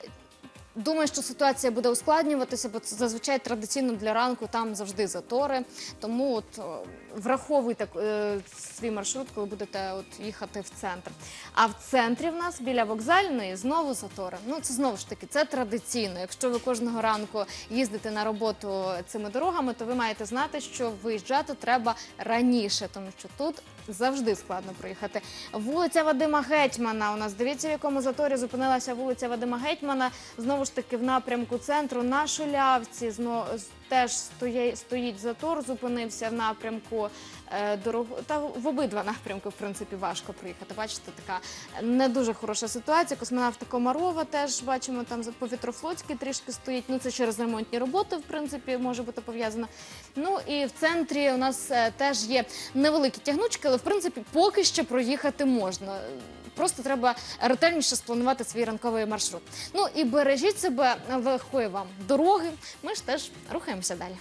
Думаю, що ситуація буде ускладнюватися, бо це зазвичай традиційно для ранку там завжди затори. Тому от о, враховуйте е, свій маршрут, коли будете от їхати в центр. А в центрі в нас біля вокзальної знову затори. Ну це знову ж таки, це традиційно. Якщо ви кожного ранку їздите на роботу цими дорогами, то ви маєте знати, що виїжджати треба раніше, тому що тут завжди складно проїхати. Вулиця Вадима Гетьмана у нас. Дивіться, в якому заторі зупинилася вулиця Вадима Гетьмана. Знову ж таки в напрямку центру на Шулявці. Знову теж стоє, стоїть затор, зупинився в напрямку е, дорог... Та в обидва напрямки, в принципі, важко проїхати. Бачите, така не дуже хороша ситуація. Космонавта Комарова теж, бачимо, там повітрофлотський трішки стоїть. Ну, це через ремонтні роботи, в принципі, може бути пов'язано. Ну, і в центрі у нас е, теж є невеликі тягнучки, але, в принципі, поки що проїхати можна. Просто треба ретельніше спланувати свій ранковий маршрут. Ну і бережіть себе, легкої вам дороги. Ми ж теж рухаємося далі.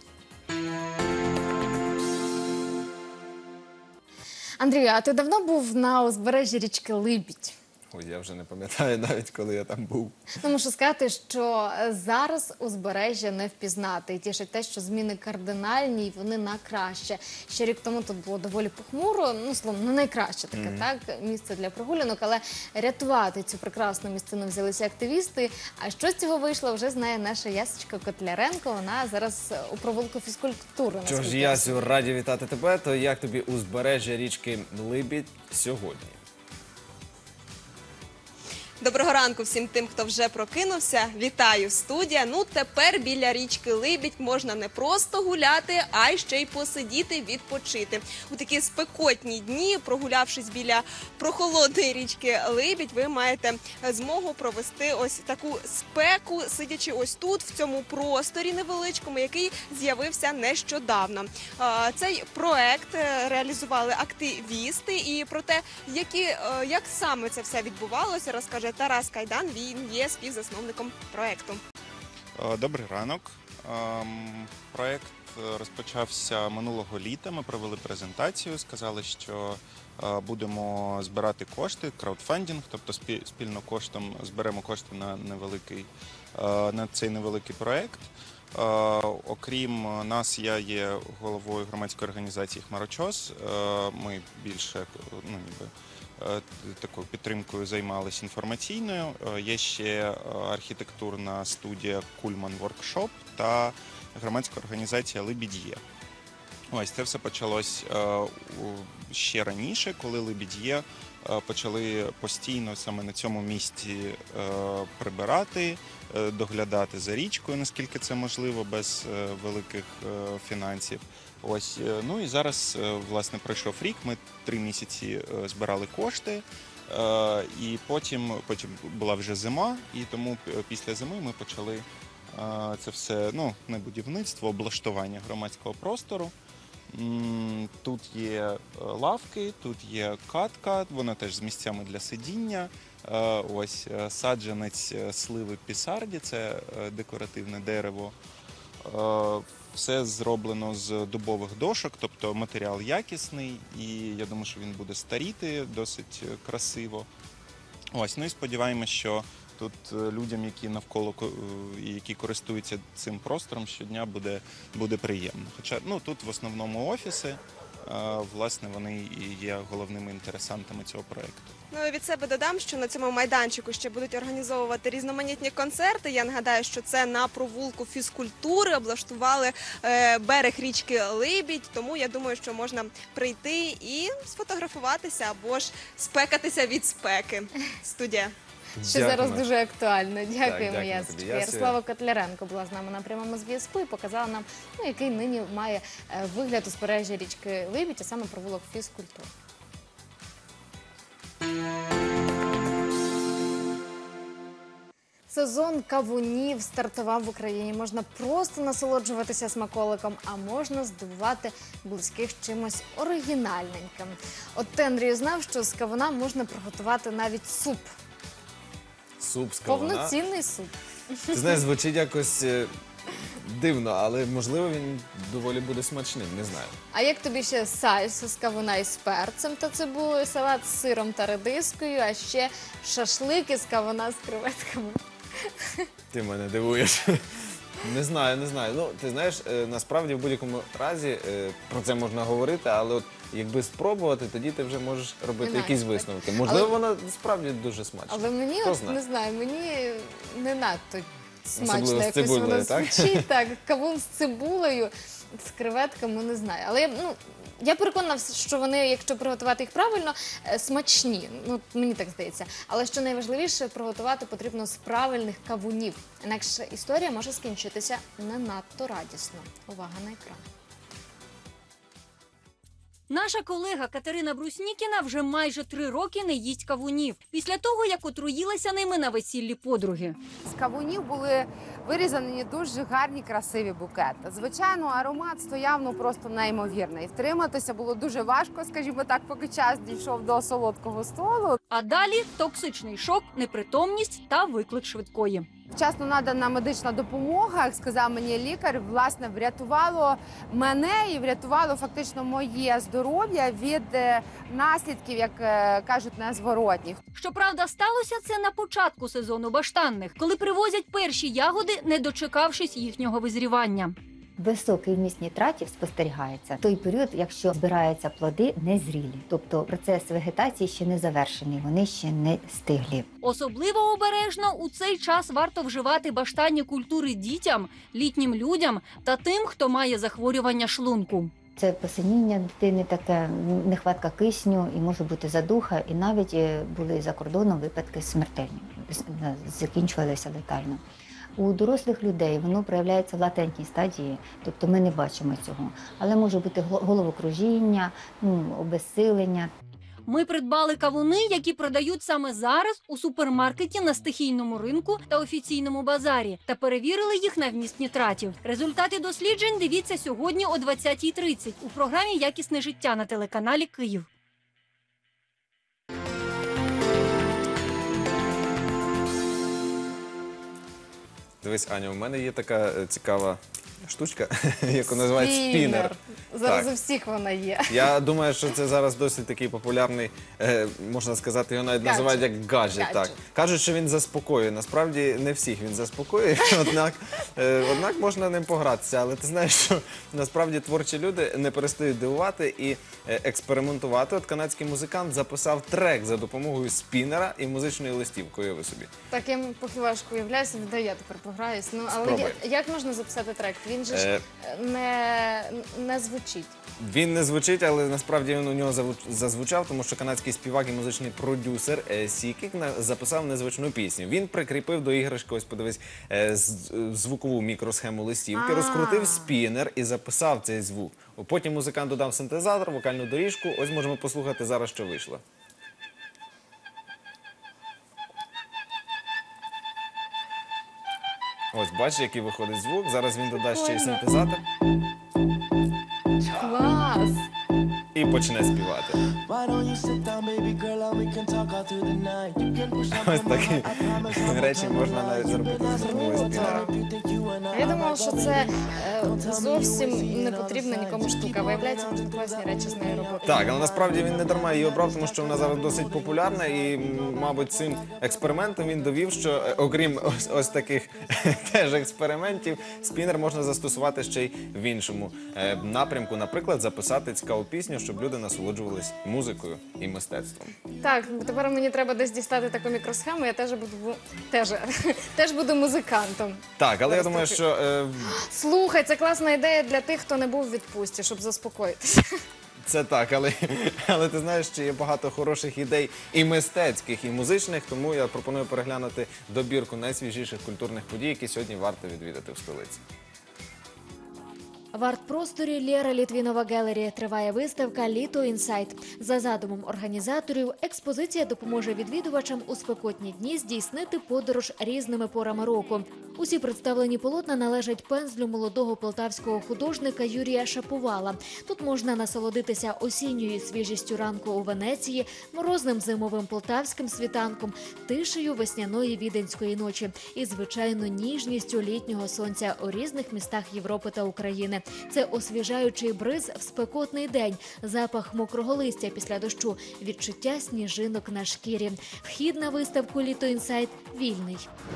Андрію, а ти давно був на узбережжі річки Либідь? Ой, я вже не пам'ятаю навіть, коли я там був. Ну, мушу сказати, що зараз узбережжя не впізнати. І тішить те, що зміни кардинальні, і вони на краще. Ще рік тому тут було доволі похмуро, ну, словом, не найкраще таке, Мгм. так, місце для прогулянок, але рятувати цю прекрасну місцину взялися активісти. А що з цього вийшло, вже знає наша Ясечка Котляренко. Вона зараз у провулку фізкультури. Що наскільки ж, я Ясю, раді вітати тебе. То як тобі узбережжя річки Либідь сьогодні? Доброго ранку всім тим, хто вже прокинувся. Вітаю, студія. Ну, тепер біля річки Либідь можна не просто гуляти, а й ще й посидіти, відпочити. У такі спекотні дні, прогулявшись біля прохолодної річки Либідь, ви маєте змогу провести ось таку спеку, сидячи ось тут, в цьому просторі невеличкому, який з'явився нещодавно. А, Цей проект е, реалізували активісти, і про те, які, е, як саме це все відбувалося, розкаже Тарас Кайдан, він є співзасновником проекту. Добрий ранок. Ем, Проект розпочався минулого літа. Ми провели презентацію, сказали, що е, будемо збирати кошти, краудфандинг, тобто спі- спільно коштом зберемо кошти на невеликий е, на цей невеликий проект. Е, Окрім нас, я є головою громадської організації «Хмарочос». Е, Ми більше, ну, ніби, е, такою підтримкою займалися інформаційною. Е, Є ще е, архітектурна студія «Кульман Воркшоп» та громадська організація «Либід'є». Ось це все почалось е, у- ще раніше, коли «Либід'є» е, почали постійно саме на цьому місці е, прибирати, е, доглядати за річкою, наскільки це можливо, без е, великих е, фінансів. Ось, е, ну і зараз, е, власне, пройшов рік, ми три місяці е, збирали кошти, е, і потім, потім була вже зима, і тому п- після зими ми почали е, це все, ну, не будівництво, облаштування громадського простору. М, Тут є е, лавки, тут є катка, вона теж з місцями для сидіння. Е, Ось е, саджанець е, сливи пісарді, це е, декоративне дерево. Е, Все зроблено з дубових дошок, тобто матеріал якісний, і я думаю, що він буде старіти досить е, красиво. Ось, ну і сподіваємося, що тут е, людям, які навколо ко- е, і які користуються цим простором, щодня буде, буде приємно. Хоча, ну, тут в основному офіси, е, власне, вони і є головними інтересантами цього проєкту. Ну і від себе додам, що на цьому майданчику ще будуть організовувати різноманітні концерти. Я нагадаю, що це на провулку фізкультури облаштували е, берег річки Либідь, тому я думаю, що можна прийти і сфотографуватися або ж спекатися від спеки. Студія. Що зараз дуже актуально. Дякуємо, дякуємо Ясечка. тобі, Ясю. Ярослава Котляренко була з нами на прямому зв'язку і показала нам, ну, який нині має е, вигляд узбережжя річки Либідь, а саме провулок фізкультури. Сезон кавунів стартував в Україні. Можна просто насолоджуватися смаколиком, а можна здивувати близьких чимось оригінальненьким. От ти, Андрію, знав, що з кавуна можна приготувати навіть суп. Суп з кавуна. Повноцінний суп. Ти знаєш, звучить якось е, дивно, але можливо він доволі буде смачним, не знаю. А як тобі ще сальса з кавуна із перцем та цибулею, салат з сиром та редискою, а ще шашлики з кавуна з креветками? Ти мене дивуєш. Не знаю, не знаю. Ну, ти знаєш, е, насправді в будь-якому разі е, про це можна говорити, але от якби спробувати, тоді ти вже можеш робити Інакше, якісь так. висновки. Можливо, Але- вона справді дуже смачна. Але мені, Хто от, знає? не знаю, мені не надто смачно Особливо з якось цибулею, воно так? звучить. Так, кавун з цибулею, з креветками, не знаю. Але я, ну, Я переконана, що вони, якщо приготувати їх правильно, е, смачні. Ну, мені так здається. Але що найважливіше, приготувати потрібно з правильних кавунів. Інакше історія може скінчитися не надто радісно. Увага на екран. Наша колега Катерина Бруснікіна вже майже три роки не їсть кавунів. Після того, як отруїлася ними на весіллі подруги. З кавунів були вирізані дуже гарні, красиві букети. Звичайно, аромат стояв ну просто неймовірний. Втриматися було дуже важко, скажімо так, поки час дійшов до солодкого столу. А далі токсичний шок, непритомність та виклик швидкої. Вчасно надана медична допомога, як сказав мені лікар, власне, врятувало мене і врятувало фактично моє здоров'я від е, наслідків, як е, кажуть, незворотніх. Щоправда, сталося це на початку сезону баштанних, коли привозять перші ягоди, не дочекавшись їхнього визрівання. Високий вміст нітратів спостерігається в той період, якщо збираються плоди незрілі. Тобто процес вегетації ще не завершений, вони ще не стиглі. Особливо обережно у цей час варто вживати баштанні культури дітям, літнім людям та тим, хто має захворювання шлунку. Це посиніння дитини, таке нехватка кисню, і може бути задуха, і навіть були за кордоном випадки смертельні, закінчувалися летально. У дорослих людей воно проявляється в латентній стадії, тобто ми не бачимо цього. Але може бути головокружіння, ну, обезсилення. Ми придбали кавуни, які продають саме зараз у супермаркеті на стихійному ринку та офіційному базарі, та перевірили їх на вміст нітратів. Результати досліджень дивіться сьогодні о двадцятій тридцять у програмі «Якісне життя» на телеканалі «Київ». Дивись, Аня, у мене є така е, цікава штучка, яку називають спінер. Зараз Так. у всіх вона є. Я думаю, що це зараз досить такий популярний, е, можна сказати, його навіть Гаджет. називають як гаджет. Гаджет. Так. Кажуть, що він заспокоює. Насправді не всіх він заспокоює, однак, е, однак можна ним погратися. Але ти знаєш, що насправді творчі люди не перестають дивувати і е, експериментувати. От канадський музикант записав трек за допомогою спінера і музичної листівки, уяви собі. Так, я поки уявляю собі, де я тепер пограюсь. Ну, але Спробуй. я- як можна записати трек? Він же ж Е. не, не звучить. Він не звучить, але насправді він у нього заву- зазвучав, тому що канадський співак і музичний продюсер е, Сікік на- записав незвичну пісню. Він прикріпив до іграшки, ось подивись, е, з- е, звукову мікросхему листівки, А. розкрутив спінер і записав цей звук. Потім музикант додав синтезатор, вокальну доріжку. Ось можемо послухати зараз, що вийшло. Ось, бачиш, який виходить звук. Зараз він додасть ще й Прикольно. синтезатор Клас! і почне співати. Ось такі речі можна навіть зробити з допомогою спінера. Я думала, що це е, зовсім не потрібна нікому штука. Виявляється, можна класні речі з нею робити. Так, але насправді він не дарма її обрав, тому що вона зараз досить популярна і, м, мабуть, цим експериментом він довів, що е, окрім ось, ось таких теж експериментів, спінер можна застосувати ще й в іншому е, напрямку. Наприклад, записати цікаву пісню, щоб люди насолоджувались музикою і мистецтвом. Так, тепер мені треба десь дістати таку мікросхему, я теж буду, теж, теж буду музикантом. Так, але я Зараз думаю, трохи- що е, Слухай, це класна ідея для тих, хто не був у відпустці, щоб заспокоїтися. це так, але, але ти знаєш, що є багато хороших ідей і мистецьких, і музичних, тому я пропоную переглянути добірку найсвіжіших культурних подій, які сьогодні варто відвідати в столиці. В арт-просторі Лєра Літвінова Гелері триває виставка «Літо Інсайт». За задумом організаторів, експозиція допоможе відвідувачам у спекотні дні здійснити подорож різними порами року. Усі представлені полотна належать пензлю молодого полтавського художника Юрія Шаповала. Тут можна насолодитися осінньою свіжістю ранку у Венеції, морозним зимовим полтавським світанком, тишею весняної віденської ночі і, звичайно, ніжністю літнього сонця у різних містах Європи та України. Це освіжаючий бриз в спекотний день, запах мокрого листя після дощу, відчуття сніжинок на шкірі. Вхід на виставку «Літо Інсайт» вільний.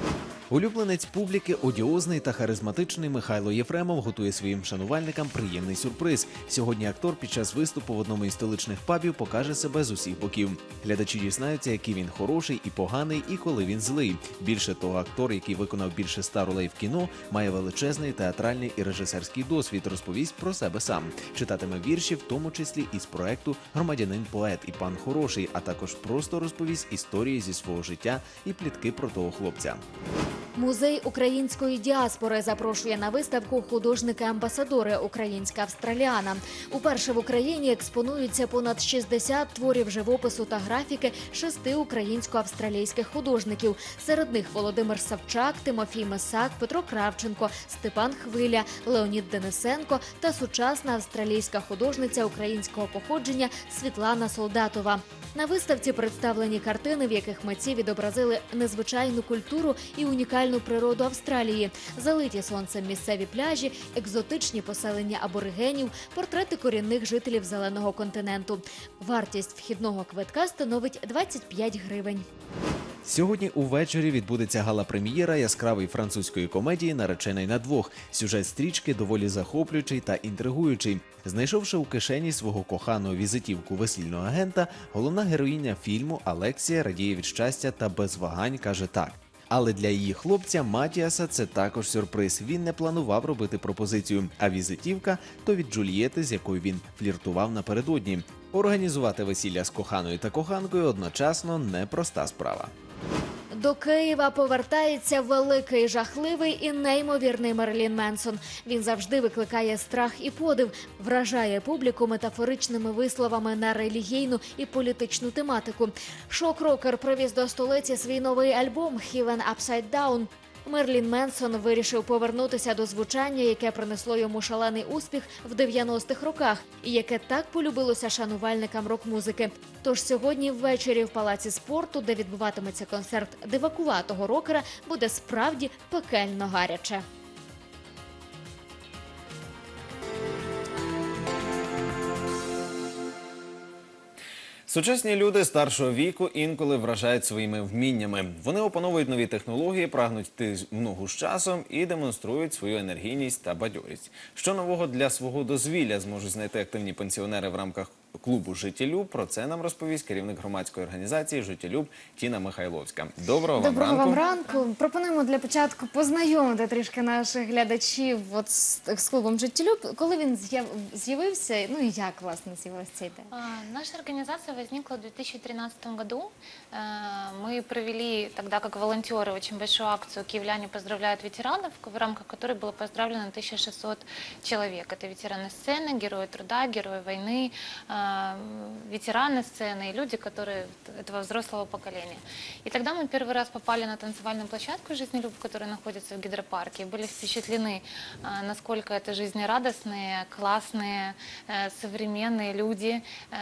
Улюбленець публіки, одіозний та харизматичний Михайло Єфремов готує своїм шанувальникам приємний сюрприз. Сьогодні актор під час виступу в одному із столичних пабів покаже себе з усіх боків. Глядачі дізнаються, який він хороший і поганий, і коли він злий. Більше того, актор, який виконав більше ста ролей в кіно, має величезний театральний і режисерський досвід, розповість про себе сам. Читатиме вірші, в тому числі із проекту «Громадянин-поет» і «Пан хороший», а також просто розповість історії зі свого життя і плітки про того хлопця. Музей української діаспори запрошує на виставку художники-амбасадори «Українська Австраліана». Уперше в Україні експонуються понад шістдесят творів живопису та графіки шести українсько-австралійських художників. Серед них Володимир Савчак, Тимофій Месак, Петро Кравченко, Степан Хвиля, Леонід Денисенко та сучасна австралійська художниця українського походження Світлана Солдатова. На виставці представлені картини, в яких митці відобразили незвичайну культуру і унікальну природу Австралії, залиті сонцем місцеві пляжі, екзотичні поселення аборигенів, портрети корінних жителів зеленого континенту. Вартість вхідного квитка становить двадцять п'ять гривень. Сьогодні увечері відбудеться гала-прем'єра яскравої французької комедії «Наречений на двох». Сюжет стрічки доволі захоплюючий та інтригуючий. Знайшовши у кишені свого коханого візитівку весільного агента, головна героїня фільму Алексія радіє від щастя та без вагань каже так. Але для її хлопця Матіаса це також сюрприз. Він не планував робити пропозицію, а візитівка – то від Джульєти, з якою він фліртував напередодні. Організувати весілля з коханою та коханкою одночасно – непроста справа. До Києва повертається великий, жахливий і неймовірний Мерлін Менсон. Він завжди викликає страх і подив, вражає публіку метафоричними висловами на релігійну і політичну тематику. Шок-рокер привіз до столиці свій новий альбом «Heaven Upside Down». Мерлін Менсон вирішив повернутися до звучання, яке принесло йому шалений успіх в дев'яностих роках і яке так полюбилося шанувальникам рок-музики. Тож сьогодні ввечері в Палаці спорту, де відбуватиметься концерт дивакуватого рокера, буде справді пекельно гаряче. Сучасні люди старшого віку інколи вражають своїми вміннями. Вони опановують нові технології, прагнуть йти в ногу з часом і демонструють свою енергійність та бадьорість. Що нового для свого дозвілля зможуть знайти активні пенсіонери в рамках клубу «Життєлюб», про це нам розповість керівник громадської організації «Життєлюб» Тіна Михайловська. Доброго вам Доброго ранку. вам ранку. Пропонуємо для початку познайомити трішки наших глядачів от з, з клубом «Життєлюб». Коли він з'яв- з'явився, ну і як, власне, з'явилася ця ідея? А, Наша организация возникла в две тысячи тринадцатом году. Э, Мы провели тогда как волонтеры очень большую акцию «Киевляне поздравляют ветеранов», в рамках которой было поздравлено тысяча шестьсот человек. Это ветераны сцены, герои труда, герои войны, э, ветераны сцены и люди, которые этого взрослого поколения. И тогда мы первый раз попали на танцевальную площадку «Жизнелюб», которая находится в гидропарке, и были впечатлены, э, насколько это жизнерадостные, классные, э, современные люди. Э,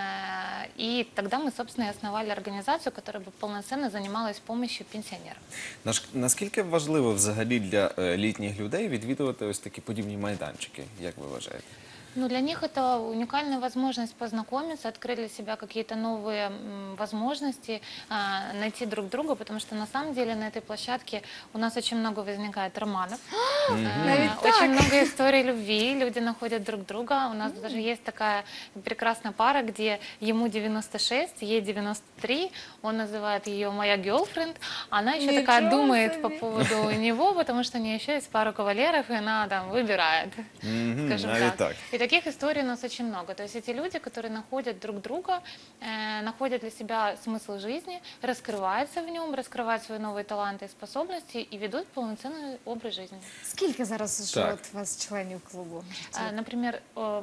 И тогда мы, собственно, и основали организацию, которая бы полноценно занималась помощью пенсионерам. Наш- Наскільки важливо взагалі для е, літніх людей відвідувати ось такі подібні майданчики, як ви вважаєте? Ну, для них это уникальная возможность познакомиться, открыть для себя какие-то новые м, возможности, а, найти друг друга, потому что на самом деле на этой площадке у нас очень много возникает романов, э, Навіть так? очень много историй любви, люди находят друг друга. У нас даже есть такая прекрасная пара, где ему девяносто шесть, ей девяносто три, он называет ее «моя girlfriend», она еще такая Ничего думает себе. по поводу него, потому что у нее еще есть пара кавалеров, и она там выбирает, Мгм, скажем навіть так. так. И таких историй у нас очень много. То есть эти люди, которые находят друг друга, э, находят для себя смысл жизни, раскрываются в нем, раскрывают свои новые таланты и способности и ведут полноценный образ жизни. Скільки зараз вже Так. от у вас членів клубу? А, Например, э,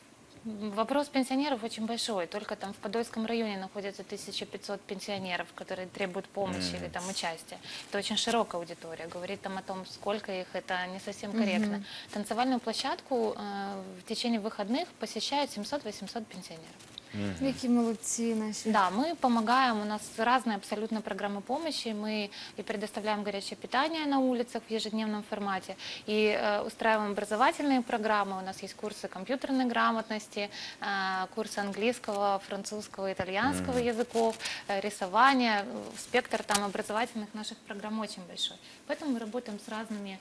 вопрос пенсионеров очень большой. Только там в Подольском районе находится тысяча пятьсот пенсионеров, которые требуют помощи или там участия. Это очень широкая аудитория. Говорить там о том, сколько их, это не совсем корректно. Мгм. Танцевальную площадку э, в течение выходных посещают семьсот-восемьсот пенсионеров. Які молодці наші. Да, мы помогаем, у нас разные абсолютно программы помощи, мы и предоставляем горячее питание на улицах в ежедневном формате, и э, устраиваем образовательные программы, у нас есть курсы компьютерной грамотности, э, курсы английского, французского, итальянского Мгм. языков, э, рисования, э, спектр там образовательных наших программ очень большой. Поэтому мы работаем с разными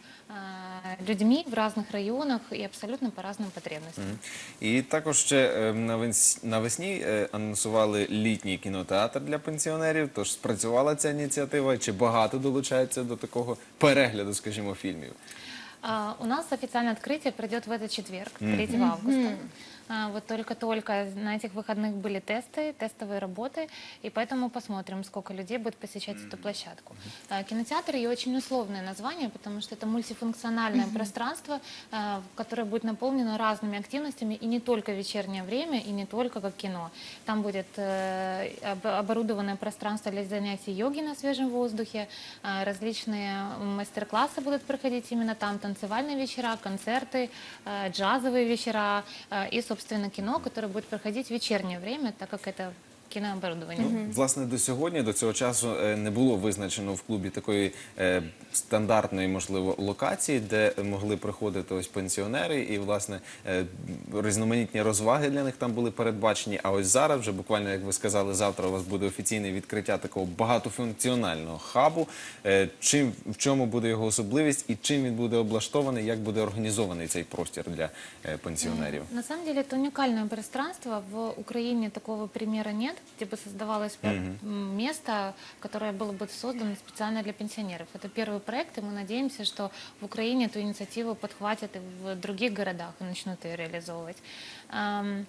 э, людьми в разных районах и абсолютно по разным потребностям. Мгм. І також ще е, навес- навесні е, анонсували літній кінотеатр для пенсіонерів, тож спрацювала ця ініціатива, чи багато долучається до такого перегляду, скажімо, фільмів? А, У нас официальное открытие пройдет в этот четверг, Мгм. третьего августа. Мгм. А, Вот только-только на этих выходных были тесты, тестовые работы, и поэтому посмотрим, сколько людей будет посещать эту площадку. А, Кинотеатр ее очень условное название, потому что это мультифункциональное пространство, а, которое будет наполнено разными активностями, и не только в вечернее время, и не только как кино. Там будет э, об- оборудованное пространство для занятий йоги на свежем воздухе, а, различные мастер-классы будут проходить именно там, танцевальные вечера, концерты, э, джазовые вечера э, и, собственно, кино, которое будет проходить в вечернее время, так как это кінооборудовання. Ну, власне, до сьогодні, до цього часу е, не було визначено в клубі такої е, стандартної, можливо, локації, де могли приходити ось пенсіонери, і, власне, е, різноманітні розваги для них там були передбачені. А ось зараз, вже буквально, як ви сказали, завтра у вас буде офіційне відкриття такого багатофункціонального хабу. Е, чим, в чому буде його особливість і чим він буде облаштований, як буде організований цей простір для е, пенсіонерів? На самом деле это уникальное пространство. В Украине такого примера нет, где бы создавалось Мгм. м, место, которое было бы создано специально для пенсионеров. Это первый проект, и мы надеемся, что в Украине эту инициативу подхватят и в других городах и начнут ее реализовывать. Ам,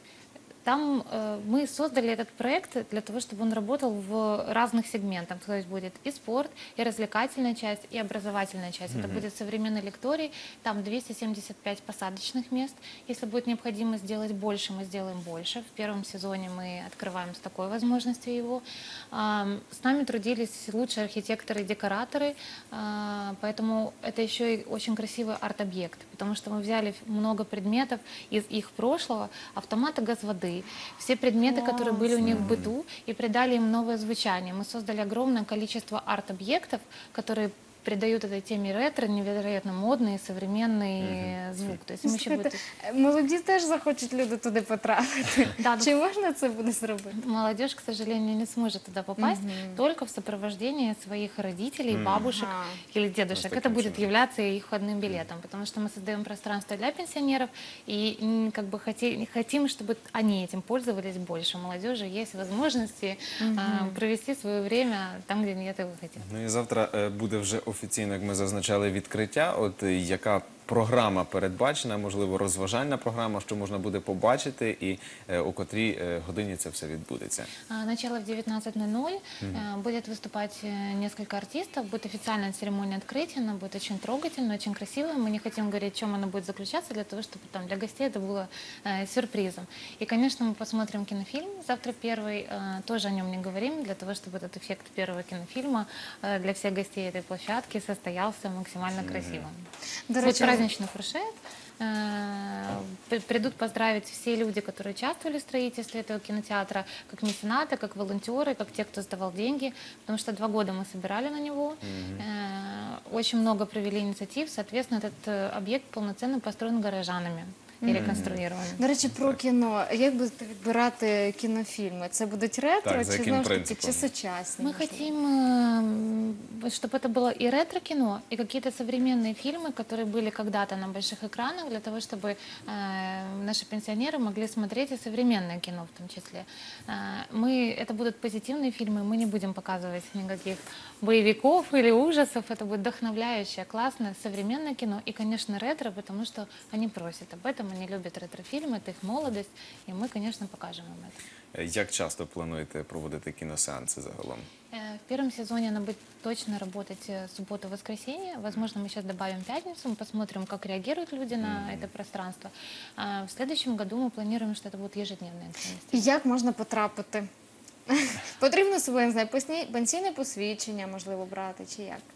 Там э, мы создали этот проект для того, чтобы он работал в разных сегментах. То есть будет и спорт, и развлекательная часть, и образовательная часть. Это Мгм. будет современный лекторий, там двести семьдесят пять посадочных мест. Если будет необходимо сделать больше, мы сделаем больше. В первом сезоне мы открываем с такой возможностью его. Ам, С нами трудились лучшие архитекторы и декораторы, а, поэтому это еще и очень красивый арт-объект, потому что мы взяли много предметов из их прошлого, автоматы газ воды, все предметы, которые были у них в быту, и придали им новое звучание. Мы создали огромное количество арт-объектов, которые придают этой теме ретро невероятно модный, современный звук. То есть мы еще Слухайте, будет... молоді теж захочуть люди туди потрапити. Да, Чи можна це буде зробити? Молодежь, к сожалению, не сможет туда попасть, Мгм. только в сопровождении своих родителей, Мгм. бабушек Ага. или дедушек. Вот Это таким будет являться их входным билетом, потому что мы создаем пространство для пенсионеров и м, как бы хоти- хотим, чтобы они этим пользовались больше. У молодежи есть возможности а, Мгм. провести свое время там, где они этого хотят. Ну і завтра е, буде вже офіційно, як ми зазначали, відкриття. От е, яка програма передбачена, можливо, розважальна програма, що можна буде побачити, і е, о котрій е, годині це все відбудеться. А, Начало в девятнадцать ноль ноль. Мгм. Э, Будет выступать э, несколько артистов. Будет официальная церемония открытия. Она будет очень трогательная, очень красивая. Мы не хотим говорить, в чем она будет заключаться, для того, чтобы там для гостей это было э, сюрпризом. И, конечно, мы посмотрим кинофильм. Завтра первый. э, Тоже о нем не говорим, для того, чтобы этот эффект первого кинофильма э, для всех гостей этой площадки состоялся максимально красивым. До Будет речі, праздничный фуршет. Э, при- Придут поздравить все люди, которые участвовали в строительстве этого кинотеатра, как меценаты, как волонтеры, как те, кто сдавал деньги, потому что два года мы собирали на него. Э, Очень много провели инициатив, соответственно, этот э, объект полноценно построен горожанами и Мгм. реконструирован. До речі, про кіно. Як будете відбирати кінофільми? Це будуть ретро, Так, за чи яким знову ж таки, принципом? чи сучасні? Мы можливо? хотим, э, чтобы это было и ретро-кино, и какие-то современные фильмы, которые были когда-то на больших экранах, для того, чтобы э, наши пенсионеры могли смотреть и современное кино в том числе. Э, мы, это будут позитивные фильмы, мы не будем показывать никаких боевиков или ужасов, это будет вдохновляющее, классное, современное кино и, конечно, ретро, потому что они просят об этом, они любят ретро-фильмы, это их молодость, и мы, конечно, покажем им это. Е, Як часто плануєте проводити кіносеанси загалом? Э, В первом сезоне она будет точно работать э, субботу-воскресенье. Возможно, мы сейчас добавим пятницу, мы посмотрим, как реагируют люди на это пространство. А в следующем году мы планируем, что это будут ежедневные активности. І як можна потрапити? Потрібно з собою, не знаю, пенсійне посвідчення, можливо, брати, чи як?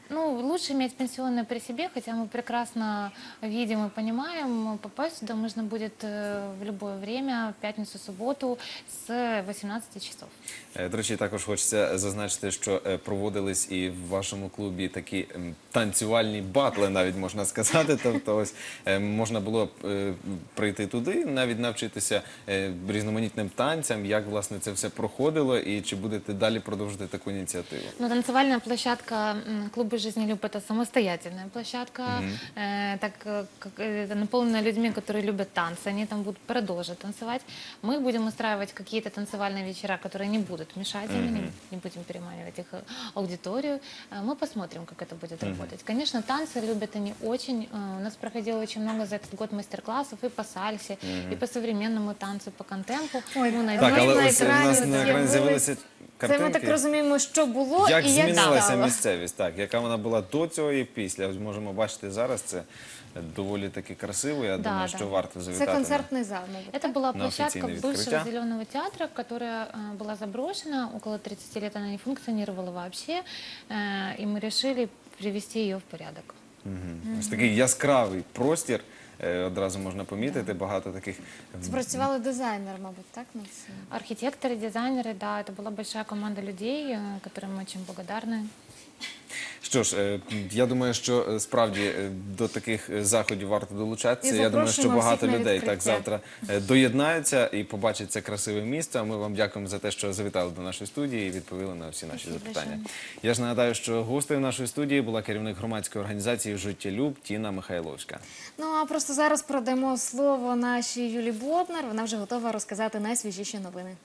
Ну, лучше иметь пенсионное при себе, хотя мы прекрасно видим и понимаем, попасть сюда можно будет э, в любое время, в пятницу, субботу с восемнадцати часов. Е, До речі, також хочеться зазначити, що е, проводились і в вашому клубі такі ем, танцювальні батли, навіть можна сказати. Тобто ось е, можна було е, прийти туди, навіть навчитися е, різноманітним танцям, як власне це все проходило і чи будете далі продовжувати таку ініціативу. Ну, танцевальная площадка м, клуба «Жизнелюб» — это самостоятельная площадка, Мгм. э, так э, как, э, это наполнена людьми, которые любят танцы, они там будут продолжать танцевать. Мы будем устраивать какие-то танцевальные вечера, которые не будут мешать им, не, Мгм. не будем переманивать их э, аудиторию. Э, Мы посмотрим, как это будет Мгм. работать. Конечно, танцы любят они очень. Э, У нас проходило очень много за этот год мастер-классов и по сальсе, Мгм. и по современному танцу, по контемпу. Ой, Мы ну, найдем- Так, Ми але на ось у екрані нас на екрані з'явились- з'явилися Це ми так картинки. розуміємо, що було Як і як змінилася стало. місцевість, так, яка вона була до цього і після. Ось можемо бачити зараз, це доволі таки красиво, я Да, думаю, да. що варто Це завітати. на- концертний зал, мабуть. Это была На площадка официальное бывшего открытие. Зеленого театра, которая э, была заброшена. Около тридцати лет она не функционировала вообще. э, И мы решили привести ее в порядок. Мгм. Ось такий яскравий простір, е, одразу можна помітити, багато таких... Спрацювали дизайнер, мабуть, так? На це? Архитекторы, дизайнеры, да, это была большая команда людей, э, которым мы очень благодарны. Що ж, е, я думаю, що е, справді е, до таких е, заходів варто долучатися. І Я думаю, що запрошуємо багато всіх на людей так відкриття. завтра е, доєднаються і побачать це красиве місце. А ми вам дякуємо за те, що завітали до нашої студії і відповіли на всі наші запитання. Я ж нагадаю, що гостею нашої студії була керівник громадської організації «Життєлюб» Тіна Михайловська. Ну, а просто зараз продаємо слово нашій Юлі Боднар. Вона вже готова розказати найсвіжіші новини.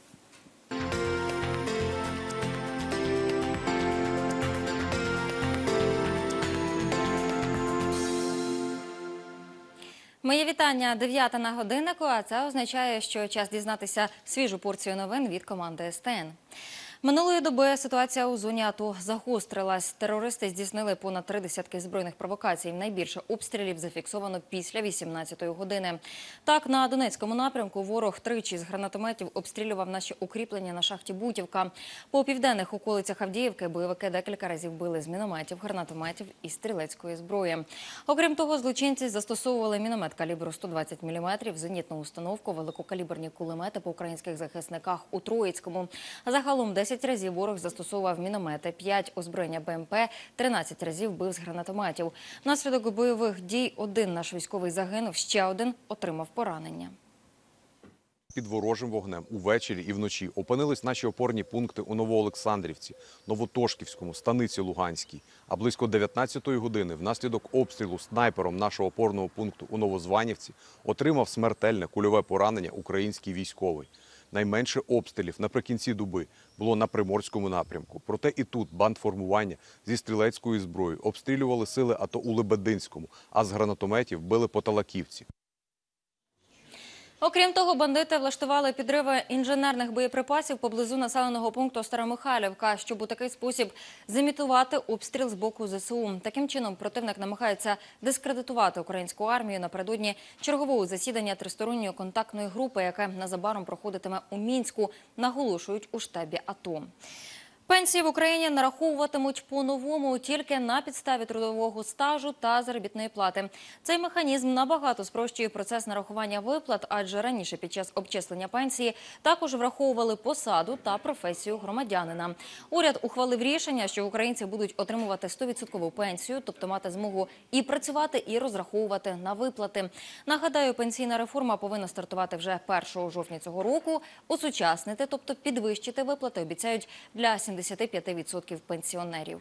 Моє вітання, дев'ята на годиннику, а це означає, що час дізнатися свіжу порцію новин від команди ес те ен. Минулої доби ситуація у зоні АТО загострилась. Терористи здійснили понад три десятки збройних провокацій. Найбільше обстрілів зафіксовано після вісімнадцятої години. Так, на Донецькому напрямку ворог тричі з гранатометів обстрілював наші укріплення на шахті Бутівка. По південних околицях Авдіївки бойовики декілька разів били з мінометів, гранатометів і стрілецької зброї. Окрім того, злочинці застосовували міномет калібру сто двадцять міліметрів, зенітну установку, великокаліберні кулемети по українських захисниках у Троїцькому. Загалом десять разів ворог застосовував міномети, п'ять озброєння Б М П, тринадцять разів бив з гранатометів. Внаслідок бойових дій один наш військовий загинув, ще один отримав поранення. Під ворожим вогнем увечері і вночі опинились наші опорні пункти у Новоолександрівці, Новотошківському, Станиці Луганській. А близько дев'ятнадцятої години внаслідок обстрілу снайпером нашого опорного пункту у Новозванівці отримав смертельне кульове поранення український військовий. Найменше обстрілів наприкінці доби було на Приморському напрямку. Проте і тут бандформування зі стрілецькою зброєю обстрілювали сили АТО у Лебединському, а з гранатометів били по Талаківці. Окрім того, бандити влаштували підриви інженерних боєприпасів поблизу населеного пункту Старомихайлівка, щоб у такий спосіб зімітувати обстріл з боку зе се у. Таким чином, противник намагається дискредитувати українську армію напередодні чергового засідання тристоронньої контактної групи, яке незабаром проходитиме у Мінську, наголошують у штабі АТО. Пенсії в Україні нараховуватимуть по-новому тільки на підставі трудового стажу та заробітної плати. Цей механізм набагато спрощує процес нарахування виплат, адже раніше під час обчислення пенсії також враховували посаду та професію громадянина. Уряд ухвалив рішення, що українці будуть отримувати сто відсотків пенсію, тобто мати змогу і працювати, і розраховувати на виплати. Нагадаю, пенсійна реформа повинна стартувати вже першого жовтня цього року. Осучаснити, тобто підвищити виплати, обіцяють для сімдесят п'ять відсотків пенсіонерів.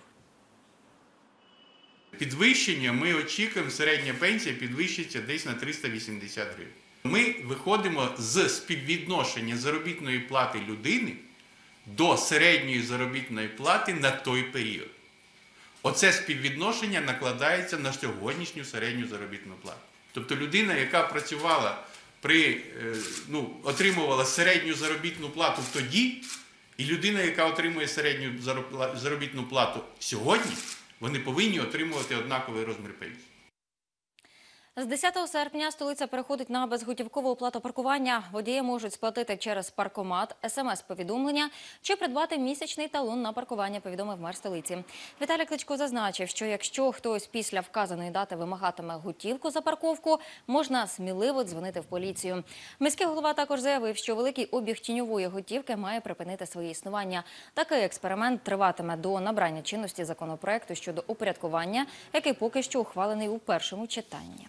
Підвищення ми очікуємо, середня пенсія підвищиться десь на триста вісімдесят гривень. Ми виходимо з співвідношення заробітної плати людини до середньої заробітної плати на той період. Оце співвідношення накладається на сьогоднішню середню заробітну плату. Тобто людина, яка працювала при, ну, отримувала середню заробітну плату тоді, і людина, яка отримує середню заробітну плату сьогодні, вони повинні отримувати однаковий розмір пенсії. З десятого серпня столиця переходить на безготівкову оплату паркування. Водії можуть сплатити через паркомат, смс-повідомлення чи придбати місячний талон на паркування, повідомив мер столиці. Віталій Кличко зазначив, що якщо хтось після вказаної дати вимагатиме готівку за парковку, можна сміливо дзвонити в поліцію. Міський голова також заявив, що великий обіг тіньової готівки має припинити своє існування. Такий експеримент триватиме до набрання чинності законопроекту щодо упорядкування, який поки що ухвалений у першому читанні.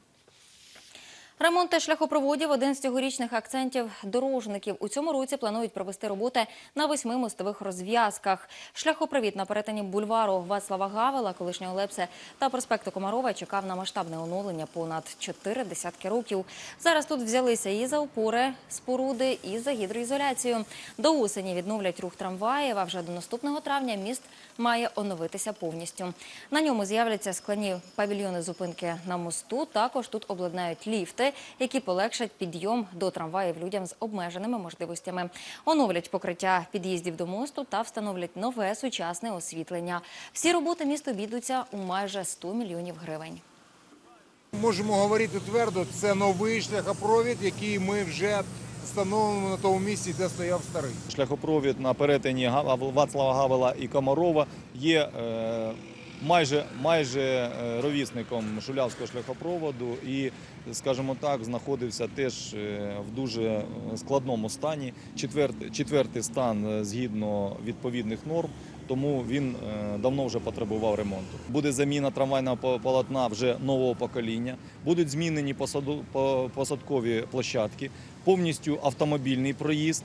Ремонти шляхопроводів – один з цьогорічних акцентів дорожників. У цьому році планують провести роботи на восьми мостових розв'язках. Шляхопровід на перетині бульвару Вацлава Гавела, колишнього Лепсе, та проспекту Комарова чекав на масштабне оновлення понад чотири десятки років. Зараз тут взялися і за опори споруди, і за гідроізоляцію. До осені відновлять рух трамваїв, а вже до наступного травня міст має оновитися повністю. На ньому з'являться скляні павільйони зупинки на мосту. Також тут обладнають ліфти, які полегшать підйом до трамваїв людям з обмеженими можливостями. Оновлять покриття під'їздів до мосту та встановлять нове сучасне освітлення. Всі роботи місту обійдуться у майже сто мільйонів гривень. Можемо говорити твердо, це новий шляхопровід, який ми вже встановимо на тому місці, де стояв старий. Шляхопровід на перетині Вацлава Гавела і Комарова є е, майже, майже ровісником Шулявського шляхопроводу і, скажімо так, знаходився теж в дуже складному стані. Четвертий, четвертий стан згідно відповідних норм, тому він давно вже потребував ремонту. Буде заміна трамвайного полотна вже нового покоління, будуть змінені посаду, посадкові площадки, повністю автомобільний проїзд,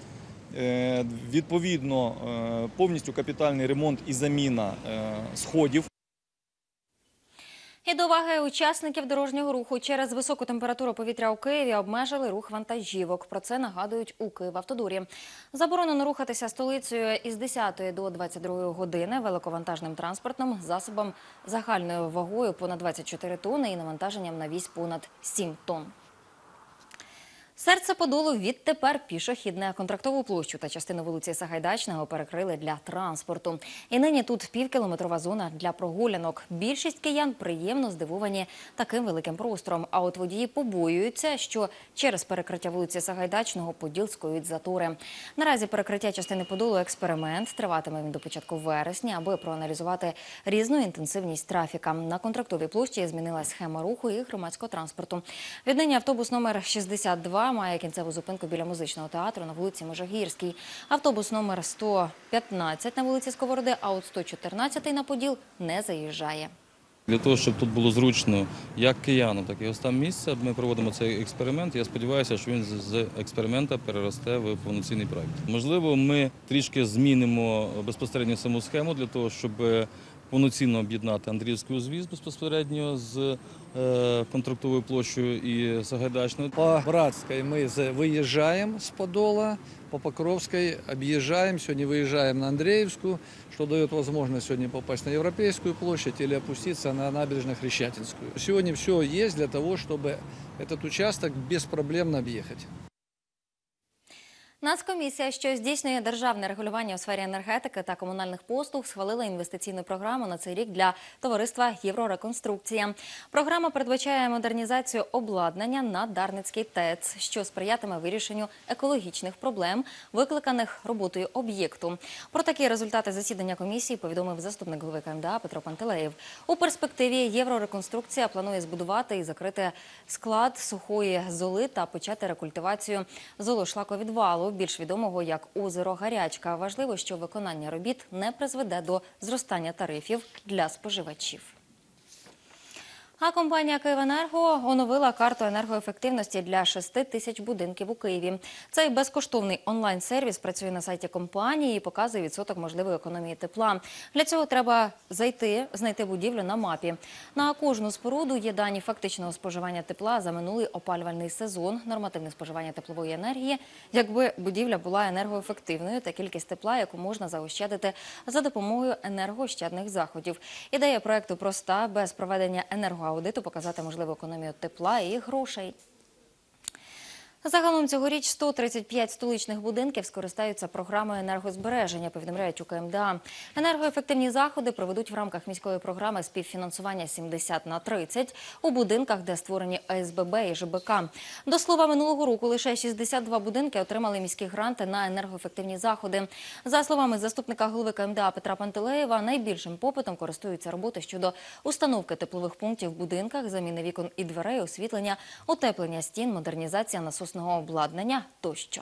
відповідно повністю капітальний ремонт і заміна сходів. І до уваги учасників дорожнього руху. Через високу температуру повітря у Києві обмежили рух вантажівок. Про це нагадують у Київавтодорі. Заборонено рухатися столицею із десятої до двадцять другої години великовантажним транспортним засобом загальною вагою понад двадцять чотири тонни і навантаженням на вісь понад сім тонн. Серце Подолу відтепер пішохідне. Контрактову площу та частину вулиці Сагайдачного перекрили для транспорту. І нині тут півкілометрова зона для прогулянок. Більшість киян приємно здивовані таким великим простором. А от водії побоюються, що через перекриття вулиці Сагайдачного Поділ скоюють затори. Наразі перекриття частини Подолу – експеримент. Триватиме він до початку вересня, аби проаналізувати різну інтенсивність трафіка. На контрактовій площі змінилась схема руху і громадського транспорту. Віднині автобус номер шістдесят два має кінцеву зупинку біля музичного театру на вулиці Можагірській. Автобус номер сто п'ятнадцять на вулиці Сковороди, а от сто чотирнадцятий на Поділ не заїжджає. Для того, щоб тут було зручно як киянам, так і гостям місця, ми проводимо цей експеримент. Я сподіваюся, що він з експеримента переросте в повноцінний проект. Можливо, ми трішки змінимо безпосередньо саму схему для того, щоб повноцінно об'єднати Андріївський узвіз безпосередньо з е, контрактовою площею і Сагайдачною. По Братской мы выезжаем с Подола, по Покровской объезжаем, сегодня выезжаем на Андреевскую, что дает возможность сегодня попасть на Европейскую площадь или опуститься на набережно-Хрещатинскую. Сегодня все есть для того, чтобы этот участок беспроблемно объехать. Нацкомісія, що здійснює державне регулювання у сфері енергетики та комунальних послуг, схвалила інвестиційну програму на цей рік для товариства «Єврореконструкція». Програма передбачає модернізацію обладнання на Дарницький ТЕЦ, що сприятиме вирішенню екологічних проблем, викликаних роботою об'єкту. Про такі результати засідання комісії повідомив заступник голови КМДА Петро Пантелеєв. У перспективі «Єврореконструкція» планує збудувати і закрити склад сухої золи та почати рекультивацію золошлаковідвалу, більш відомого як озеро Гарячка. Важливо, що виконання робіт не призведе до зростання тарифів для споживачів. А компанія «Київенерго» оновила карту енергоефективності для шести тисяч будинків у Києві. Цей безкоштовний онлайн-сервіс працює на сайті компанії і показує відсоток можливої економії тепла. Для цього треба зайти, знайти будівлю на мапі. На кожну споруду є дані фактичного споживання тепла за минулий опалювальний сезон, нормативне споживання теплової енергії, якби будівля була енергоефективною, та кількість тепла, яку можна заощадити за допомогою енергоощадних заходів. Ідея проекту проста: без проведення енергоаудиту показати можливу економію тепла і грошей. Загалом цьогоріч сто тридцять п'ять столичних будинків скористаються програмою енергозбереження, повідомляють у КМДА. Енергоефективні заходи проведуть в рамках міської програми співфінансування сімдесят на тридцять у будинках, де створені ОСББ і ЖБК. До слова, минулого року лише шістдесят два будинки отримали міські гранти на енергоефективні заходи. За словами заступника голови КМДА Петра Пантелеєва, найбільшим попитом користуються роботи щодо установки теплових пунктів в будинках, заміни вікон і дверей, освітлення, утеплення стін, модернізація насосного обладнання тощо.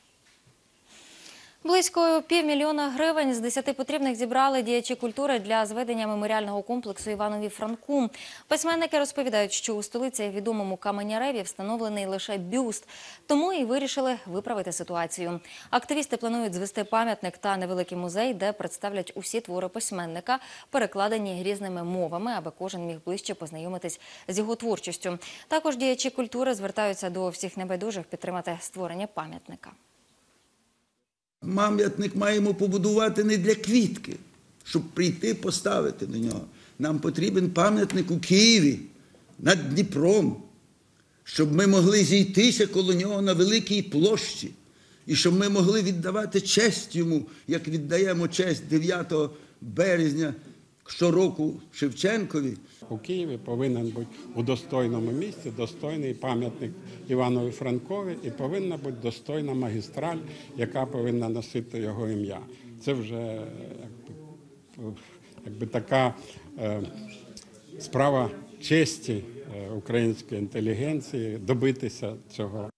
Близько півмільйона гривень з десяти потрібних зібрали діячі культури для зведення меморіального комплексу Іванові Франку. Письменники розповідають, що у столиці відомому Каменяреві встановлений лише бюст, тому і вирішили виправити ситуацію. Активісти планують звести пам'ятник та невеликий музей, де представлять усі твори письменника, перекладені різними мовами, аби кожен міг ближче познайомитись з його творчістю. Також діячі культури звертаються до всіх небайдужих підтримати створення пам'ятника. Пам'ятник маємо побудувати не для квітки, щоб прийти поставити на нього. Нам потрібен пам'ятник у Києві, над Дніпром, щоб ми могли зійтися коло нього на великій площі, і щоб ми могли віддавати честь йому, як віддаємо честь дев'ятого березня щороку Шевченкові. У Києві повинен бути у достойному місці достойний пам'ятник Іванові Франкові і повинна бути достойна магістраль, яка повинна носити його ім'я. Це вже якби, якби така е, справа честі е, української інтелігенції добитися цього.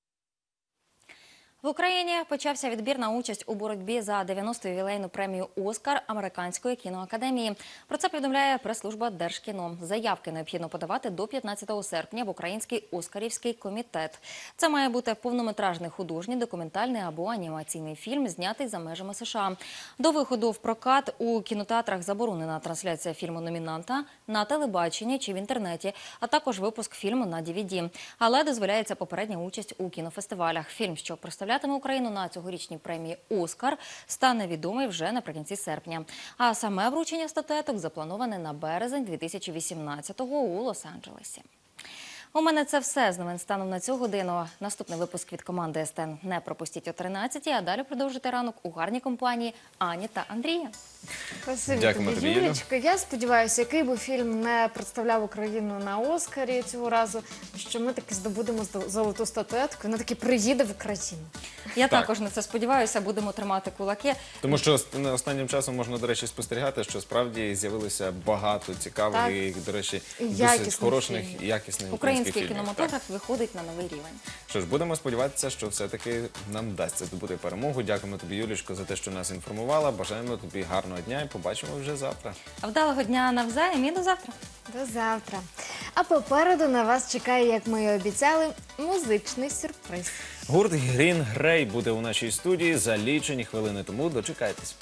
В Україні почався відбір на участь у боротьбі за дев'яносту ювілейну премію «Оскар» Американської кіноакадемії. Про це повідомляє прес-служба Держкіно. Заявки необхідно подавати до п'ятнадцятого серпня в Український Оскарівський комітет. Це має бути повнометражний художній, документальний або анімаційний фільм, знятий за межами США. До виходу в прокат у кінотеатрах заборонена трансляція фільму номінанта на телебаченні чи в інтернеті, а також випуск фільму на ді ві ді. Але дозволяється попередня участь у кінофестивалях. Фільм, що представляє Україну на цьогорічній премії «Оскар», стане відомий вже наприкінці серпня. А саме вручення статуеток заплановане на березень дві тисячі вісімнадцятого у Лос-Анджелесі. У мене це все з новин станом на цю годину. Наступний випуск від команди ес те ен не пропустіть о тринадцятій, а далі продовжити ранок у гарній компанії Ані та Андрія. Спасибі Дякуємо тобі, тобі, Юлю. Юлічка. Я сподіваюся, який би фільм не представляв Україну на Оскарі цього разу, що ми таки здобудемо золоту статуетку, і вона таки приїде в Україну. Я Так. також на це сподіваюся, будемо тримати кулаки. Тому що ост- останнім часом можна, до речі, спостерігати, що справді з'явилося багато цікавих Так. і, до речі, І досить якісних хороших фільмів. і якісних Український українських фільмів. кінематограф виходить на новий рівень. Що ж, будемо сподіватися, що все-таки нам вдасться здобути перемогу. Дякуємо тобі, Юлічко, за те, що нас інформувала. Бажаємо тобі гарного дня і побачимо вже завтра. Вдалого дня навзаєм і до завтра. До завтра. А попереду на вас чекає, як ми і обіцяли, музичний сюрприз. Гурт Green Grey буде у нашій студії за лічені хвилини, тому дочекайтесь.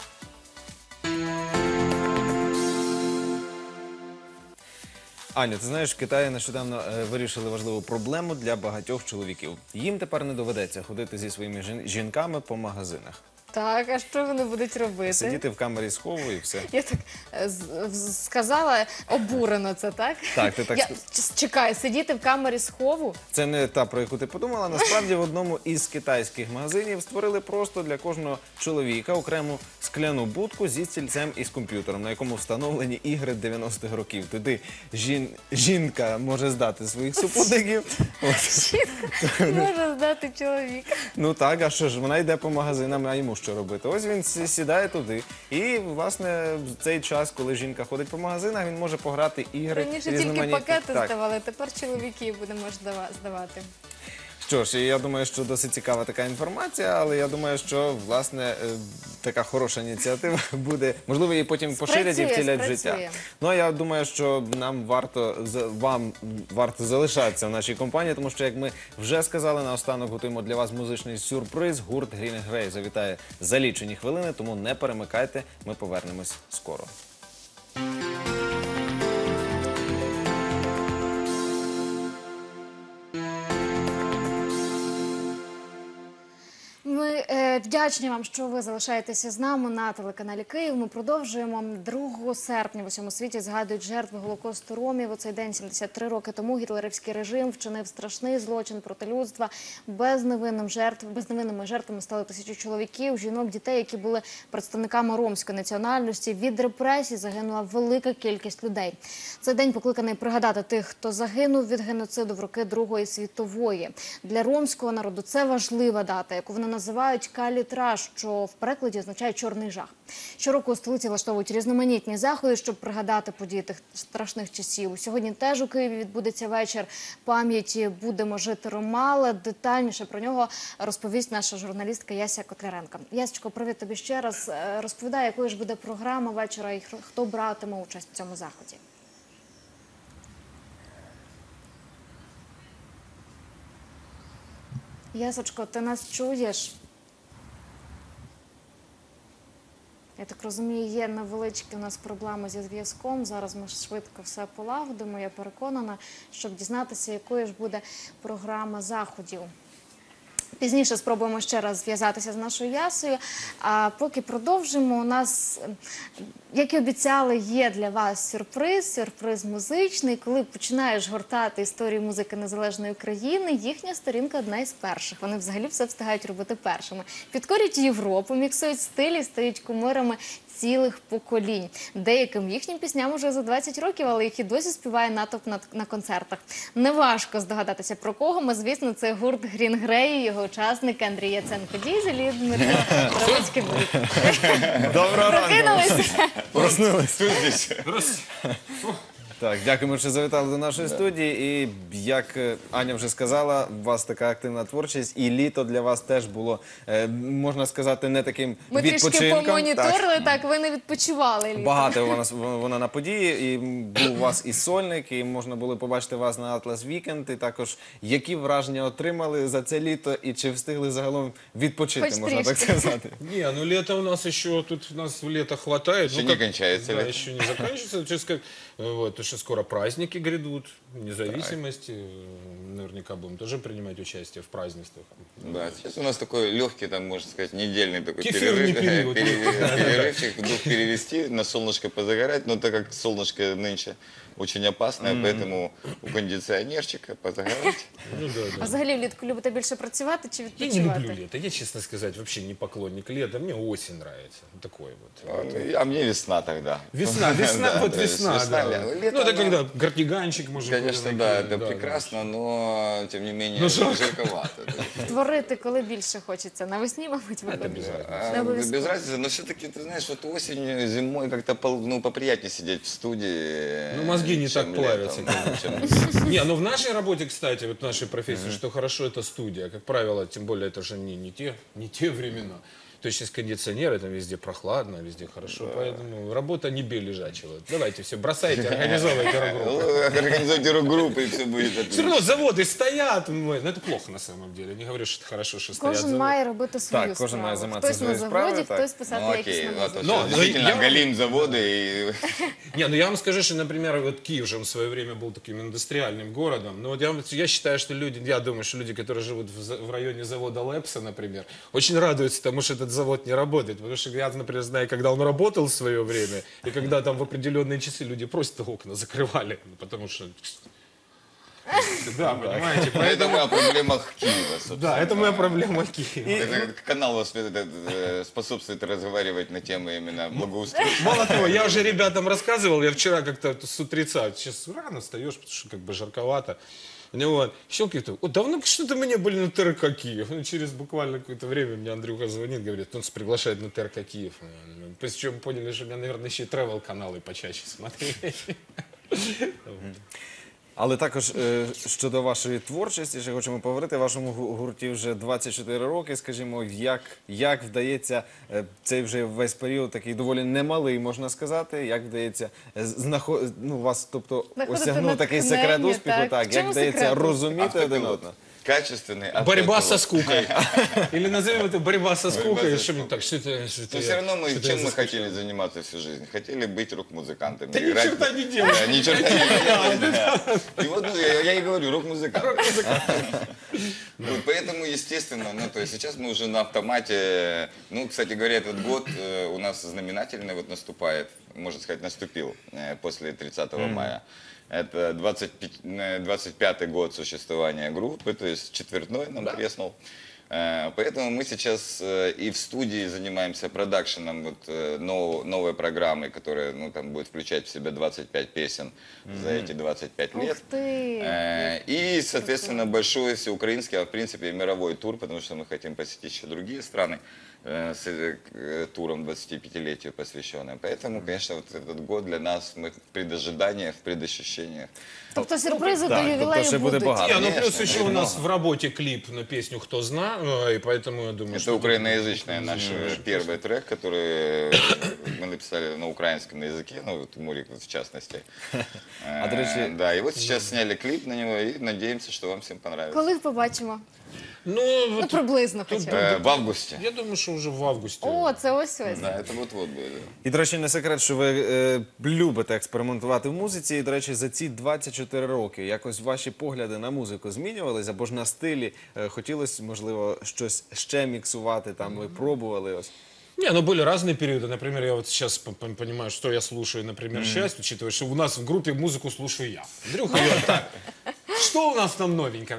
Аня, ти знаєш, в Китаї нещодавно е, вирішили важливу проблему для багатьох чоловіків. Їм тепер не доведеться ходити зі своїми жін- жінками по магазинах. Так, а що вони будуть робити? Сидіти в камері схову і все. Я так е, з- з- сказала обурено це, так? Так, ти так Я, ск- ч- чекай, сидіти в камері схову? Це не та, про яку ти подумала. Насправді в одному із китайських магазинів створили просто для кожного чоловіка окрему скляну будку зі стільцем і з комп'ютером, на якому встановлені ігри дев'яностих років. Туди жін... жінка може здати своїх супутників. От. Може здати чоловіка. Ну так, а що ж, вона йде по магазинам, а йому що робити? Ось він сі- сідає туди. І, власне, в цей час, коли жінка ходить по магазинах, він може пограти ігри Раніше тільки різноманітні. пакети Так. здавали, тепер чоловіки будемо здава- здавати. Що ж, і я думаю, що досить цікава така інформація, але я думаю, що, власне, е, така хороша ініціатива буде. Можливо, її потім поширять і Спрацює, втілять в спрацює. життя. Ну, а я думаю, що нам варто, за- вам варто залишатися в нашій компанії, тому що, як ми вже сказали, наостанок готуємо для вас музичний сюрприз. Гурт Green Grey завітає за лічені хвилини, тому не перемикайте, ми повернемось скоро. Ми е, Дуже вдячні вам, що ви залишаєтеся з нами на телеканалі Київ. Ми продовжуємо. другого серпня в усьому світі згадують жертви Голокосту ромів. У цей день сімдесят три роки тому гітлерівський режим вчинив страшний злочин проти людства. Безневинним жертв, безневинними жертвами стали тисячі чоловіків, жінок, дітей, які були представниками ромської національності. Від репресій загинула велика кількість людей. Цей день покликаний пригадати тих, хто загинув від геноциду в роки Другої світової. Для ромського народу це важлива дата, яку вони називають Калітра, що в перекладі означає «чорний жах». Щороку у столиці влаштовують різноманітні заходи, щоб пригадати події тих страшних часів. Сьогодні теж у Києві відбудеться вечір пам'яті «Будемо жити Ромали». Детальніше про нього розповість наша журналістка Яся Котляренко. Ясечко, привіт тобі ще раз. Розповідай, якою ж буде програма вечора і хто братиме участь в цьому заході. Ясочко, ти нас чуєш? Я так розумію, є невеличкі у нас проблеми зі зв'язком. Зараз ми швидко все полагодимо. Я переконана, щоб дізнатися, якою ж буде програма заходів. Пізніше спробуємо ще раз зв'язатися з нашою Ясою. А поки продовжимо, у нас, як і обіцяли, є для вас сюрприз, сюрприз музичний. Коли починаєш гортати історію музики незалежної України, їхня сторінка одна із перших. Вони взагалі все встигають робити першими. Підкорюють Європу, міксують стилі, стають кумирами цілих поколінь. Деяким їхнім пісням уже за двадцять років, але їх і досі співає натовп на, на концертах. Неважко здогадатися, про кого ми, звісно, це гурт Грін Грей, його учасник Андрій Яценко Дізель і Дмитро Равицький. Доброго ранку. Прокинулися. Проснулись. Так, дякуємо, що завітали до нашої студії. І як Аня вже сказала, у вас така активна творчість, і літо для вас теж було, можна сказати, не таким Ми відпочинком. трішки помоніторили, так. так, ви не відпочивали літо. Багато вона, вона на події, і був у вас і сольник, і можна було побачити вас на Atlas Weekend, і також які враження отримали за це літо, і чи встигли загалом відпочити, Хоч можна трішки. так сказати. Не, ну лето у нас еще, тут у нас лето хватает. Еще ну, не как- кончается Да, лето. еще не заканчивается. Сейчас как, э, вот, потому что скоро праздники грядут, независимости. э, Наверняка будем тоже принимать участие в празднествах. Да, сейчас у нас такой легкий, там, можно сказать, недельный такой Кефирный перерыв, период. перерыв- перерывчик, дух перевести, на солнышко позагорать, но так как солнышко нынче очень опасное, поэтому у кондиционерчика позагорать. Ну да, А да. взагалі влітку любите більше працювати чи Я відпочивати? не люблю лето. Я, честно сказать, вообще не поклонник лета. Мне осень нравится. Такой вот. А, ну, А мне весна тогда. Весна, весна, Да, вот то есть весна, да. лето, Ну, это оно- когда картиганчик можно Конечно, было да, накинуть, это да, прекрасно, но тем не менее Ну, жарко. жарковато. Творити коли більше хочеться? Навесні, мабуть, ви любите? А, Не обов'язково. без разницы, но все-таки, ты знаешь, вот осенью, зимой как-то пол- ну, поприятнее сидеть в студии. Ну, мозги не чем так летом, плавятся. чем- Не, ну в нашей работе, кстати, вот в нашей профессии, что хорошо, это студия. Как правило, тем более, это же не, не, те, не те времена. То есть сейчас кондиционеры, там везде прохладно, везде хорошо. Поэтому работа не бей лежачего. Давайте все, бросайте, организовывайте рок-группу. Организуйте рок-группу, и все будет Все отлично. равно заводы стоят. Ну, это плохо на самом деле. Не говорю, что это хорошо, что стоят Кожен заводы. має робити свою Так, кожен справу. має займатися Хтось на своєю справою, заводі, так. хтось писати Ну якісь окей, на вот, музику. сейчас Но- но действительно я- голим заводы и... Не, ну я вам скажу, что, например, вот Киев же он в свое время был таким индустриальным городом. Но вот я, вам- я считаю, что люди, я думаю, что люди, которые живут в, за- в районе завода Лепса, например, очень радуются тому, что этот завод не работает. Потому что я, например, знаю, когда он работал в свое время, и когда там в определенные часы люди просто окна закрывали, ну, потому что... Да, понимаете, Это мы поэтому... о проблемах Киева, собственно. Да, это моя проблема Киева. Это канал вас этот, э, способствует разговаривать на темы именно благоустройства. Мало того, я уже ребятам рассказывал, я вчера как-то с утреца, сейчас рано встаешь, потому что как бы жарковато. Ну вот, щелкает, о, давно что-то мы не были на ТРК Киев. Ну, через буквально какое-то время мне Андрюха звонит, говорит, он нас приглашает на ТРК Киев. Причем поняли, что меня, наверное, еще и тревел-каналы почаще смотрели. Але також е, щодо вашої творчості, ще хочемо поговорити. Вашому гу- гурті вже двадцять чотири роки, скажімо, як, як вдається е, цей вже весь період, такий доволі немалий, можна сказати, як вдається е, знахо... ну, вас, тобто, Знаходити осягнув такий секрет натхнення, успіху, так. так, В чому як вдається секрет? розуміти один Автопілот. одного. качественный. Борьба автоответы. со скукой. Или назовем это борьба со скукой. Что мне так, что это... что это Но я- все равно мы что это чем я мы заскучал? хотели заниматься всю жизнь? Хотели быть рок-музыкантами. Да ни играть- черта не делаешь. Да, ни черта не делаешь, да. И вот ну, я, я и говорю, рок-музыкант. Вот поэтому, естественно, ну, то есть сейчас мы уже на автомате. Ну, кстати говоря, этот год э, у нас знаменательный вот наступает, можно сказать, наступил э, после тридцатого мая. Это двадцать пятый год существования группы, то есть четвертной нам треснул. Э, Поэтому мы сейчас э, и в студии занимаемся продакшеном вот, э, нов- новой программы, которая ну, там, будет включать в себя двадцать пять песен за эти двадцать пять лет. Ух ты! Э, И, соответственно, большой всеукраинский, а в принципе и мировой тур, потому что мы хотим посетить еще другие страны э, с э, к- туром двадцатипятилетию посвященным. Поэтому, конечно, вот этот год для нас, мы в предожиданиях, в предощущениях. Тобто сюрпризи до Так, тобто ювілею ще буде будуть. багато. Не, ну плюс Конечно, еще их у нас много. в работе клип на песню «Кто зна», ну, и поэтому я думаю, Это что... украиноязычный наш э, первый трек, который мы написали на украинском языке, ну вот Мурик в частности. А, до речі, Э, Да, и вот сейчас сняли клип на него и надеемся, что вам всем понравится. Коли побачимо? Ну, Ну, вот, приблизно хоча б. Э, В августе. я думаю, что уже в августе. О, це ось ось. Да, это вот-вот будет. І, до речі, не секрет, що ви е, любите експериментувати в музиці. І, до речі, за ці двадцять чотири роки якось ваші погляди на музику змінювалися, або ж на стилі е, хотілося, можливо, щось ще міксувати, там ви пробували ось. Не, ну были разные периоды. Например, я вот сейчас по- по- понимаю, что я слушаю, например, «Счастье», учитывая, что у нас в группе музыку слушаю я. Андрюха, я так. Что у нас там новенького?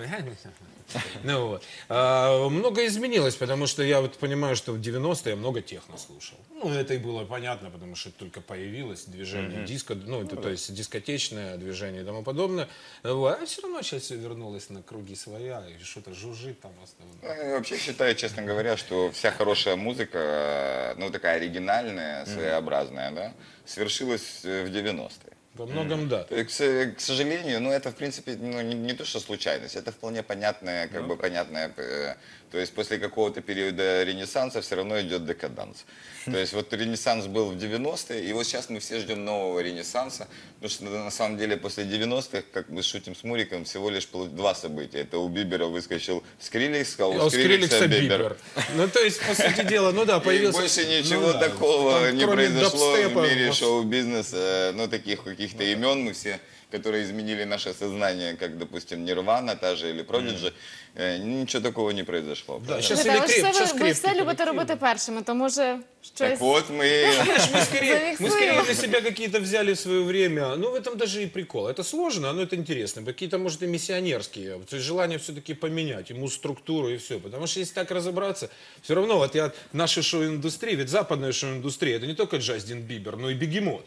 Ну вот. А, много изменилось, потому что я вот понимаю, что в девяностые я много техно слушал. Ну, это и было понятно, потому что только появилось движение диско, ну, это, то есть дискотечное движение и тому подобное. Вот. А все равно сейчас все вернулось на круги своя, и что-то жужжит там основном. Ну, я вообще считаю, честно говоря, что вся хорошая музыка, э, ну такая оригинальная, своеобразная, да, свершилась э, в девяностые. Во многом да. К, с- к сожалению, ну это в принципе ну, не, не то, что случайность, это вполне понятная, как бы понятная, э, то есть после какого-то периода ренессанса все равно идет декаданс. То есть вот ренессанс был в девяностые, и вот сейчас мы все ждем нового ренессанса, потому что на самом деле после девяностых, как мы шутим с Муриком, всего лишь полу- два события. Это у Бибера выскочил Скриликс, а у А у Скриликса Скриликса Бибер. Бибер. Ну, то есть, по сути дела, ну да, И появился... больше ничего ну да, такого там, не кроме произошло в дабстепа, мире вот. шоу-бизнеса, ну, таких каких-то имен мы все, которые изменили наше сознание, как, допустим, Нирвана та же или Продиджи, э, ничего такого не произошло. Да, правда? сейчас Слухайте, але ж электрик, це ви, сейчас ви крепкий все любите коллектив. робити першими, то може щось... Так вот мы... Знаешь, мы скорее, мы скорее Замиксуем. для себя какие-то взяли в свое время, ну в этом даже и прикол. Это сложно, но это интересно. Какие-то, может, и миссионерские. То есть желание все-таки поменять ему структуру и все. Потому что если так разобраться, все равно вот я наша шоу-индустрия, ведь западная шоу-индустрия, это не только Джастин Бибер, но и Бегемот.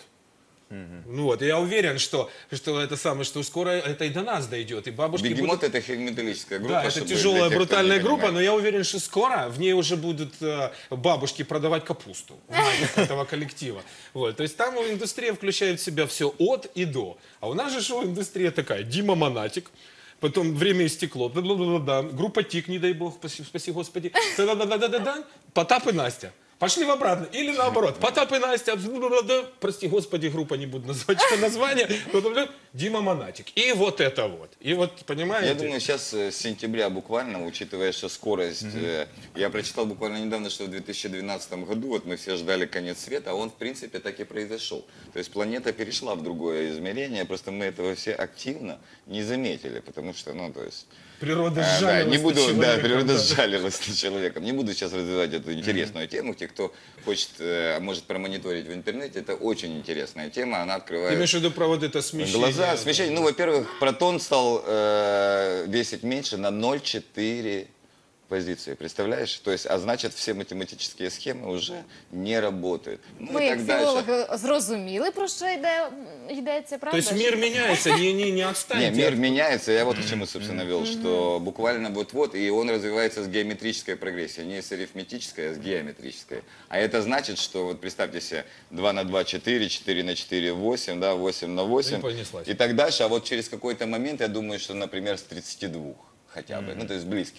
Ну вот, и я уверен, что, что это самое, что скоро это и до нас дойдет, и бабушки Бегемот будут... это хэви-металлическая группа. Да, это чтобы тяжелая, для тех, кто брутальная не группа, понимает. но я уверен, что скоро в ней уже будут э, бабушки продавать капусту в рамках этого коллектива. Вот, то есть там индустрия включает в себя все от и до. А у нас же шоу-индустрия такая: Дима Монатик, потом «Время и стекло», да, группа «Тик», не дай бог, спаси, спаси Господи, да-да-да-да-да, Потап и Настя. Пошли в обратно. Или наоборот. Потап и Настя, прости господи, группа, не буду называть что название, Дима Монатик. И вот это вот. И вот, понимаете? Я думаю, сейчас э, с сентября буквально, учитывая, что скорость... э, Я прочитал буквально недавно, что в две тысячи двенадцатом году вот мы все ждали конец света, а он, в принципе, так и произошел. То есть планета перешла в другое измерение, просто мы этого все активно не заметили, потому что, ну, то есть... Природа А, да, сжалилась не буду, над да, человеком, природа да. сжалилась над человеком. Не буду сейчас развивать эту интересную тему. Те, кто хочет, э, может промониторить в интернете, это очень интересная тема. Она Ты открывает имеешь в виду про вот это смещение? глаза. Смещение. Ну, во-первых, протон стал э, весить меньше на ноль целых четыре позиции. Представляешь? То есть, а значит, все математические схемы уже не работают. Ну, Ми, и як так дальше. філологи, зрозуміли, про що йде, йдеться, То правда? есть мир меняется, не, не, не отстаньте. Не, мир меняется, я вот к чему, собственно, вел, что буквально вот-вот, и он развивается с геометрической прогрессией, не с арифметической, а с геометрической. А это значит, что, вот представьте себе, два на два четыре, четыре на четыре восемь, да, восемь на восемь, И понеслась. и так дальше. А вот через какой-то момент, я думаю, что, например, с тридцати двух хотя бы, ну, то есть близкий.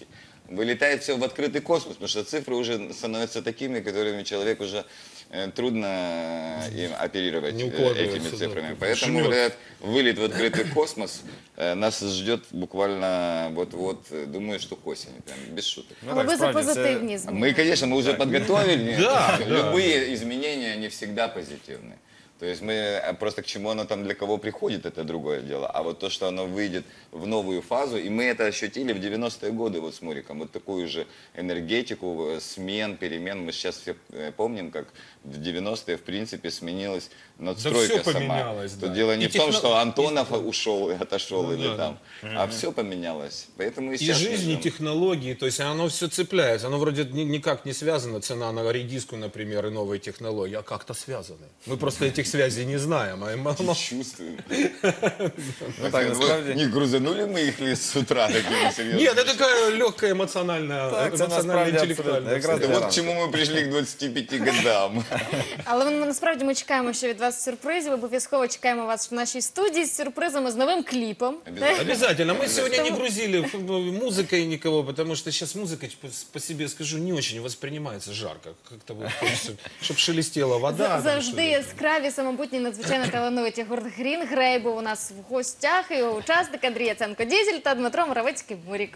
вылетает все в открытый космос, потому что цифры уже становятся такими, которыми человек уже э, трудно э, им оперировать Не э, укладывается, этими да, цифрами. как Поэтому жмет. вот этот вылет в открытый космос э, нас ждет буквально вот-вот, э, думаю, что к осени, прям без шуток. Але ви за позитивні Мы, зміни. конечно, мы уже подготовили. Да, да. Любые изменения, они всегда позитивны. То есть мы а просто к чему оно там для кого приходит, это другое дело. А вот то, что оно выйдет в новую фазу, и мы это ощутили в девяностые годы вот с Муриком, вот такую же энергетику, э, смен, перемен. Мы сейчас все э, помним, как в девяностые, в принципе, сменилась надстройка Да всё сама. поменялось, Тут да. дело не И в том, техно- что Антонов ушел и отошел, Ну или да, там, да. а Мгм. все поменялось. Поэтому и, И сейчас мы жизнь, и ждем. технологии, то есть оно все цепляется. Оно вроде ни- никак не связано, цена на редиску, например, и новые технологии, а как-то связаны. Мы просто этих связей не знаем. А им оно- Чувствуем. Ну, так, насправді. Не грузанули мы их ли с утра такими серьезными? Нет, это такая легкая эмоциональная, Так, это насправді эмоционально-интеллектуальная. абсолютно. Якраз Это для вот к ранку. чему мы пришли к двадцати пяти годам. Але ми, насправді ми чекаємо ще від вас сюрпризів. Обов'язково чекаємо вас в нашій студії з сюрпризами, з новим кліпом. Обязательно. Мы сегодня не грузили музыкой никого, потому что сейчас музыка, по себе скажу, не очень воспринимается жарко. Как-то вот хочется, чтобы шелестела вода. там Завжди что-то. яскраві, самобутні, надзвичайно талановиті гурт Green Grey був у нас в гостях. І його учасник Андрій Яценко-Дізель та Дмитро Моровицький-Мурік.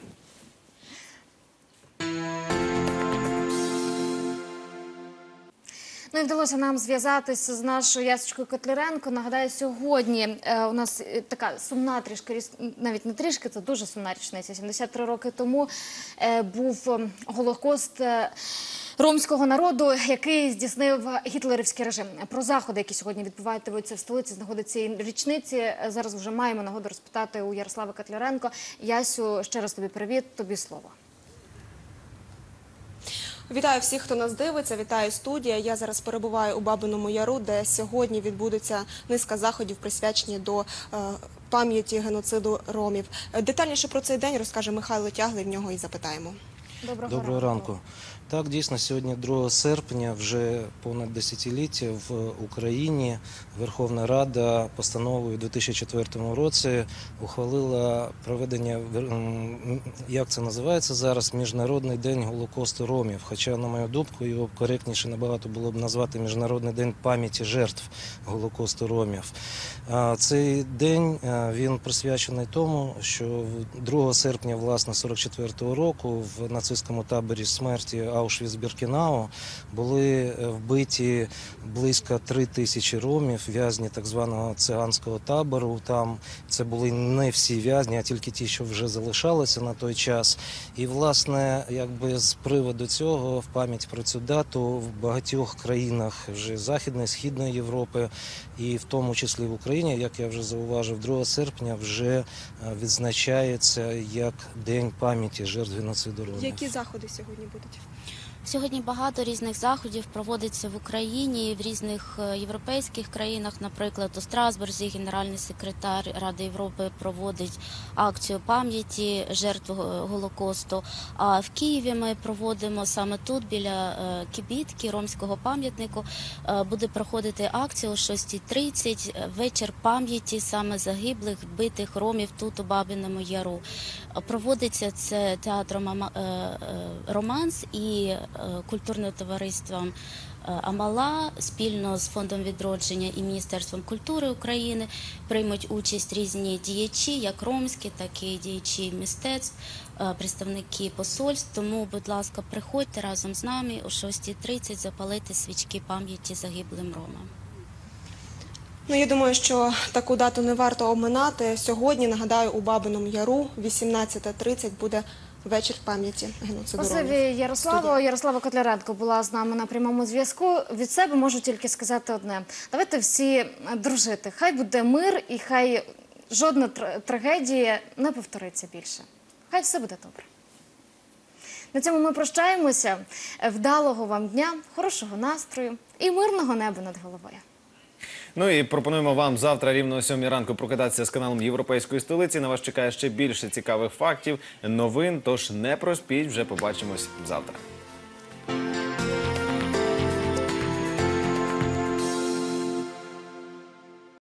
Ну і вдалося нам зв'язатися з нашою Ясочкою Котляренко. Нагадаю, сьогодні е, у нас е, така сумна трішки, ріс- навіть не трішки, це дуже сумна річниця. сімдесят три роки тому е, був е, Голокост е, ромського народу, який здійснив гітлерівський режим. Про заходи, які сьогодні відбуваються в столиці з нагоди цієї річниці, е, зараз вже маємо нагоду розпитати у Ярослави Котляренко. Ясю, ще раз тобі привіт, тобі слово. Вітаю всіх, хто нас дивиться, вітаю студія. Я зараз перебуваю у Бабиному Яру, де сьогодні відбудеться низка заходів, присвячені до е, пам'яті геноциду ромів. Е, Детальніше про цей день розкаже Михайло Тяглий, в нього і запитаємо. Доброго, Доброго ранку. Так, дійсно, сьогодні другого серпня, вже понад десятиліття в Україні Верховна Рада постановою у дві тисячі четвертому році ухвалила проведення, м, як це називається зараз, Міжнародний день Голокосту ромів. Хоча, на мою думку, його коректніше набагато було б назвати Міжнародний день пам'яті жертв Голокосту ромів. А Цей день а, він присвячений тому, що другого серпня, власне, сорок четвертого року в нацистському таборі смерті Аушвіц-Біркенау були вбиті близько три тисячі ромів, в'язні так званого циганського табору. Там це були не всі в'язні, а тільки ті, що вже залишалися на той час. І, власне, якби з приводу цього, в пам'ять про цю дату, в багатьох країнах вже Західної, Східної Європи, і в тому числі в Україні, як я вже зауважив, другого серпня вже відзначається як День пам'яті жертв геноциду ромів. Які заходи сьогодні будуть? Сьогодні багато різних заходів проводиться в Україні і в різних е, європейських країнах. Наприклад, у Страсбурзі генеральний секретар Ради Європи проводить акцію пам'яті жертв е, Голокосту. А в Києві ми проводимо саме тут, біля е, кибітки, ромського пам'ятнику, е, буде проходити акція о шостій тридцять, е, вечір пам'яті саме загиблих, вбитих ромів тут у Бабиному Яру. Е, Проводиться це театром Ама- е, е, «Романс» і е, культурним товариством е, «Амала» спільно з Фондом відродження і Міністерством культури України приймуть участь різні діячі, як ромські, так і діячі мистецтв, е, представники посольств. Тому, будь ласка, приходьте разом з нами о шостій тридцять запалити свічки пам'яті загиблим ромам. Ну, я думаю, що таку дату не варто обминати. Сьогодні, нагадаю, у Бабиному Яру вісімнадцята тридцять буде вечір пам'яті геноциду Спасибі, ромів. Ярославо. Ярослава Котляренко була з нами на прямому зв'язку. Від себе можу тільки сказати одне. Давайте всі дружити. Хай буде мир і хай жодна тр- трагедія не повториться більше. Хай все буде добре. На цьому ми прощаємося. Вдалого вам дня, хорошого настрою і мирного неба над головою. Ну і пропонуємо вам завтра рівно о сьомій ранку прокидатися з каналом Європейської столиці. На вас чекає ще більше цікавих фактів, новин, тож не проспіть, вже побачимось завтра.